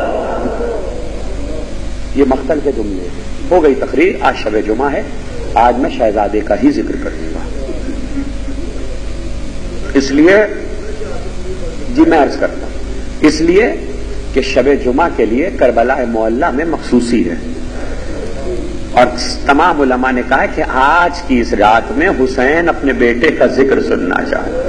یہ مقتل کے جملے ہیں. ہو گئی تقریر. آج شب جمعہ ہے، آج میں شہزادے کا ہی ذکر کروں گا. اس لیے جی میں عرض کرتا ہوں، اس لیے کہ شب جمعہ کے لیے کربلا معلّہ میں مخصوصی ہے اور تمام علماء نے کہا کہ آج کی اس رات میں حسین اپنے بیٹے کا ذکر سننا چاہتے.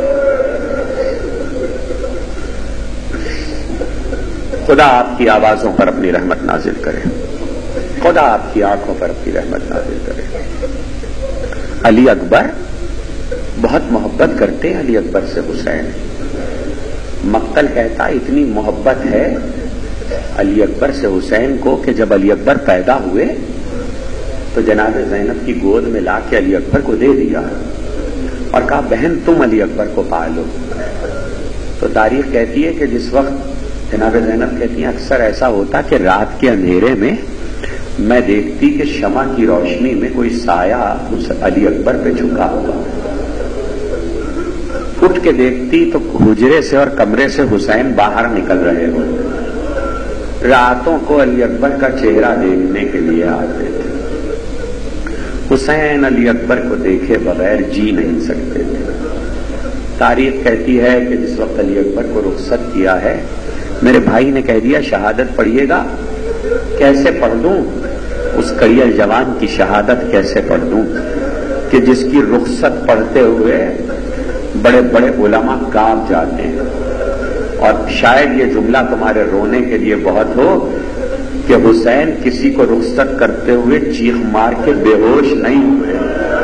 خدا آپ کی آوازوں پر اپنی رحمت نازل کرے، خدا آپ کی آنکھوں پر اپنی رحمت نازل کرے. علی اکبر بہت محبت کرتے ہیں علی اکبر سے حسین. مقتل کہتا اتنی محبت ہے علی اکبر سے حسین کو کہ جب علی اکبر پیدا ہوئے تو جناب زینب کی گود میں لا کے علی اکبر کو دے دیا اور کہا بہن تم علی اکبر کو پالو. تو تاریخ کہتی ہے کہ جس وقت جناب زینب کہتی ہیں اکثر ایسا ہوتا کہ رات کے اندھیرے میں میں دیکھتی کہ شمع کی روشنی میں کوئی سایہ اس علی اکبر پہ جھکا ہوا. اٹھ کے دیکھتی تو حجرے سے اور کمرے سے حسین باہر نکل رہے ہو. راتوں کو علی اکبر کا چہرہ دیکھنے کے لیے آتے تھے. حسین علی اکبر کو دیکھے بغیر جی نہیں سکتے تھے. تاریخ کہتی ہے کہ جس وقت علی اکبر کو رخصت کیا ہے میرے بھائی نے کہہ دیا شہادت پڑھیے گا. کیسے پڑھ دوں اس کڑیل جوان کی شہادت، کیسے پڑھ دوں کہ جس کی رخصت پڑھتے ہوئے بڑے بڑے علماء کانپ جاتے ہیں. اور شاید یہ جملہ تمہارے رونے کے لیے بہت ہو کہ حسین کسی کو رخصت کرتے ہوئے چیخ مار کے بے ہوش نہیں ہوئے،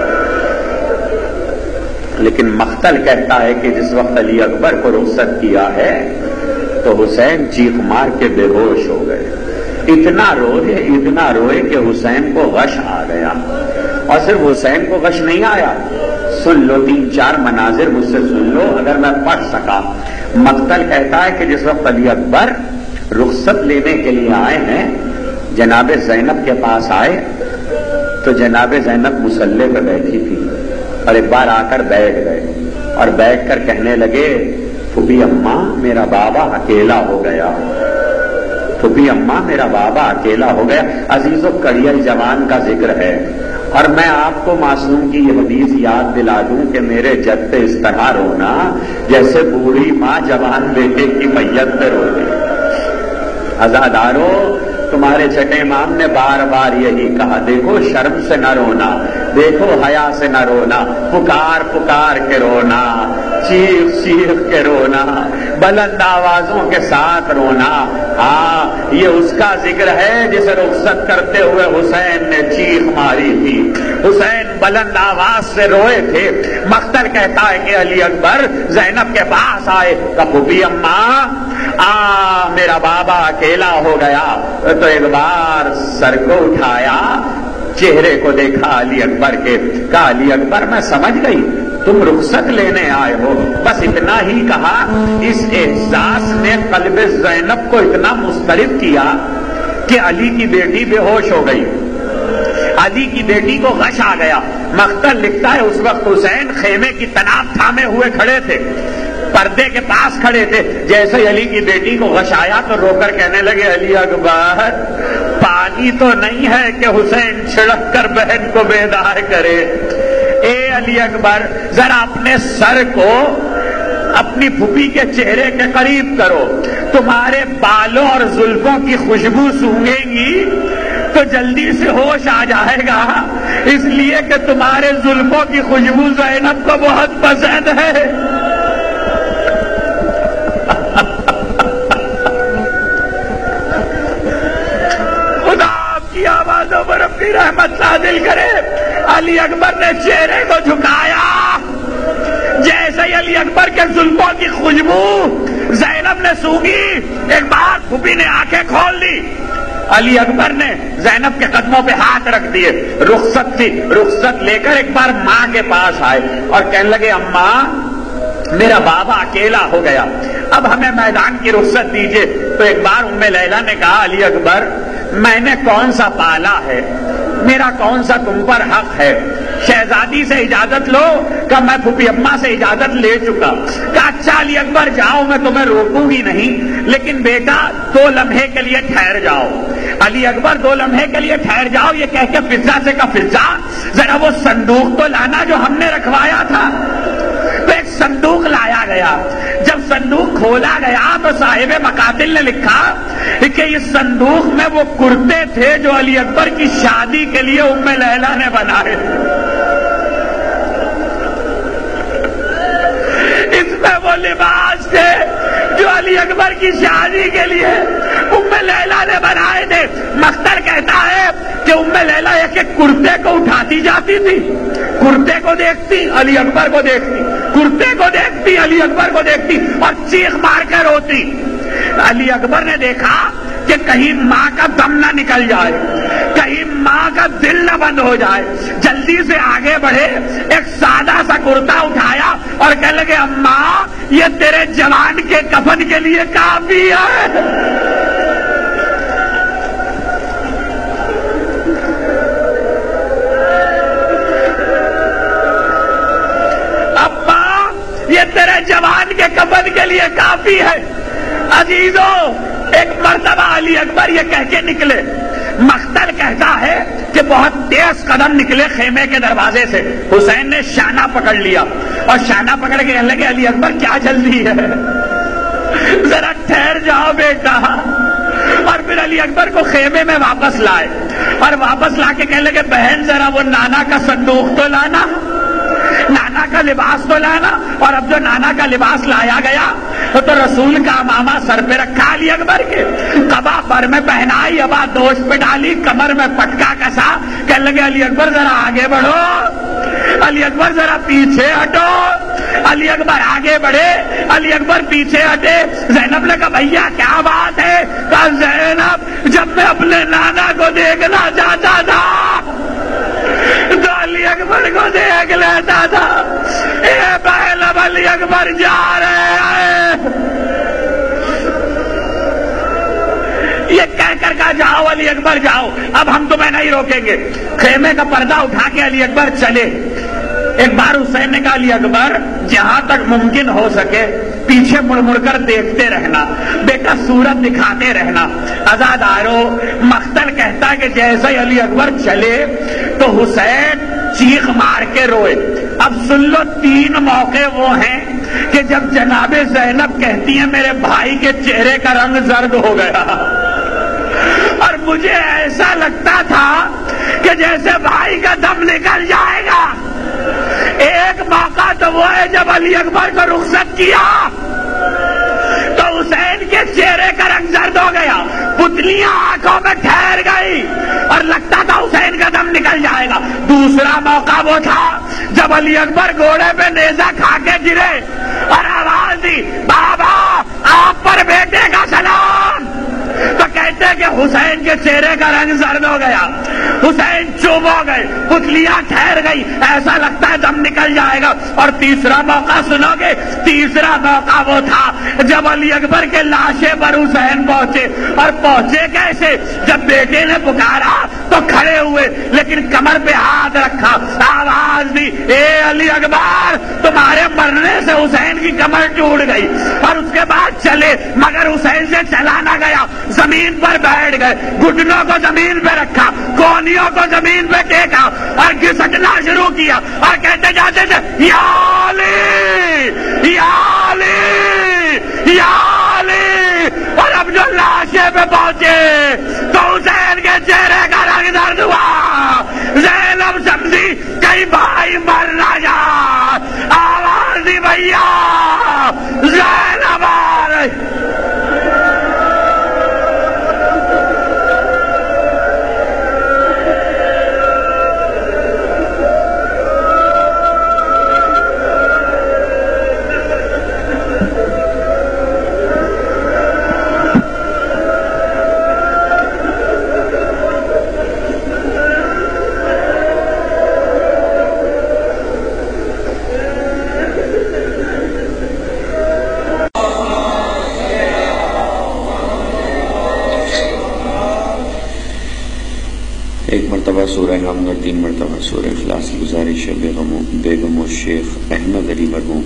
لیکن مقتل کہتا ہے کہ جس وقت علی اکبر کو رخصت کیا ہے تو حسین چیخ مار کے بے ہوش ہو گئے. اتنا روئے اتنا روئے کہ حسین کو غش آ گیا. اور صرف حسین کو غش نہیں آیا، سن لو تین چار مناظر مجھ سے سن لو اگر میں پڑھ سکا. مقتل کہتا ہے کہ جس وقت علی اکبر رخصت لینے کے لیے آئے ہیں جناب زینب کے پاس آئے تو جناب زینب مصلی پہ بیٹھی تھی اور ایک بار آ کر بیٹھ گئے اور بیٹھ کر کہنے لگے پھوپھی اماں میرا بابا اکیلا ہو گیا، پھوپھی اماں میرا بابا اکیلا ہو گیا. عزیزو کڑیل جوان کا ذکر ہے اور میں آپ کو معصوم کی یہ حدیث یاد دلا دوں کہ میرے جد پہ اس طرح رونا جیسے بوڑھی ماں جوان بیٹے کی میت پہ رونے. عزادارو تمہارے چھٹے امام نے بار بار یہی کہا دیکھو شرم سے نہ رونا، دیکھو حیا سے نہ رونا، پکار پکار کے رونا، چیخ چیخ کے رونا، بلند آوازوں کے ساتھ رونا، ہاں یہ اس کا ذکر ہے جسے رخصت کرتے ہوئے حسین نے چیخ ماری تھی۔ حسین بلند آواز سے روئے تھے۔ مقتل کہتا ہے کہ علی اکبر زینب کے پاس آئے، کہا پھوپھی اماں آ میرا بابا اکیلا ہو گیا، تو ایک بار سر کو اٹھایا، چہرے کو دیکھا علی اکبر کے، کہا علی اکبر میں سمجھ گئی تم رخصت لینے آئے ہو، بس اتنا ہی کہا۔ اس احساس نے قلب زینب کو اتنا مضطرب کیا کہ علی کی بیٹی بے ہوش ہو گئی، علی کی بیٹی کو غش آ گیا۔ مقتل لکھتا ہے اس وقت حسین خیمے کی تناب تھامے ہوئے کھڑے تھے، پردے کے پاس کھڑے تھے۔ جیسے علی کی بیٹی کو غش آیا تو رو کر کہنے لگے علی اکبر پانی تو نہیں ہے کہ حسین چھڑک کر بہن کو بیدار کرے، اے علی اکبر ذرا اپنے سر کو اپنی پھوپھی کے چہرے کے قریب کرو، تمہارے بالوں اور زلفوں کی خوشبو سونگیں گی تو جلدی سے ہوش آ جائے گا، اس لیے کہ تمہارے زلفوں کی خوشبو زینب کو بہت پسند ہے۔ خدا آپ کی آوازوں پر اپنی رحمت نازل کرے۔ علی اکبر نے چہرے کو جھکایا، جیسے ہی علی اکبر کے زلفوں کی خوشبو زینب نے سونگی، ایک بار پھوپھی نے آنکھیں کھول دی۔ علی اکبر نے زینب کے قدموں پہ ہاتھ رکھ دیے، رخصت تھی، رخصت لے کر ایک بار ماں کے پاس آئے اور کہنے لگے اماں میرا بابا اکیلا ہو گیا، اب ہمیں میدان کی رخصت دیجیے۔ تو ایک بار ام لیلا نے کہا علی اکبر میں نے کون سا پالا ہے، میرا کون سا تم پر حق ہے، شہزادی سے اجازت لو، کہ میں پھوپھی اماں سے اجازت لے چکا۔ کہا اچھا علی اکبر جاؤ، میں تمہیں روکوں گی نہیں، لیکن بیٹا دو لمحے کے لیے ٹھہر جاؤ۔ علی اکبر دو لمحے کے لیے ٹھہر جاؤ یہ کہہ کے فضا سے کہا فضا ذرا وہ صندوق تو لانا جو ہم نے رکھوایا تھا۔ تو ایک صندوق لایا گیا، جب صندوق کھولا گیا تو صاحب مقاتل نے لکھا کہ اس صندوق میں وہ کرتے تھے جو علی اکبر کی شادی کے لیے ام لیلا نے بنائے، اس میں وہ لباس تھے جو علی اکبر کی شادی کے لیے ام لیلا نے بنائے تھے۔ مقتل کہتا ہے کہ ام لیلا ایک ایک کرتے کو اٹھاتی جاتی تھی، کرتے کو دیکھتی علی اکبر کو دیکھتی، کرتے کو دیکھتی علی اکبر کو دیکھتی اور چیخ مار کر روتی۔ علی اکبر نے دیکھا کہ کہیں ماں کا دم نہ نکل جائے، کہیں ماں کا دل نہ بند ہو جائے، جلدی سے آگے بڑھے، ایک سادہ سا کرتا اٹھایا اور کہنے لگے اماں یہ تیرے جوان کے کفن کے لیے کافی ہے۔ یہ تیرے جوان کے کفن کے لیے کافی ہے۔ عزیزوں ایک مرتبہ علی اکبر یہ کہہ کے نکلے، مقتل کہتا ہے کہ بہت تیز قدم نکلے خیمے کے دروازے سے، حسین نے شانہ پکڑ لیا اور شانہ پکڑ کے کہنے لگے علی اکبر کیا جلدی ہے، ذرا ٹھہر جاؤ بیٹا۔ اور پھر علی اکبر کو خیمے میں واپس لائے اور واپس لا کے کہنے لگے بہن ذرا وہ نانا کا صندوق تو لانا، نانا کا لباس تو لانا۔ اور اب جو نانا کا لباس لایا گیا تو رسول کا امامہ سر پہ رکھا علی اکبر کے، قبا پر میں پہنائی، ابا دوش پہ ڈالی، کمر میں پٹکا کسا، کہنے لگے علی اکبر ذرا آگے بڑھو، علی اکبر ذرا پیچھے ہٹو۔ علی اکبر آگے بڑھے، علی اکبر پیچھے ہٹے۔ زینب نے کہا بھیا کیا بات ہے؟ کہا زینب جب میں اپنے نانا کو دیکھنا چاہتا تھا تو علی اکبر کو دیکھ لیتا تھا، اے بہن اب علی اکبر جا رہے ہیں۔ یہ کہہ کر کہا جاؤ علی اکبر جاؤ، اب ہم تمہیں نہیں روکیں گے۔ خیمے کا پردہ اٹھا کے علی اکبر چلے۔ ایک بار حسین نے کہا علی اکبر جہاں تک ممکن ہو سکے پیچھے مڑ مڑ کر دیکھتے رہنا، بیٹا صورت دکھاتے رہنا۔ عزادارو مقتل کہتا کہ جیسے علی اکبر چلے تو حسین چیخ مار کے روئے۔ اب سن لو تین موقع وہ ہیں کہ جب جناب زینب کہتی ہیں میرے بھائی کے چہرے کا رنگ زرد ہو گیا اور مجھے ایسا لگتا تھا کہ جیسے بھائی کا دم نکل جائے گا۔ ایک موقع تو وہ ہے جب علی اکبر کو رخصت کیا پتلیاں آنکھوں میں ٹھہر گئی اور لگتا تھا حسین کا دم نکل جائے گا۔ دوسرا موقع وہ تھا جب علی اکبر گھوڑے پہ نیزہ کھا کے گرے اور آواز دی بابا آپ پر بیٹے کا سلام، تو کہتے کہ حسین کے چہرے کا رنگ زرد ہو گیا، حسین چوب ہو گئے، پتلیاں ٹھہر گئی، ایسا لگتا ہے دم نکل جائے گا۔ اور تیسرا موقع سنو گے، تیسرا موقع وہ تھا جب علی اکبر کے لاشے پر حسین پہنچے، اور پہنچے کیسے؟ جب بیٹے نے پکارا تو کھڑے ہوئے لیکن کمر پہ ہاتھ رکھا، آواز دی اے علی اکبر تمہارے مرنے سے حسین کی کمر ٹوٹ گئی، اور اس کے بعد چلے مگر حسین سے چلا نہ گیا، زمین پر بیٹھ گئے، گھٹنوں کو زمین پہ رکھا، کونیوں کو زمین پہ ٹیکا اور گھسٹنا شروع کیا اور کہتے جاتے تھے یا علی یا علی یا علی۔ اور اب جو لاشے پہ پہنچے تو حسین کے چہرے کا رنگ درد ہوا، زینب سمجھی کئی بھائی مر نہ جائے، آواز دی بھیا زینب آ رہی۔ سورہ حمد اور تین مرتبہ سورہ اخلاص کی گزارش ہے بیگم و شیخ احمد علی مرحوم۔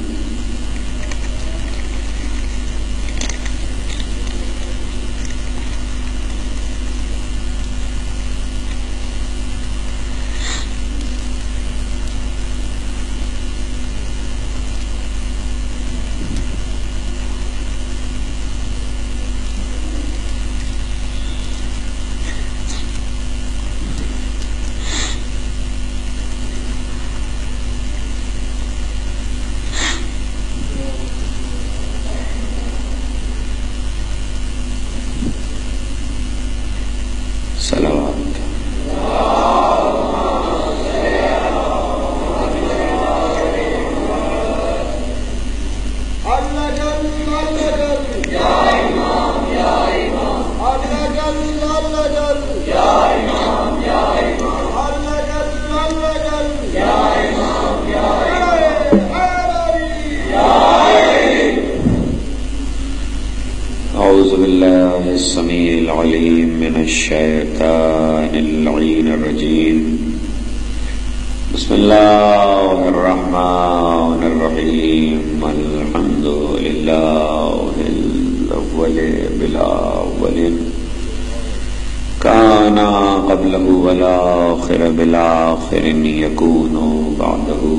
السميع العليم من الشيطان اللعين الرجيم بسم الله الرحمن الرحيم الحمد لله الأول بالأول كان قبله والآخر بالآخر يكون بعده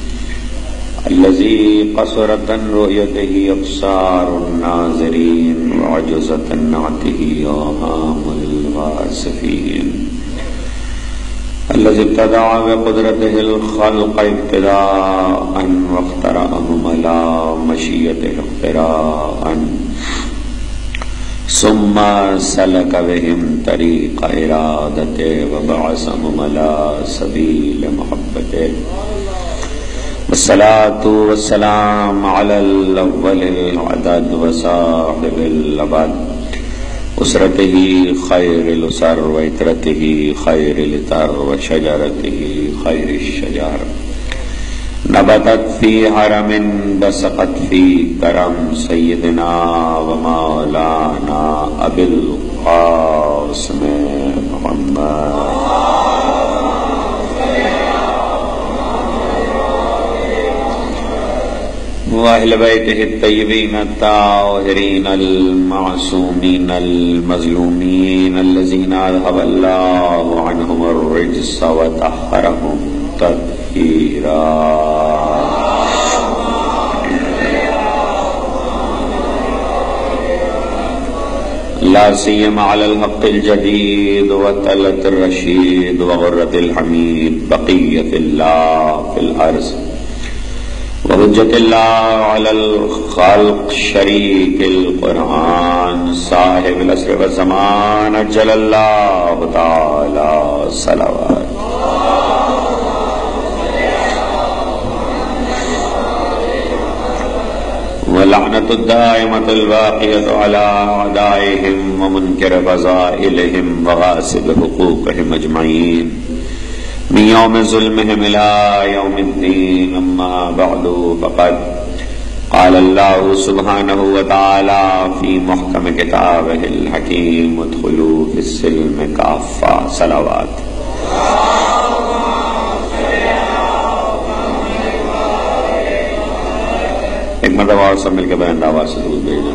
الذي قصرت عن رؤيته أبصار الناظرين وعجزت عن نعته أوهام الواصفين الذي ابتدع بقدرته الخلق ابتداء واخترعهم على مشيئته اختراعا ثم سلك بهم طريق إرادته وبعثهم على سبيل محبته والصلاة والسلام على الأول العدد وصاحب الأبد أسرته خير الأسر وإترته خير الإتر وشجرته خير الشجر نبتت في حرم بسقت في كرم سيدنا ومولانا أبي القاسم محمد وأهل بيته الطيبين الطاهرين المعصومين المظلومين الذين أذهب الله عنهم الرجس وطهرهم تطهيرا لا سيما على الحق الجديد وتلة الرشيد وغرة الحميد بقية الله في الأرض وحجت اللہ علی الخلق شریک القرآن صاحب العصر والزمان اجل اللہ تعالی صلوات ولعنت الدائمة الباقية على أعدائهم ومنكر فضائلهم وغاصب حقوقهم أجمعين من يوم ظلمهم إلى يوم الدين. أما بعد فقد قال الله سبحانه وتعالى في محكم كتابه الحكيم ادخلوا في السلم كافة صلوات. ایک مرتبہ اور سب مل کے بلند آواز سے درود بھیجیں.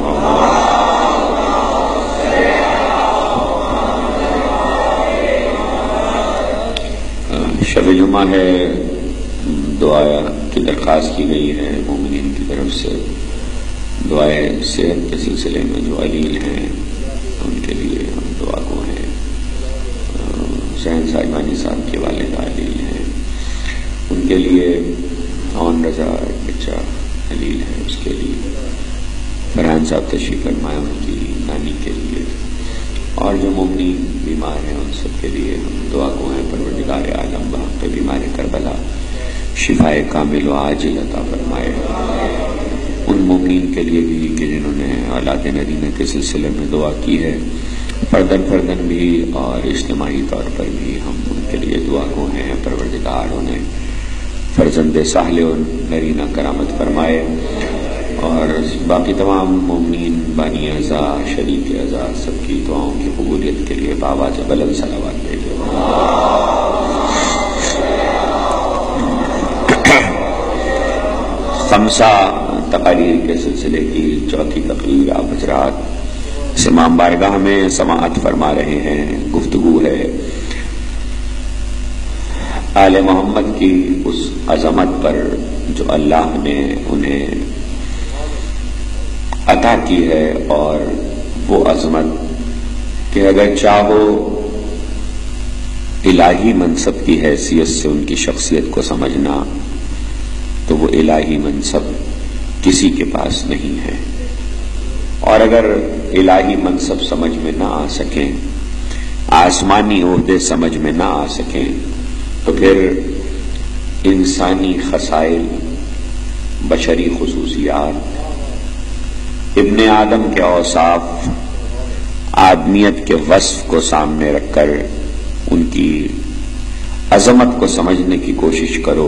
شب جمعہ ہے، دعا کی درخواست کی گئی ہے مومنین کی طرف سے. دعائے صحت کے سلسلے میں جو علیل ہیں ان کے لیے ہم دعا کو ہیں. حسین صاحبانی صاحب کے والد علیل ہیں، ان کے لیے اون رضا بچہ علیل ہے، اس کے لیے فرحان صاحب تشریف فرمائے، ان کی نانی کے لیے، اور جو مومنین بیمار ہیں ان سب کے لیے ہم دعا کو ہیں. پروردگار عالم بحق بیمار کربلا شفائے کامل و عاجل عطا فرمائے. ان مومنین کے لیے بھی کہ جنہوں نے اولاد نرینہ کے سلسلے میں دعا کی ہے، فردن فردن بھی اور اجتماعی طور پر بھی ہم ان کے لیے دعا کو ہیں. پروردگار انہیں فرزند صالح و نرینہ کرامت فرمائے، اور باقی تمام مومنین بانی اعضاء شریک اعضاء سب کی دعاؤں کی قبولیت کے لیے بآواز بلند صلوات بھیجے. خمسہ تقاریر کے سلسلے کی چوتھی تقریر آپ حضرات امام بارگاہ میں سماعت فرما رہے ہیں. گفتگو ہے آل محمد کی اس عظمت پر جو اللہ نے انہیں عطا کی ہے، اور وہ عظمت کہ اگر چاہو الہی منصب کی حیثیت سے ان کی شخصیت کو سمجھنا تو وہ الہی منصب کسی کے پاس نہیں ہے. اور اگر الہی منصب سمجھ میں نہ آ سکیں، آسمانی عہدے سمجھ میں نہ آ سکیں، تو پھر انسانی خصائل، بشری خصوصیات، ابن آدم کے اوصاف، آدمیت کے وصف کو سامنے رکھ کر ان کی عظمت کو سمجھنے کی کوشش کرو،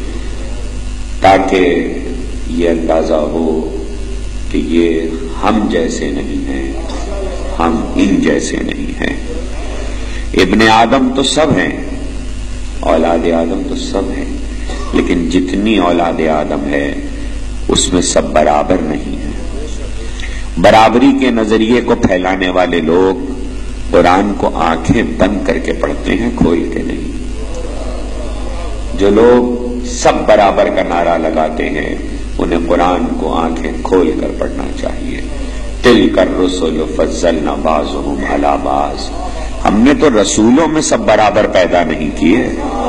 تاکہ یہ اندازہ ہو کہ یہ ہم جیسے نہیں ہیں، ہم ان جیسے نہیں ہیں. ابن آدم تو سب ہیں، اولاد آدم تو سب ہیں، لیکن جتنی اولاد آدم ہے اس میں سب برابر نہیں ہیں. برابری کے نظریے کو پھیلانے والے لوگ قرآن کو آنکھیں بند کر کے پڑھتے ہیں، کھول کے نہیں. جو لوگ سب برابر کا نعرہ لگاتے ہیں انہیں قرآن کو آنکھیں کھول کر پڑھنا چاہیے. تلک الرسل فضلنا بعضهم علی بعض. ہم نے تو رسولوں میں سب برابر پیدا نہیں کیے،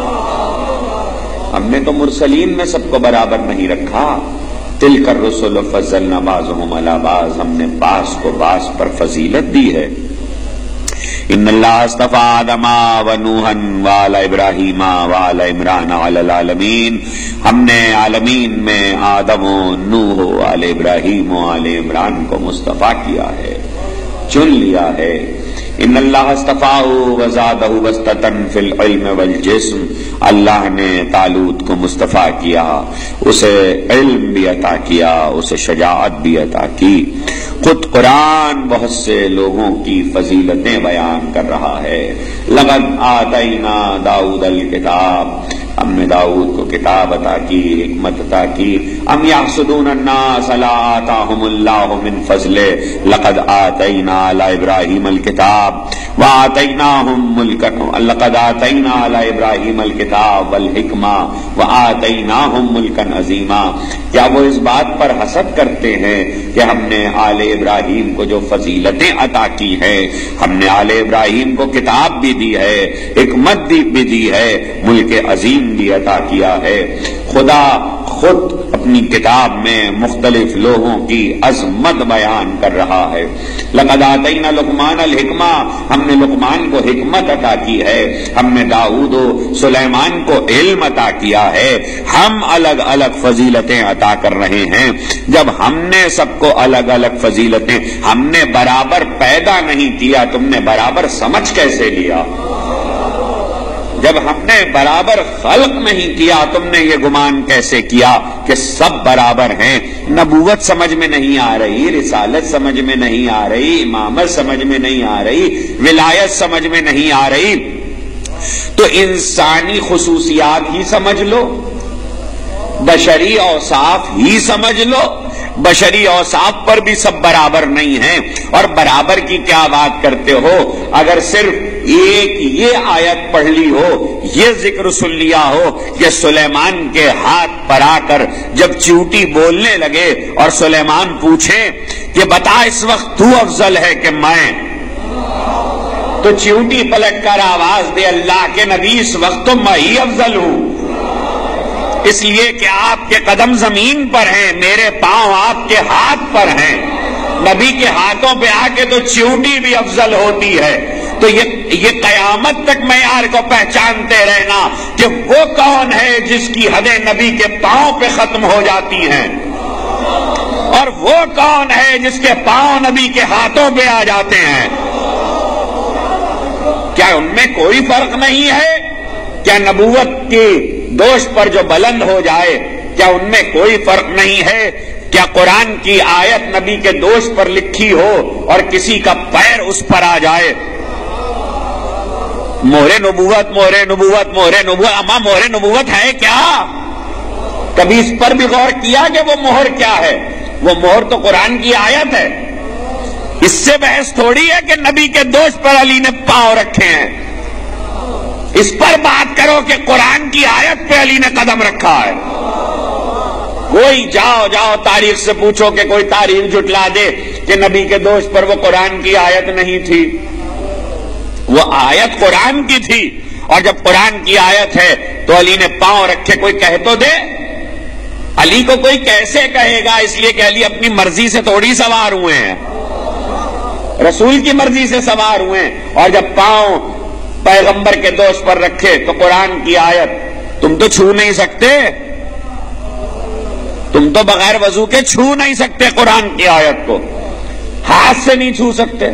ہم نے تو مرسلین میں سب کو برابر نہیں رکھا. تلک الرسل فضلنا بعضهم علی بعض. ہم نے بعض کو بعض پر فضیلت دی ہے. ان اللہ اصطفى آدم و نوحا وآل ابراہیم وآل عمران علی العالمین. ہم نے عالمین میں آدم و نوح و آل ابراہیم و آل عمران کو مصطفیٰ کیا ہے، چن لیا ہے. ان اللہ اصطفاہ وزادہ بسطۃ فی العلم والجسم. اللہ نے طالوت کو مصطفیٰ کیا، اسے علم بھی عطا کیا، اسے شجاعت بھی عطا کی. خود قرآن بہت سے لوگوں کی فضیلتیں بیان کر رہا ہے. لقد آتینا داؤد الکتاب. ہم نے داؤد کو کتاب عطا کی، حکمت عطا کی. ام یحسدون الناس لا آتاہم اللہ من فضلہ. لقد آتینا علی ابراہیم الکتاب وآتیناہم ملکا. لقد آتینا علی ابراہیم الکتاب والحکمہ وآتیناہم ملکا عظیما. کیا وہ اس بات پر حسد کرتے ہیں کہ ہم نے آل ابراہیم کو جو فضیلتیں عطا کی ہیں، ہم نے آل ابراہیم کو کتاب بھی دی ہے، حکمت بھی دی ہے، ملک عظیم بھی عطا کیا ہے. خدا خود اپنے اپنی کتاب میں مختلف لوگوں کی عظمت بیان کر رہا ہے۔ لقد آتینا لقمان الحکمہ، ہم نے لقمان کو حکمت عطا کی ہے، ہم نے داؤد و سلیمان کو علم عطا کیا ہے، ہم الگ الگ فضیلتیں عطا کر رہے ہیں۔ جب ہم نے سب کو الگ الگ فضیلتیں، ہم نے برابر پیدا نہیں کیا، تم نے برابر سمجھ کیسے لیا؟ جب ہم نے برابر خلق نہیں کیا، تم نے یہ گمان کیسے کیا کہ سب برابر ہیں؟ نبوت سمجھ میں نہیں آ رہی، رسالت سمجھ میں نہیں آ رہی، امامت سمجھ میں نہیں آ رہی، ولایت سمجھ میں نہیں آ رہی، تو انسانی خصوصیات ہی سمجھ لو، بشری اوصاف ہی سمجھ لو۔ بشری اوصاف پر بھی سب برابر نہیں ہیں، اور برابر کی کیا بات کرتے ہو؟ اگر صرف ایک یہ آیت پڑھ لی ہو، یہ ذکر سن لیا ہو کہ سلیمان کے ہاتھ پر آ کر جب چیوٹی بولنے لگے اور سلیمان پوچھے کہ بتا اس وقت تو افضل ہے کہ میں، تو چیوٹی پلٹ کر آواز دے اللہ کے نبی اس وقت تو میں ہی افضل ہوں، اس لیے کہ آپ کے قدم زمین پر ہیں، میرے پاؤں آپ کے ہاتھ پر ہیں۔ نبی کے ہاتھوں پہ آ کے تو چیوٹی بھی افضل ہوتی ہے۔ تو یہ یہ قیامت تک معیار کو پہچانتے رہنا کہ وہ کون ہے جس کی حدیں نبی کے پاؤں پہ ختم ہو جاتی ہیں، اور وہ کون ہے جس کے پاؤں نبی کے ہاتھوں پہ آ جاتے ہیں۔ کیا ان میں کوئی فرق نہیں ہے؟ کیا نبوت کی دوش پر جو بلند ہو جائے، کیا ان میں کوئی فرق نہیں ہے؟ کیا قرآن کی آیت نبی کے دوش پر لکھی ہو اور کسی کا پیر اس پر آ جائے، مہر نبوت مہر نبوت مہر نبوت، اما مہر نبوت ہے کیا؟ کبھی اس پر بھی غور کیا کہ وہ مہر کیا ہے؟ وہ مہر تو قرآن کی آیت ہے۔ اس سے بحث تھوڑی ہے کہ نبی کے دوش پر علی نے پاؤں رکھے ہیں، اس پر بات کرو کہ قرآن کی آیت پہ علی نے قدم رکھا ہے۔ کوئی جاؤ جاؤ تاریخ سے پوچھو کہ کوئی تاریخ جھٹلا دے کہ نبی کے دوش پر وہ قرآن کی آیت نہیں تھی۔ وہ آیت قرآن کی تھی، اور جب قرآن کی آیت ہے تو علی نے پاؤں رکھے، کوئی کہہ تو دے۔ علی کو کوئی کیسے کہے گا؟ اس لیے کہ علی اپنی مرضی سے تھوڑی سوار ہوئے ہیں، رسول کی مرضی سے سوار ہوئے ہیں۔ اور جب پاؤں پیغمبر کے دوش پر رکھے تو قرآن کی آیت تم تو چھو نہیں سکتے، تم تو بغیر وضو کے چھو نہیں سکتے قرآن کی آیت کو، ہاتھ سے نہیں چھو سکتے،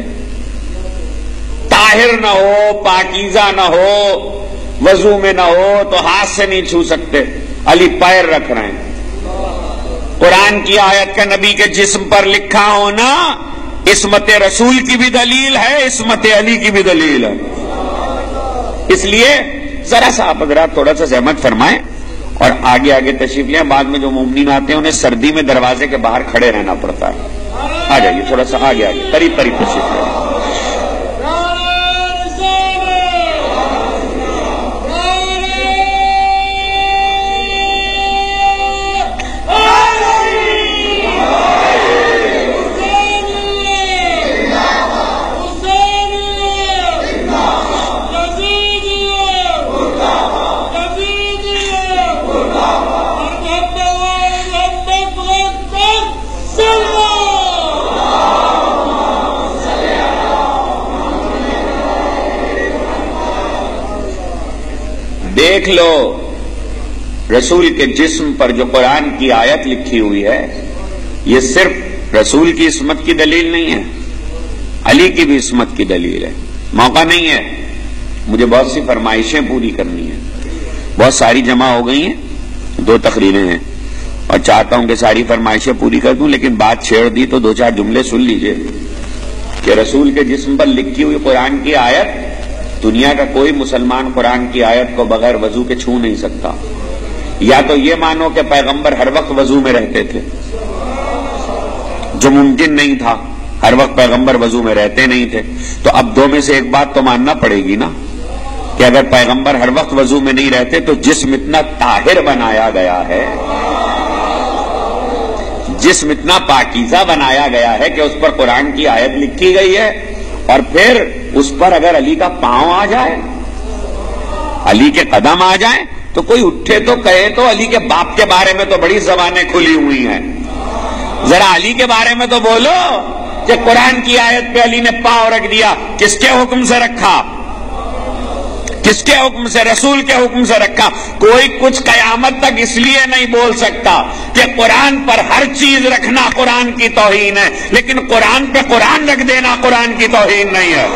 طاہر نہ ہو، پاکیزہ نہ ہو، وضو میں نہ ہو تو ہاتھ سے نہیں چھو سکتے۔ علی پیر رکھ رہے ہیں۔ قرآن کی آیت کا نبی کے جسم پر لکھا ہونا عصمت رسول کی بھی دلیل ہے، عصمت علی کی بھی دلیل ہے۔ اس لیے ذرا سا آپ حضرات تھوڑا سا زحمت فرمائیں اور آگے آگے تشریف لیں۔ بعد میں جو مومنین آتے ہیں انہیں سردی میں دروازے کے باہر کھڑے رہنا پڑتا ہے۔ آ جائیے تھوڑا سا آگے آگے قریب قریب تشریف لیں۔ دیکھ لو رسول کے جسم پر جو قرآن کی آیت لکھی ہوئی ہے، یہ صرف رسول کی عصمت کی دلیل نہیں ہے، علی کی بھی عصمت کی دلیل ہے۔ موقع نہیں ہے، مجھے بہت سی فرمائشیں پوری کرنی ہیں، بہت ساری جمع ہو گئی ہیں، دو تقریریں ہیں اور چاہتا ہوں کہ ساری فرمائشیں پوری کر دوں، لیکن بات چھیڑ دی تو دو چار جملے سن لیجئے کہ رسول کے جسم پر لکھی ہوئی قرآن کی آیت، دنیا کا کوئی مسلمان قرآن کی آیت کو بغیر وضو کے چھو نہیں سکتا۔ یا تو یہ مانو کہ پیغمبر ہر وقت وضو میں رہتے تھے، جو ممکن نہیں تھا، ہر وقت پیغمبر وضو میں رہتے نہیں تھے، تو اب دو میں سے ایک بات تو ماننا پڑے گی نا کہ اگر پیغمبر ہر وقت وضو میں نہیں رہتے تو جسم اتنا طاہر بنایا گیا ہے، جسم اتنا پاکیزہ بنایا گیا ہے کہ اس پر قرآن کی آیت لکھی گئی ہے، اور پھر اس پر اگر علی کا پاؤں آ جائے، علی کے قدم آ جائیں، تو کوئی اٹھے تو کہے تو علی کے باپ کے بارے میں تو بڑی زبانیں کھلی ہوئی ہیں، ذرا علی کے بارے میں تو بولو کہ قرآن کی آیت پہ علی نے پاؤں رکھ دیا، کس کے حکم سے رکھا؟ کس کے حکم سے؟ رسول کے حکم سے رکھا۔ کوئی کچھ قیامت تک اس لیے نہیں بول سکتا کہ قرآن پر ہر چیز رکھنا قرآن کی توہین ہے، لیکن قرآن پہ قرآن رکھ دینا قرآن کی توہین نہیں ہے۔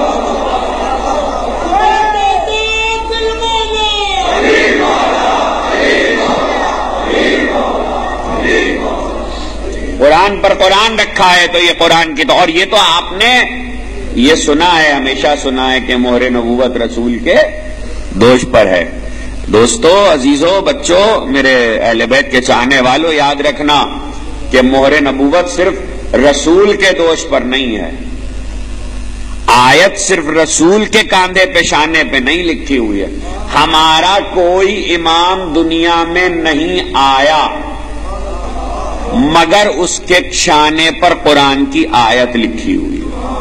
قرآن پر قرآن رکھا ہے تو یہ قرآن کی تو، اور یہ تو آپ نے یہ سنا ہے، ہمیشہ سنا ہے کہ مہر نبوت رسول کے دوش پر ہے۔ دوستو، عزیزو، بچوں، میرے اہل بیت کے چاہنے والوں، یاد رکھنا کہ مہر نبوت صرف رسول کے دوش پر نہیں ہے، آیت صرف رسول کے کاندھے پہ شانے پہ نہیں لکھی ہوئی ہے۔ ہمارا کوئی امام دنیا میں نہیں آیا مگر اس کے شانے پر قرآن کی آیت لکھی ہوئی ہے۔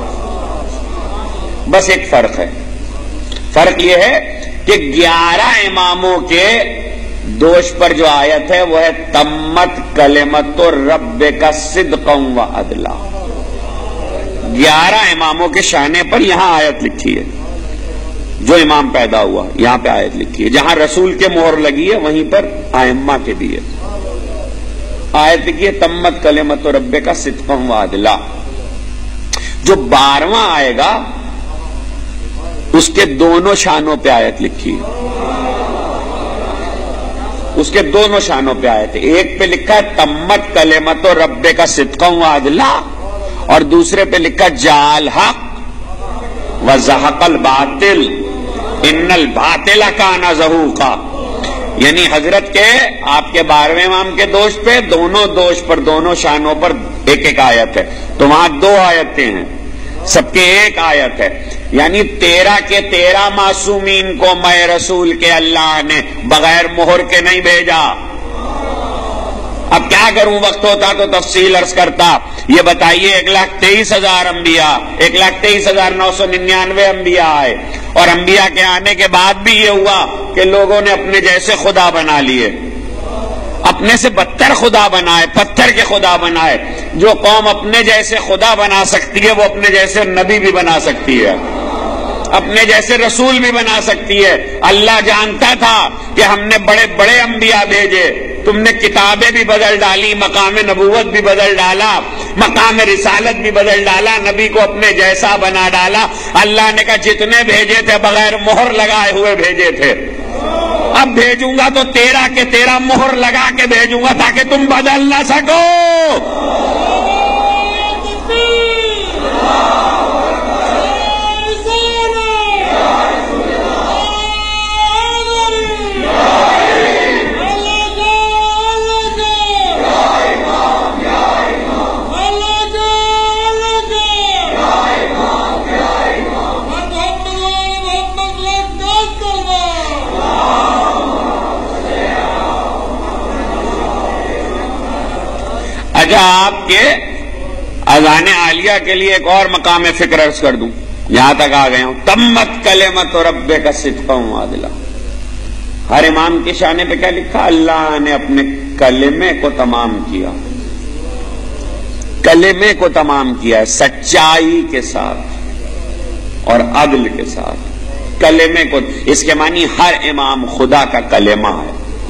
بس ایک فرق ہے، فرق یہ ہے کہ گیارہ اماموں کے دوش پر جو آیت ہے وہ ہے تمت کلمت رب کا صدقا و عدلا۔ گیارہ اماموں کے شانے پر یہاں آیت لکھی ہے، جو امام پیدا ہوا یہاں پہ آیت لکھی ہے، جہاں رسول کے مہر لگی ہے وہیں پر ائمہ کے بھی ہے آیت لکھی ہے تمت کلمت رب کا صدقا و عدلا۔ جو بارہواں آئے گا اس کے دونوں شانوں پہ آیت لکھی ہے، اس کے دونوں شانوں پہ آیت ہے، ایک پہ لکھا ہے تمت کلمت رب کا صدقا و عدلا، اور دوسرے پہ لکھا جال حق و زہق الباطل ان الباطل کان زہوقا۔ یعنی حضرت کے آپ کے بارہویں امام کے دوش پہ دونوں دوش پر دونوں شانوں پر ایک ایک آیت ہے، تو وہاں دو آیتیں ہیں، سب کے ایک آیت ہے، یعنی تیرہ کے تیرہ معصومین کو میں رسول کے اللہ نے بغیر مہر کے نہیں بھیجا۔ اب کیا کروں، وقت ہوتا تو تفصیل عرض کرتا۔ یہ بتائیے ایک لاکھ تیئیس ہزار انبیاء، ایک لاکھ تیئیس ہزار نو سو ننانوے انبیاء آئے، اور انبیاء کے آنے کے بعد بھی یہ ہوا کہ لوگوں نے اپنے جیسے خدا بنا لیے، اپنے سے بدتر خدا بنائے، پتھر کے خدا بنائے۔ جو قوم اپنے جیسے خدا بنا سکتی ہے وہ اپنے جیسے نبی بھی بنا سکتی ہے، اپنے جیسے رسول بھی بنا سکتی ہے۔ اللہ جانتا تھا کہ ہم نے بڑے بڑے انبیاء بھیجے، تم نے کتابیں بھی بدل ڈالی، مقام نبوت بھی بدل ڈالا، مقام رسالت بھی بدل ڈالا، نبی کو اپنے جیسا بنا ڈالا۔ اللہ نے کہا جتنے بھیجے تھے بغیر مہر لگائے ہوئے بھیجے تھے، اب بھیجوں گا تو تیرہ کے تیرہ مہر لگا کے بھیجوں گا تاکہ تم بدل نہ سکو۔ اچھا، آپ کے اذان عالیہ کے لیے ایک اور مقام فکر عرض کر دوں، یہاں تک آ گیا ہوں۔ تمت کلمت رب کا صدقا و عدلا، ہر امام کے شانے پہ کیا لکھا؟ اللہ نے اپنے کلمے کو تمام کیا، کلمے کو تمام کیا ہے سچائی کے ساتھ اور عدل کے ساتھ۔ کلمے کو، اس کے معنی ہر امام خدا کا کلمہ ہے،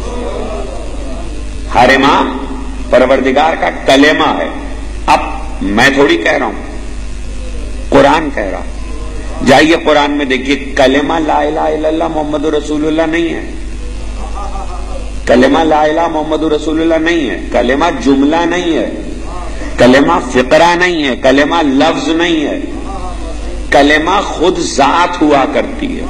ہر امام پروردگار کا کلمہ ہے۔ اب میں تھوڑی کہہ رہا ہوں، قرآن کہہ رہا، جائیے قرآن میں دیکھیے، کلمہ لا الہ الا اللہ محمد رسول اللہ نہیں ہے، کلمہ لا الہ محمد رسول اللہ نہیں ہے، کلمہ جملہ نہیں ہے، کلمہ فقرہ نہیں ہے، کلمہ لفظ نہیں ہے، کلمہ خود ذات ہوا کرتی ہے۔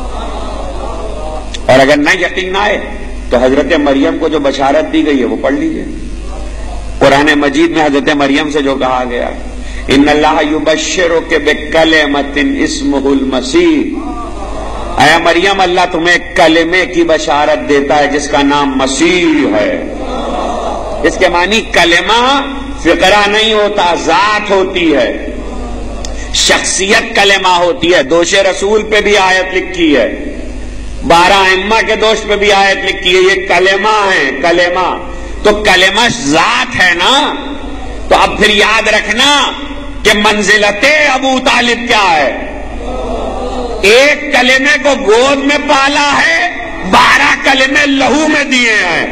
اور اگر نہ یقین نہ آئے تو حضرت مریم کو جو بشارت دی گئی ہے وہ پڑھ لیجئے، قرآن مجید میں حضرت مریم سے جو کہا گیا، ان اللہ یبشرک بکلمۃ اسمہ المسیح، اے مریم اللہ تمہیں ایک کلمے کی بشارت دیتا ہے جس کا نام مسیح ہے۔ اس کے معنی کلمہ فقرہ نہیں ہوتا، ذات ہوتی ہے، شخصیت کلمہ ہوتی ہے۔ دوش رسول پہ بھی آیت لکھی ہے، بارہ ائمہ کے دوست پہ بھی آیت لکھی ہے، یہ کلمہ ہے، کلمہ تو کلمہ ذات ہے نا. تو اب پھر یاد رکھنا کہ منزلت ابو طالب کیا ہے. ایک کلمے کو گود میں پالا ہے، بارہ کلمے لہو میں دیے ہیں.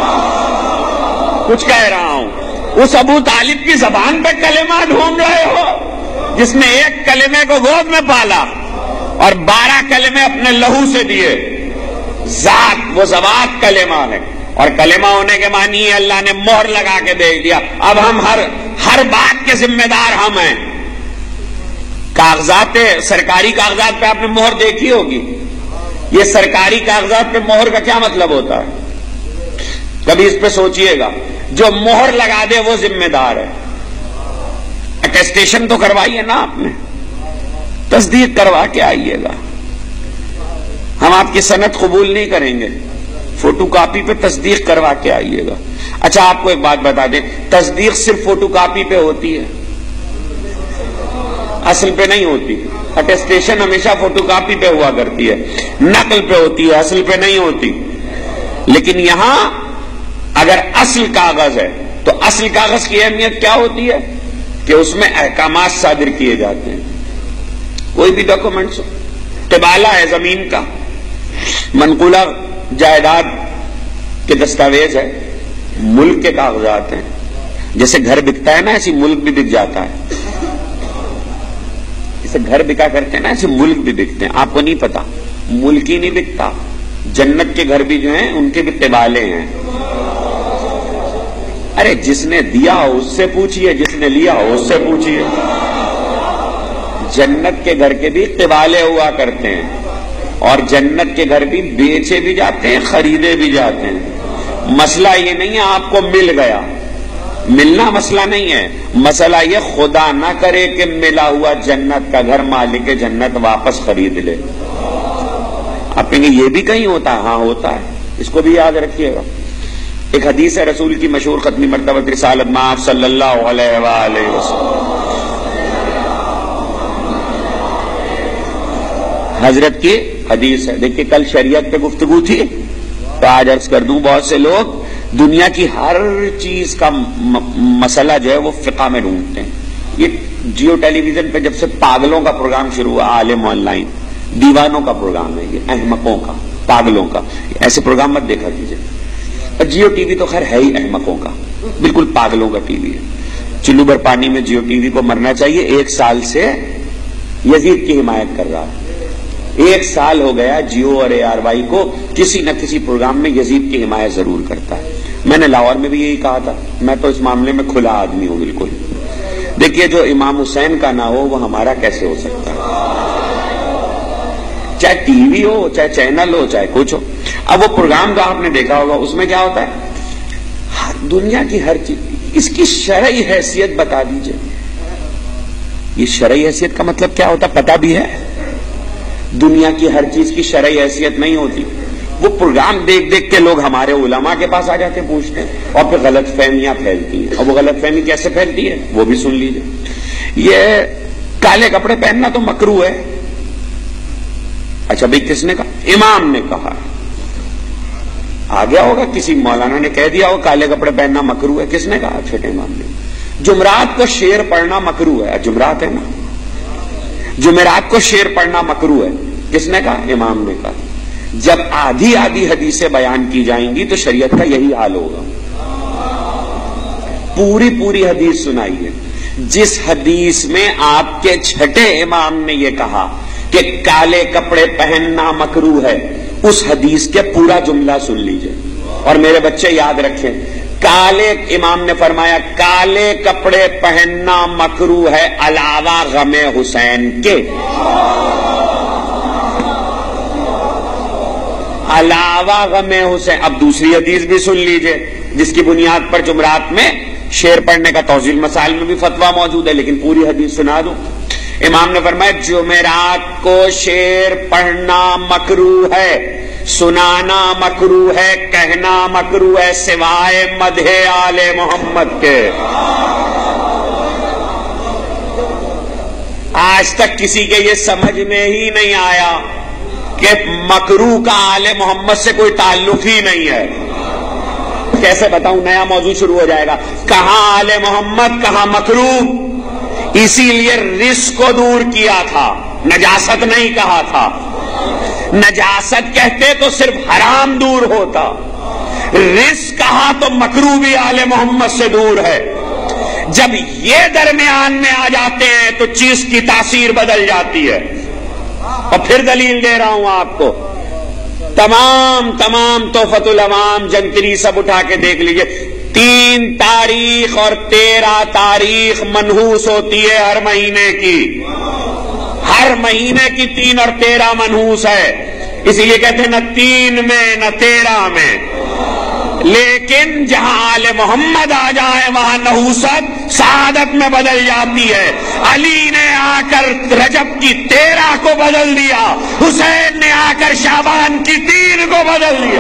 کچھ کہہ رہا ہوں، اس ابو طالب کی زبان پہ کلمہ ڈھونڈ رہے ہو جس نے ایک کلمے کو گود میں پالا اور بارہ کلمے اپنے لہو سے دیے. ذات وہ ذوات کلمہ ہے، اور کلمہ ہونے کے معنی ہے اللہ نے مہر لگا کے بھیج دیا. اب ہم ہر ہر بات کے ذمہ دار ہم ہیں. کاغذات سرکاری کاغذات پہ آپ نے مہر دیکھی ہوگی. یہ سرکاری کاغذات پہ مہر کا کیا مطلب ہوتا ہے؟ کبھی اس پہ سوچئے گا. جو مہر لگا دے وہ ذمہ دار ہے. اٹیسٹیشن تو کروائیے نا آپ نے، تصدیق کروا کے آئیے گا. ہم آپ کی سند قبول نہیں کریں گے، فوٹو کاپی پہ تصدیق کروا کے آئیے گا. اچھا آپ کو ایک بات بتا دیں، تصدیق صرف فوٹو کاپی پہ ہوتی ہے، اصل پہ نہیں ہوتی. اٹیسٹیشن ہمیشہ فوٹو کاپی پہ ہوا کرتی ہے، نقل پہ ہوتی ہے، اصل پہ نہیں ہوتی. لیکن یہاں اگر اصل کاغذ ہے تو اصل کاغذ کی اہمیت کیا ہوتی ہے کہ اس میں احکامات صادر کیے جاتے ہیں. کوئی بھی ڈاکومنٹس، قبالہ ہے زمین کا، منقولہ جائیداد کے دستاویز ہے، ملک کے کاغذات ہیں. جیسے گھر بکتا ہے نا ایسی ملک بھی بک جاتا ہے. جیسے گھر بکا کرتے ہیں نا ایسے ملک بھی بکتے ہیں. آپ کو نہیں پتا، ملک ہی نہیں بکتا، جنت کے گھر بھی جو ہیں ان کے بھی قبالے ہیں. ارے جس نے دیا ہو اس سے پوچھئے، جس نے لیا ہو اس سے پوچھئے. جنت کے گھر کے بھی قبالے ہوا کرتے ہیں، اور جنت کے گھر بھی بیچے بھی جاتے ہیں، خریدے بھی جاتے ہیں. مسئلہ یہ نہیں ہے آپ کو مل گیا، ملنا مسئلہ نہیں ہے. مسئلہ یہ خدا نہ کرے کہ ملا ہوا جنت کا گھر مالک جنت واپس خرید لے. آپ کہیں گے یہ بھی کہیں ہوتا ہے؟ ہاں ہوتا ہے، اس کو بھی یاد رکھیے گا. ایک حدیث ہے رسول کی مشہور ختمی مرتبہ رسالت میں آپ صلی اللہ علیہ وآلہ وسلم، حضرت کی حدیث ہے. دیکھیے کل شریعت پہ گفتگو تھی تو آج عرض کر دوں، بہت سے لوگ دنیا کی ہر چیز کا مسئلہ جو ہے وہ فقہ میں ڈھونڈتے ہیں. یہ جیو ٹیلی ویژن پہ جب سے پاگلوں کا پروگرام شروع ہوا، عالم آن لائن، دیوانوں کا پروگرام ہے یہ، احمقوں کا، پاگلوں کا. ایسے پروگرام مت دیکھا کیجیے. جیو ٹی وی تو خیر ہے ہی احمقوں کا، بالکل پاگلوں کا ٹی وی ہے. چلو بھر پانی میں جیو ٹی وی کو مرنا چاہیے. ایک سال سے یزید کی حمایت کر رہا ہے. ایک سال ہو گیا جیو اور اے آر وائی کو کسی نہ کسی پروگرام میں یزید کی حمایت ضرور کرتا ہے. میں نے لاہور میں بھی یہی کہا تھا، میں تو اس معاملے میں کھلا آدمی ہوں بالکل. دیکھیے جو امام حسین کا نہ ہو وہ ہمارا کیسے ہو سکتا ہے؟ چاہے ٹی وی ہو، چاہے چینل ہو، چاہے کچھ ہو. اب وہ پروگرام جو آپ نے دیکھا ہوگا اس میں کیا ہوتا ہے؟ دنیا کی ہر چیز، اس کی شرعی حیثیت بتا دیجئے. یہ شرعی حیثیت کا مطلب کیا ہوتا پتہ بھی ہے؟ دنیا کی ہر چیز کی شرعی حیثیت نہیں ہوتی. وہ پروگرام دیکھ دیکھ کے لوگ ہمارے علماء کے پاس آ جاتے ہیں، پوچھتے ہیں، اور پھر غلط فہمیاں پھیلتی ہیں. اور وہ غلط فہمی کیسے پھیلتی ہے وہ بھی سن لیجئے. یہ کالے کپڑے پہننا تو مکروہ ہے. اچھا بھائی کس نے کہا؟ امام نے کہا. آ گیا ہوگا کسی مولانا نے کہہ دیا ہو کالے کپڑے پہننا مکروہ ہے. کس نے کہا؟ چھوٹے امام نے. جمعرات کو شعر پڑھنا مکروہ ہے. جمعرات ہے نا، جمعرات کو شعر پڑھنا مکروہ ہے. کس نے کہا؟ امام نے کہا. جب آدھی آدھی حدیثیں بیان کی جائیں گی تو شریعت کا یہی حال ہوگا. پوری پوری حدیث سنائیے. جس حدیث میں آپ کے چھٹے امام نے یہ کہا کہ کالے کپڑے پہننا مکروہ ہے، اس حدیث کے پورا جملہ سن لیجئے. اور میرے بچے یاد رکھیں، کالے امام نے فرمایا کالے کپڑے پہننا مکروہ ہے علاوہ غم حسین کے. علاوہ غم حسین. اب دوسری حدیث بھی سن لیجئے جس کی بنیاد پر جمعرات میں شعر پڑھنے کا توضیح مسائل میں بھی فتویٰ موجود ہے، لیکن پوری حدیث سنا دوں. امام نے فرمایا جمعرات کو شعر پڑھنا مکروہ ہے، سنانا مکروہ ہے، کہنا مکروہ ہے سوائے مدح آل محمد کے. آج تک کسی کے یہ سمجھ میں ہی نہیں آیا کہ مکروہ کا آل محمد سے کوئی تعلق ہی نہیں ہے. کیسے بتاؤں؟ نیا موضوع شروع ہو جائے گا. کہاں آل محمد کہاں مکروہ. اسی لیے رس کو دور کیا تھا, نجاست نہیں کہا تھا. نجاست کہتے تو صرف حرام دور ہوتا, رس کہا تو مکروہ بھی آل محمد سے دور ہے. جب یہ درمیان میں آ جاتے ہیں تو چیز کی تاثیر بدل جاتی ہے. اور پھر دلیل دے رہا ہوں آپ کو, تمام تمام تحفۃ العوام جنتری سب اٹھا کے دیکھ لیجئے. تین تاریخ اور تیرہ تاریخ منحوس ہوتی ہے ہر مہینے کی, ہر مہینے کی تین اور تیرہ منحوس ہے. اسی لیے کہتے ہیں نہ تین میں نہ تیرہ میں. لیکن جہاں آل محمد آ جائے وہاں نحوست سعادت میں بدل جاتی ہے. علی نے آ کر رجب کی تیرہ کو بدل دیا, حسین نے آ کر شعبان کی تین کو بدل دیا.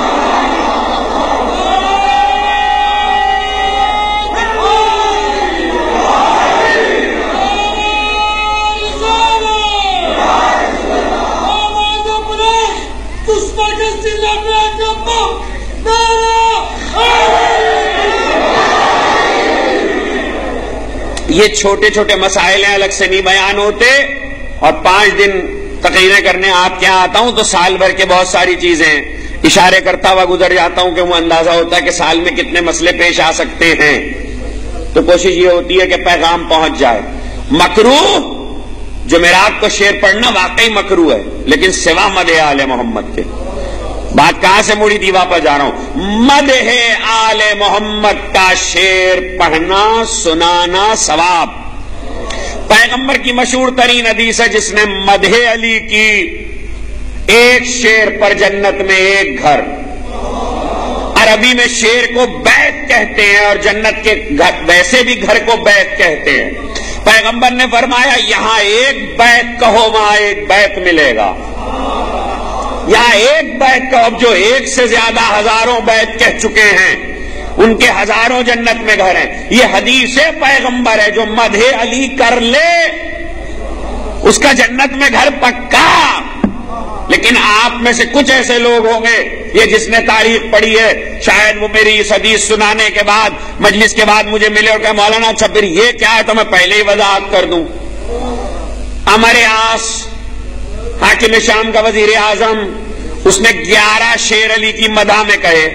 یہ چھوٹے چھوٹے مسائل ہیں, الگ سے نہیں بیان ہوتے. اور پانچ دن تقریریں کرنے آپ کے یہاں آتا ہوں تو سال بھر کے بہت ساری چیزیں اشارے کرتا ہوا گزر جاتا ہوں کہ وہ اندازہ ہوتا ہے کہ سال میں کتنے مسئلے پیش آ سکتے ہیں. تو کوشش یہ ہوتی ہے کہ پیغام پہنچ جائے. مکروہ جمعرات کو شعر پڑھنا واقعی مکروہ ہے, لیکن سوا مدح آل محمد کے. بات کہاں سے مڑی تھی, واپس جا رہا ہوں. مدح آل محمد کا شعر پڑھنا سنانا ثواب. پیغمبر کی مشہور ترین حدیث ہے جس نے مدح علی کی, ایک شعر پر جنت میں ایک گھر. عربی میں شعر کو بیت کہتے ہیں اور جنت کے گھر ویسے بھی گھر کو بیت کہتے ہیں. پیغمبر نے فرمایا یہاں ایک بیت کہو وہاں ایک بیت ملے گا. یہاں ایک بیت کا, اب جو ایک سے زیادہ ہزاروں بیت کہہ چکے ہیں ان کے ہزاروں جنت میں گھر ہیں. یہ حدیث پیغمبر ہے, جو مدح علی کر لے اس کا جنت میں گھر پکا. لیکن آپ میں سے کچھ ایسے لوگ ہوں گے, یہ جس نے تاریخ پڑھی ہے شاید وہ میری اس حدیث سنانے کے بعد مجلس کے بعد مجھے ملے اور کہ مولانا اچھا پھر یہ کیا ہے, تو میں پہلے ہی وضاحت کر دوں. عمر عاص حاکم شام کا وزیر اعظم, اس نے گیارہ شعر علی کی مدح میں کہے,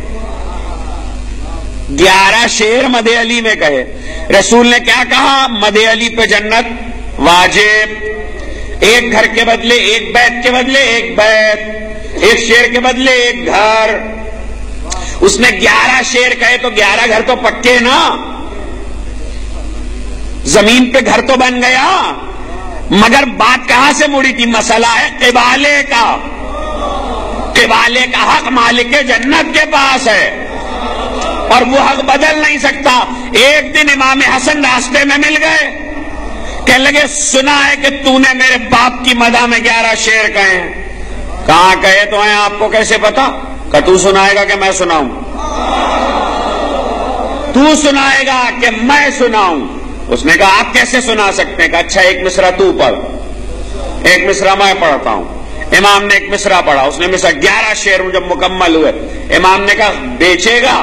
گیارہ شعر مدح علی میں کہے. رسول نے کیا کہا, مدح علی پہ جنت واجب. ایک گھر کے بدلے ایک بیت کے بدلے ایک بیت, ایک شعر کے بدلے ایک گھر. اس نے گیارہ شعر کہے تو گیارہ گھر تو پکے نا, زمین پہ گھر تو بن گیا. مگر بات کہاں سے مڑی تھی, مسئلہ ہے قبالے کا. قبالے کا حق مالک جنت کے پاس ہے اور وہ حق بدل نہیں سکتا. ایک دن امام حسن راستے میں مل گئے, کہنے لگے سنا ہے کہ تو نے میرے باپ کی مدح میں گیارہ شعر کہے ہیں. کہاں کہے تو ہیں, آپ کو کیسے پتا؟ کہ تو سنائے گا کہ میں سناؤں؟ تو سنائے گا کہ میں سناؤں؟ اس نے کہا آپ کیسے سنا سکتے ہیں؟ کہ اچھا ایک مصرع تو پڑھ, ایک مصرع میں پڑھتا ہوں. امام نے ایک مصرع پڑھا, اس نے مصرع گیارہ شعر جب مکمل ہوئے امام نے کہا بیچے گا؟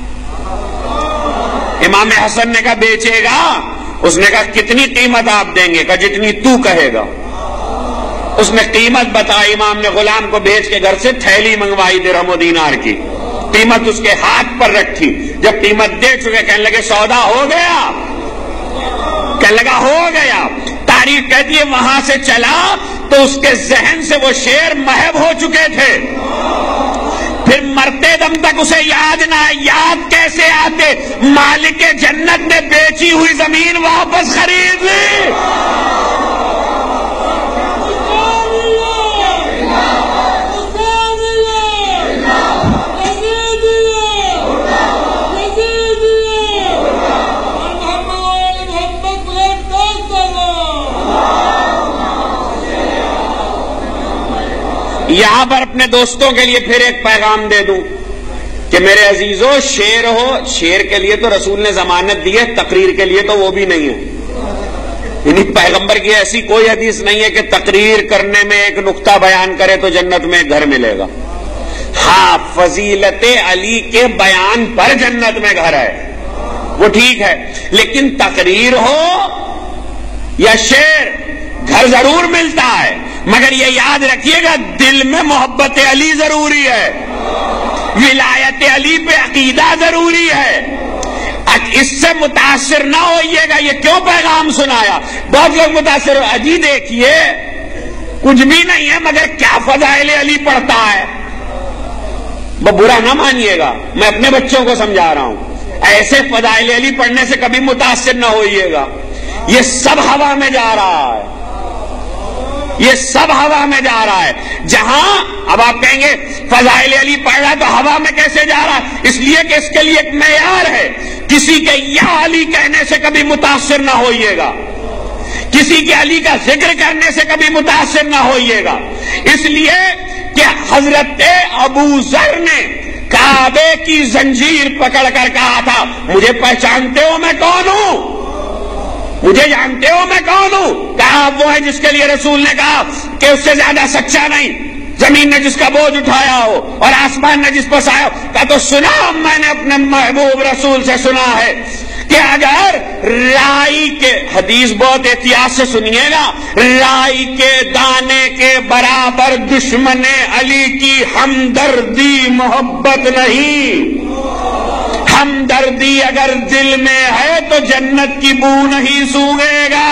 امام حسن نے کہا بیچے گا. اس نے کہا کتنی قیمت آپ دیں گے؟ کہا جتنی تو کہے گا. اس نے قیمت بتائی. امام نے غلام کو بھیج کے گھر سے تھیلی منگوائی درہم و دینار کی, قیمت اس کے ہاتھ پر رکھی. جب قیمت دے چکے کہنے لگے سودا ہو گیا؟ کہنے لگا ہو گیا. تاریخ کہتی ہے وہاں سے چلا تو اس کے ذہن سے وہ شعر محو ہو چکے تھے. پھر مرتے دم تک اسے یاد نہ, یاد کیسے آتے؟ مالک جنت نے بیچی ہوئی زمین واپس خرید لی. یہاں پر اپنے دوستوں کے لیے پھر ایک پیغام دے دوں کہ میرے عزیزو, شعر ہو, شعر کے لیے تو رسول نے ضمانت دی ہے, تقریر کے لیے تو وہ بھی نہیں ہے. یعنی پیغمبر کی ایسی کوئی حدیث نہیں ہے کہ تقریر کرنے میں ایک نقطہ بیان کرے تو جنت میں ایک گھر ملے گا. ہاں فضیلت علی کے بیان پر جنت میں گھر ہے وہ ٹھیک ہے، لیکن تقریر ہو یا شعر گھر ضرور ملتا ہے، مگر یہ یاد رکھیے گا دل میں محبت علی ضروری ہے، ولایت علی پہ عقیدہ ضروری ہے. اس سے متاثر نہ ہوئیے گا. یہ کیوں پیغام سنایا؟ بہت لوگ متاثر ہو، اجی دیکھیے کچھ بھی نہیں ہے مگر کیا فضائل علی پڑھتا ہے. وہ برا نہ مانیے گا، میں اپنے بچوں کو سمجھا رہا ہوں، ایسے فضائل علی پڑھنے سے کبھی متاثر نہ ہوئیے گا. یہ سب ہوا میں جا رہا ہے، یہ سب ہوا میں جا رہا ہے. جہاں اب آپ کہیں گے فضائل علی پڑھ رہا ہے تو ہوا میں کیسے جا رہا ہے؟ اس لیے کہ اس کے لیے ایک معیار ہے. کسی کے یا علی کہنے سے کبھی متاثر نہ ہوئیے گا، کسی کے علی کا ذکر کرنے سے کبھی متاثر نہ ہوئیے گا. اس لیے کہ حضرت ابو ذر نے کعبے کی زنجیر پکڑ کر کہا تھا مجھے پہچانتے ہو میں کون ہوں، مجھے جانتے ہو میں کون ہوں؟ کہا وہ ہے جس کے لیے رسول نے کہا کہ اس سے زیادہ سچا نہیں زمین نے جس کا بوجھ اٹھایا ہو اور آسمان نے جس پر سایہ ہو. کہا تو سنا میں نے اپنے محبوب رسول سے سنا ہے کہ اگر رائی کے، حدیث بہت احتیاط سے سنیے گا، رائی کے دانے کے برابر دشمن علی کی ہمدردی محبت نہیں. ہمدردی اگر دل میں ہے تو جنت کی بو نہیں سونگے گا.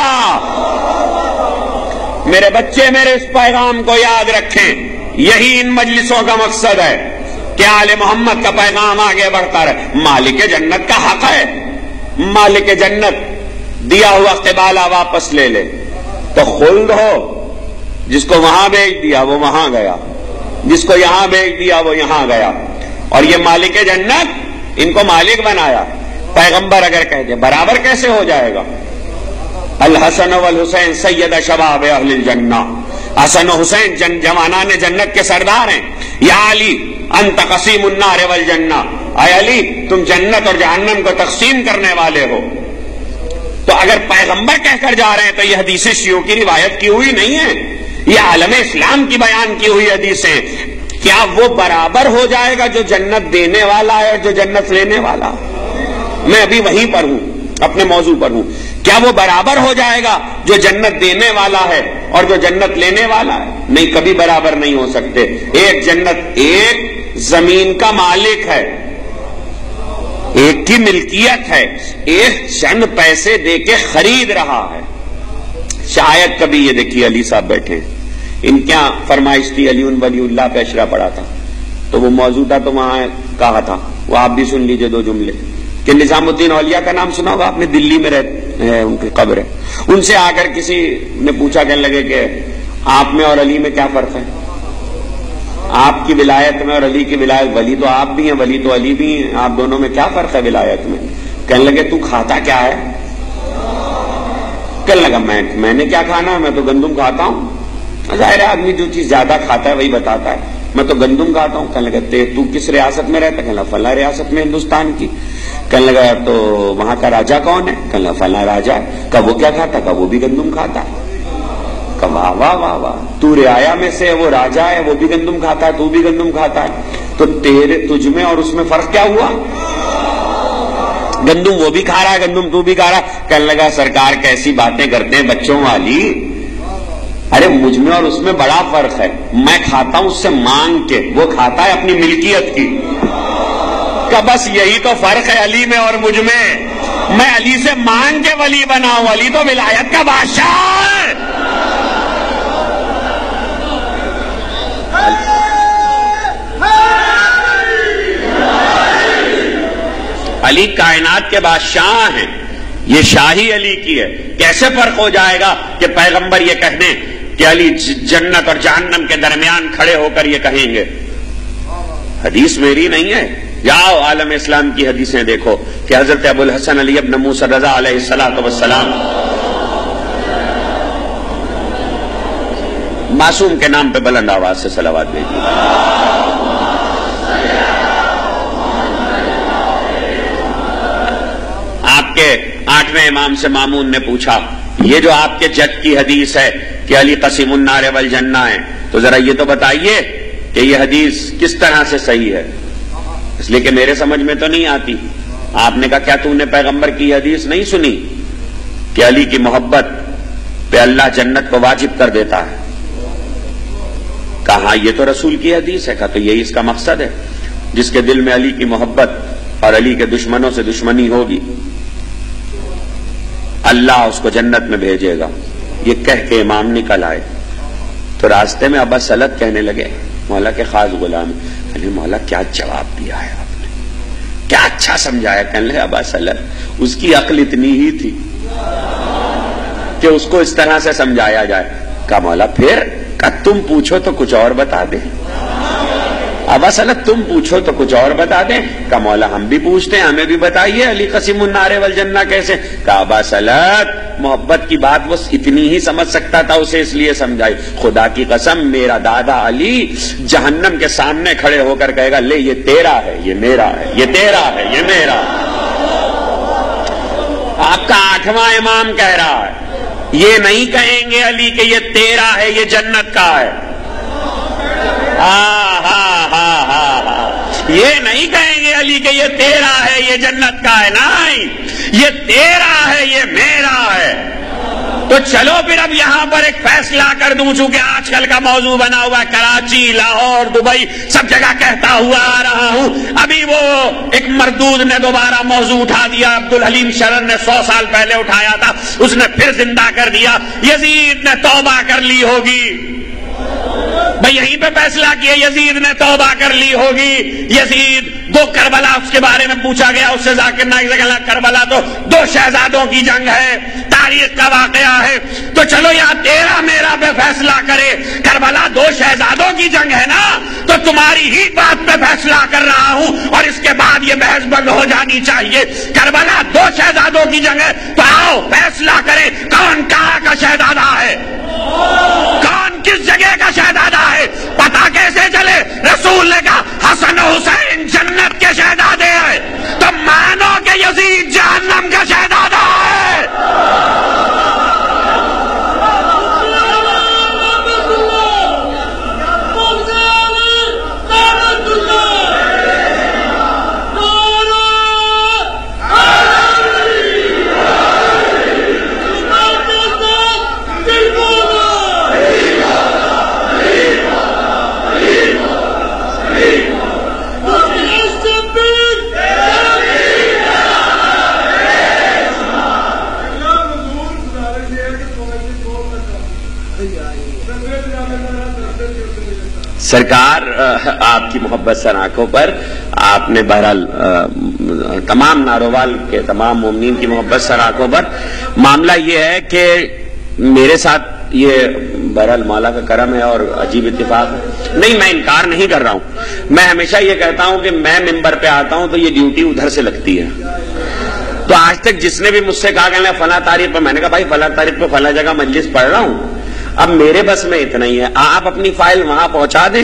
میرے بچے میرے اس پیغام کو یاد رکھیں، یہی ان مجلسوں کا مقصد ہے کہ آل محمد کا پیغام آگے بڑھتا رہے. مالک جنت کا حق ہے، مالک جنت دیا ہوا قبالہ واپس لے لے تو خلد ہو. جس کو وہاں بھیج دیا وہ وہاں گیا، جس کو یہاں بھیج دیا وہ یہاں گیا. اور یہ مالک جنت ان کو مالک بنایا. پیغمبر اگر کہہ دے برابر کیسے ہو جائے گا؟ الحسن والحسین سید شباب اہل الجنہ. حسن و حسین جن جوانان جنت کے سردار ہیں. یا علی انت قسیم النار والجنہ، اے علی تم جنت اور جہنم کو تقسیم کرنے والے ہو. تو اگر پیغمبر کہہ کر جا رہے ہیں تو یہ حدیثیں شیعوں کی روایت کی ہوئی نہیں ہے، یہ عالم اسلام کی بیان کی ہوئی حدیثیں. کیا وہ برابر ہو جائے گا جو جنت دینے والا ہے اور جو جنت لینے والا؟ میں ابھی وہیں پر ہوں، اپنے موضوع پر ہوں. کیا وہ برابر ہو جائے گا جو جنت دینے والا ہے اور جو جنت لینے والا ہے؟ نہیں، کبھی برابر نہیں ہو سکتے. ایک جنت ایک زمین کا مالک ہے، ایک کی ملکیت ہے، ایک چند پیسے دے کے خرید رہا ہے. شاید کبھی یہ دیکھیے علی صاحب بیٹھے، ان کیا فرمائش تھی علی ولی اللہ پہ اشرا پڑا تھا تو وہ موضوع تھا تو وہاں کہا تھا، وہ آپ بھی سن لیجئے دو جملے. کہ نظام الدین اولیاء کا نام سنا ہوگا آپ نے، دلی میں رہتے ہیں، ان کی قبر ہے. ان سے آ کر کسی نے پوچھا، کہنے لگے کہ آپ میں اور علی میں کیا فرق ہے؟ آپ کی ولایت میں اور علی کی ولایت، ولی تو آپ بھی ہیں ولی تو علی بھی ہیں، آپ دونوں میں کیا فرق ہے ولایت میں؟ کہنے لگے تو کھاتا کیا ہے؟ کہنے لگا میں میں نے کیا کھانا ہے، میں تو گندم کھاتا ہوں. ظاہر ہے آدمی جو چیز زیادہ کھاتا ہے وہی بتاتا ہے. میں تو گندم کھاتا ہوں. کہنے لگا تو کس ریاست میں رہتا؟ کہنے لگا فلاں ریاست میں ہندوستان کی. کہنے لگا تو وہاں کا راجا کون ہے؟ کہنے لگا فلاں راجا ہے. کہا وہ کیا کھاتا؟ کہا وہ بھی گندم کھاتا ہے. کہا واہ واہ واہ واہ، تو رعایا میں سے وہ راجا ہے، وہ بھی گندم کھاتا ہے، تو بھی گندم کھاتا ہے، تو تیرے تجھ میں اور اس میں فرق کیا ہوا؟ گندم وہ بھی کھا رہا ہے، گندم تو بھی کھا رہا ہے. کہنے لگا سرکار کیسی باتیں کرتے ہیں بچوں والی، ارے مجھ میں اور اس میں بڑا فرق ہے. میں کھاتا ہوں اس سے مانگ کے، وہ کھاتا ہے اپنی ملکیت کی. کہ بس یہی تو فرق ہے علی میں اور مجھ میں. میں علی سے مانگ کے ولی بنا ہوں، علی تو ولایت کا بادشاہ ہے. علی کائنات کے بادشاہ ہیں، یہ شاہی علی کی ہے. کیسے فرق ہو جائے گا کہ پیغمبر یہ کہہ دیں کہ علی جنت اور جہنم کے درمیان کھڑے ہو کر یہ کہیں گے؟ حدیث میری نہیں ہے، جاؤ عالم اسلام کی حدیثیں دیکھو کہ حضرت ابو الحسن علی ابن موسیٰ رضا علیہ الصلوۃ والسلام معصوم کے نام پہ بلند آواز سے صلوات بھیجیے. آپ کے آٹھویں امام سے مامون نے پوچھا یہ جو آپ کے جد کی حدیث ہے کہ علی قسیم النار والجنہ ہے، تو ذرا یہ تو بتائیے کہ یہ حدیث کس طرح سے صحیح ہے، اس لیے کہ میرے سمجھ میں تو نہیں آتی۔ آپ نے کہا کیا تو نے پیغمبر کی حدیث نہیں سنی کہ علی کی محبت پہ اللہ جنت کو واجب کر دیتا ہے؟ کہا یہ تو رسول کی حدیث ہے۔ کہا تو یہی اس کا مقصد ہے، جس کے دل میں علی کی محبت اور علی کے دشمنوں سے دشمنی ہوگی اللہ اس کو جنت میں بھیجے گا۔ یہ کہہ کے امام نکل آئے تو راستے میں ابا سلط کہنے لگے مولا کے خاص غلام، ارے مولا کیا جواب دیا ہے آپ نے، کیا اچھا سمجھایا۔ کہنے لگے ابا سلط اس کی عقل اتنی ہی تھی کہ اس کو اس طرح سے سمجھایا جائے۔ کہا مولا پھر؟ کہا تم پوچھو تو کچھ اور بتا دیں۔ ابا سلط تم پوچھو تو کچھ اور بتا دیں۔ کہا مولا ہم بھی پوچھتے ہیں، ہمیں بھی بتائیے علی قسیم النار والجنہ کیسے؟ کہا ابا سلط محبت کی بات وہ اتنی ہی سمجھ سکتا تھا، اسے اس لیے سمجھائی۔ خدا کی قسم میرا دادا علی جہنم کے سامنے کھڑے ہو کر کہے گا لے یہ تیرا ہے، یہ میرا ہے، یہ تیرا ہے، یہ میرا ہے۔ آپ کا آٹھواں امام کہہ رہا ہے یہ نہیں کہیں گے علی کہ یہ تیرا ہے، یہ جنت کا ہے۔ ہاں ہاں ہاں ہاں ہاں یہ نہیں کہیں گے علی کہ یہ تیرا ہے، یہ جنت کا ہے، نہیں، یہ تیرا ہے، یہ میرا ہے۔ تو چلو پھر اب یہاں پر ایک فیصلہ کر دوں، چونکہ آج کل کا موضوع بنا ہوا ہے، کراچی، لاہور، دبئی، سب جگہ کہتا ہوا آ رہا ہوں۔ ابھی وہ ایک مردود نے دوبارہ موضوع اٹھا دیا، عبدالحلیم شرر نے سو سال پہلے اٹھایا تھا، اس نے پھر زندہ کر دیا۔ یزید نے توبہ کر لی ہوگی، بھئی یہیں پہ فیصلہ کیا یزید نے توبہ کر لی ہوگی۔ یزید دو کربلا اس کے بارے میں پوچھا گیا، اس سے ذاکر نائک سے کہا کربلا تو دو شہزادوں کی جنگ ہے، تاریخ کا واقعہ ہے۔ تو چلو یہاں تیرا میرا پہ فیصلہ کرے، کربلا دو شہزادوں کی جنگ ہے نا، تو تمہاری ہی بات پہ فیصلہ کر رہا ہوں اور اس کے بعد یہ بحث بند ہو جانی چاہیے۔ کربلا دو شہزادوں کی جنگ ہے تو آؤ فیصلہ کریں کون کہاں کا شہزادہ ہے، کون کس جگہ کا شہزادہ ہے، پتہ کیسے چلے؟ رسول نے کہا حسن و حسین جنت کے شہزادے ہیں، تو مانو کہ یزید جہنم کا شہزادہ ہے۔ سرکار آپ کی محبت سر آنکھوں پر، آپ نے بہرحال تمام نارووال کے تمام مومنین کی محبت سر آنکھوں پر۔ معاملہ یہ ہے کہ میرے ساتھ یہ بہرحال مولا کا کرم ہے اور عجیب اتفاق ہے، نہیں میں انکار نہیں کر رہا ہوں، میں ہمیشہ یہ کہتا ہوں کہ میں ممبر پہ آتا ہوں تو یہ ڈیوٹی ادھر سے لگتی ہے۔ تو آج تک جس نے بھی مجھ سے کہا کہ میں فلاں تاریخ پہ، میں نے کہا بھائی فلاں تاریخ پہ فلاں جگہ مجلس پڑھ رہا ہوں، اب میرے بس میں اتنا ہی ہے، آپ اپنی فائل وہاں پہنچا دیں،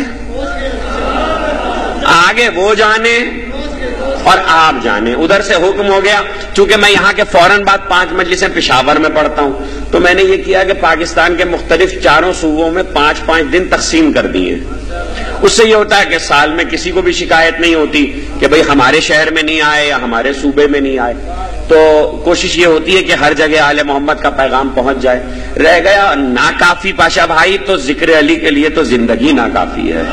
آگے وہ جانے اور آپ جانے، ادھر سے حکم ہو گیا۔ چونکہ میں یہاں کے فوراً بعد پانچ مجلسیں پشاور میں پڑھتا ہوں، تو میں نے یہ کیا کہ پاکستان کے مختلف چاروں صوبوں میں پانچ پانچ دن تقسیم کر دیے۔ اس سے یہ ہوتا ہے کہ سال میں کسی کو بھی شکایت نہیں ہوتی کہ بھئی ہمارے شہر میں نہیں آئے یا ہمارے صوبے میں نہیں آئے، تو کوشش یہ ہوتی ہے کہ ہر جگہ آل محمد کا پیغام پہنچ جائے۔ رہ گیا ناکافی پاشا بھائی، تو ذکر علی کے لیے تو زندگی ناکافی ہے۔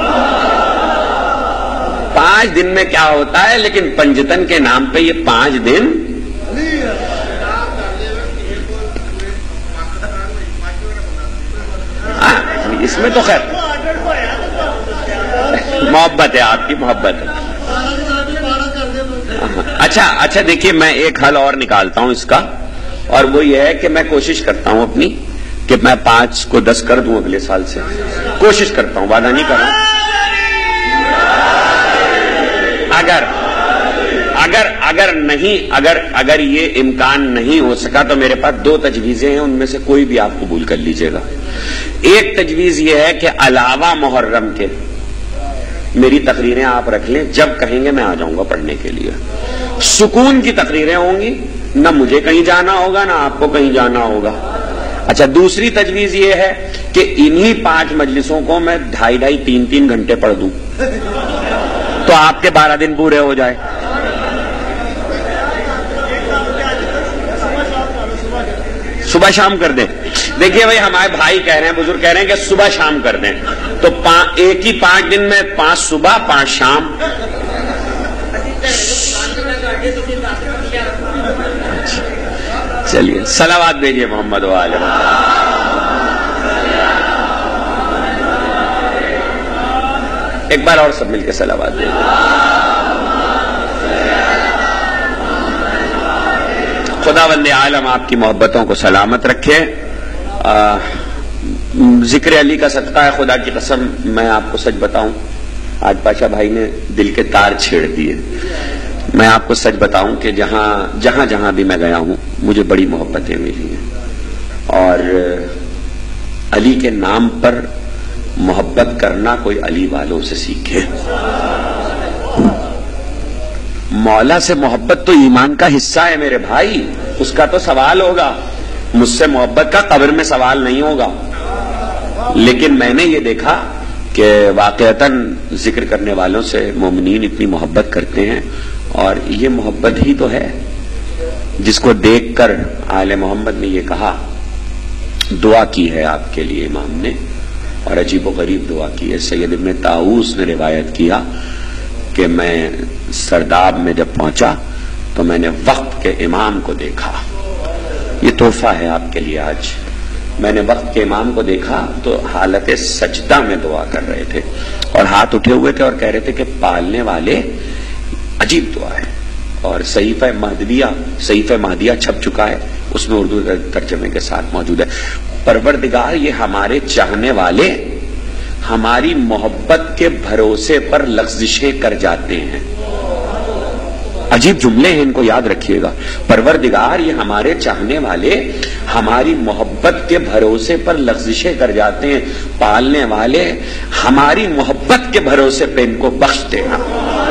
پانچ دن میں کیا ہوتا ہے، لیکن پنجتن کے نام پہ یہ پانچ دن اس میں تو خیر محبت ہے، آپ کی محبت ہے۔ اچھا اچھا دیکھیے میں ایک حل اور نکالتا ہوں اس کا، اور وہ یہ ہے کہ میں کوشش کرتا ہوں اپنی کہ میں پانچ کو دس کر دوں اگلے سال سے، کوشش کرتا ہوں، وعدہ نہیں کر رہا ہوں۔ اگر اگر اگر نہیں اگر اگر یہ امکان نہیں ہو سکا تو میرے پاس دو تجویزیں ہیں، ان میں سے کوئی بھی آپ قبول کر لیجئے گا۔ ایک تجویز یہ ہے کہ علاوہ محرم کے میری تقریریں آپ رکھ لیں، جب کہیں گے میں آ جاؤں گا پڑھنے کے لیے، سکون کی تقریریں ہوں گی، نہ مجھے کہیں جانا ہوگا نہ آپ کو کہیں جانا ہوگا. اچھا دوسری تجویز یہ ہے کہ انہی پانچ مجلسوں کو میں ڈھائی ڈھائی تین تین گھنٹے پڑھ دوں تو آپ کے بارہ دن پورے ہو جائے. صبح شام کر دیں. دیکھیے بھائی ہمارے بھائی کہہ رہے ہیں بزرگ کہہ رہے ہیں کہ صبح شام کر دیں تو ایک ہی پانچ دن میں پانچ صبح پانچ شام. چلیے صلوات بھیجیے محمد و آل محمد. ایک بار اور سب مل کے صلوات بھیجیے. خداوند عالم آپ کی محبتوں کو سلامت رکھے. ذکر علی کا صدقہ ہے خدا کی قسم میں آپ کو سچ بتاؤں آج پاشا بھائی نے دل کے تار چھیڑ دیے. میں آپ کو سچ بتاؤں کہ جہاں جہاں جہاں بھی میں گیا ہوں مجھے بڑی محبتیں ملی ہیں اور علی کے نام پر محبت کرنا کوئی علی والوں سے سیکھے. مولا سے محبت تو ایمان کا حصہ ہے میرے بھائی, اس کا تو سوال ہوگا. مجھ سے محبت کا قبر میں سوال نہیں ہوگا. لیکن میں نے یہ دیکھا کہ واقعتاً ذکر کرنے والوں سے مومنین اتنی محبت کرتے ہیں اور یہ محبت ہی تو ہے جس کو دیکھ کر آل محمد نے یہ کہا, دعا کی ہے آپ کے لیے امام نے اور عجیب و غریب دعا کی ہے. سید ابن طاؤس نے روایت کیا کہ میں سرداب میں جب پہنچا تو میں نے وقت کے امام کو دیکھا. یہ تحفہ ہے آپ کے لیے آج. میں نے وقت کے امام کو دیکھا تو حالت سجدہ میں دعا کر رہے تھے اور ہاتھ اٹھے ہوئے تھے اور کہہ رہے تھے کہ پالنے والے عجیب دعا ہے. اور صحیفہ مہدیہ صحیفہ مہدیہ چھپ چکا ہے, اس میں اردو ترجمے کے ساتھ موجود ہے. پروردگار یہ ہمارے چاہنے والے ہماری محبت کے بھروسے پر لغزشیں کر جاتے ہیں. عجیب جملے ہیں, ان کو یاد رکھیے گا. پروردگار یہ ہمارے چاہنے والے ہماری محبت کے بھروسے پر لغزشیں کر جاتے ہیں, پالنے والے ہماری محبت کے بھروسے پہ ان کو بخش دے گا.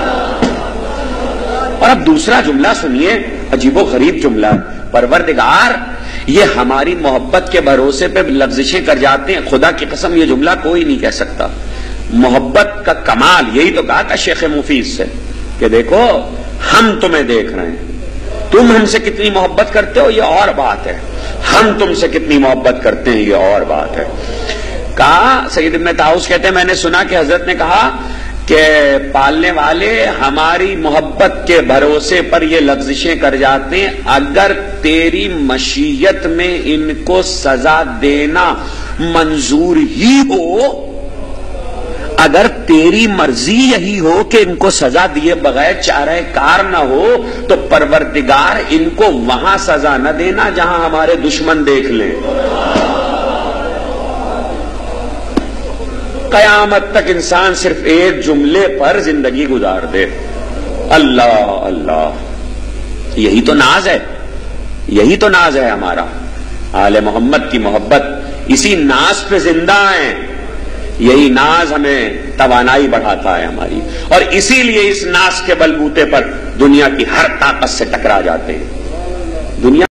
اور اب دوسرا جملہ سنیے, عجیب و غریب جملہ. پروردگار یہ ہماری محبت کے بھروسے پہ لغزشیں کر جاتے ہیں. خدا کی قسم یہ جملہ کوئی نہیں کہہ سکتا. محبت کا کمال یہی تو کہا تھا شیخ مفید سے کہ دیکھو ہم تمہیں دیکھ رہے ہیں, تم ہم سے کتنی محبت کرتے ہو یہ اور بات ہے, ہم تم سے کتنی محبت کرتے ہیں یہ اور بات ہے. کہا سید ابن طاؤس کہتے ہیں میں نے سنا کہ حضرت نے کہا کہ پالنے والے ہماری محبت کے بھروسے پر یہ لغزشیں کر جاتے ہیں, اگر تیری مشیت میں ان کو سزا دینا منظور ہی ہو, اگر تیری مرضی یہی ہو کہ ان کو سزا دیے بغیر چارہ کار نہ ہو تو پروردگار ان کو وہاں سزا نہ دینا جہاں ہمارے دشمن دیکھ لیں. قیامت تک انسان صرف ایک جملے پر زندگی گزار دے, اللہ اللہ. یہی تو ناز ہے, یہی تو ناز ہے ہمارا. آل محمد کی محبت اسی ناز پہ زندہ ہیں. یہی ناز ہمیں توانائی بڑھاتا ہے ہماری, اور اسی لیے اس ناز کے بلبوتے پر دنیا کی ہر طاقت سے ٹکرا جاتے ہیں. دنیا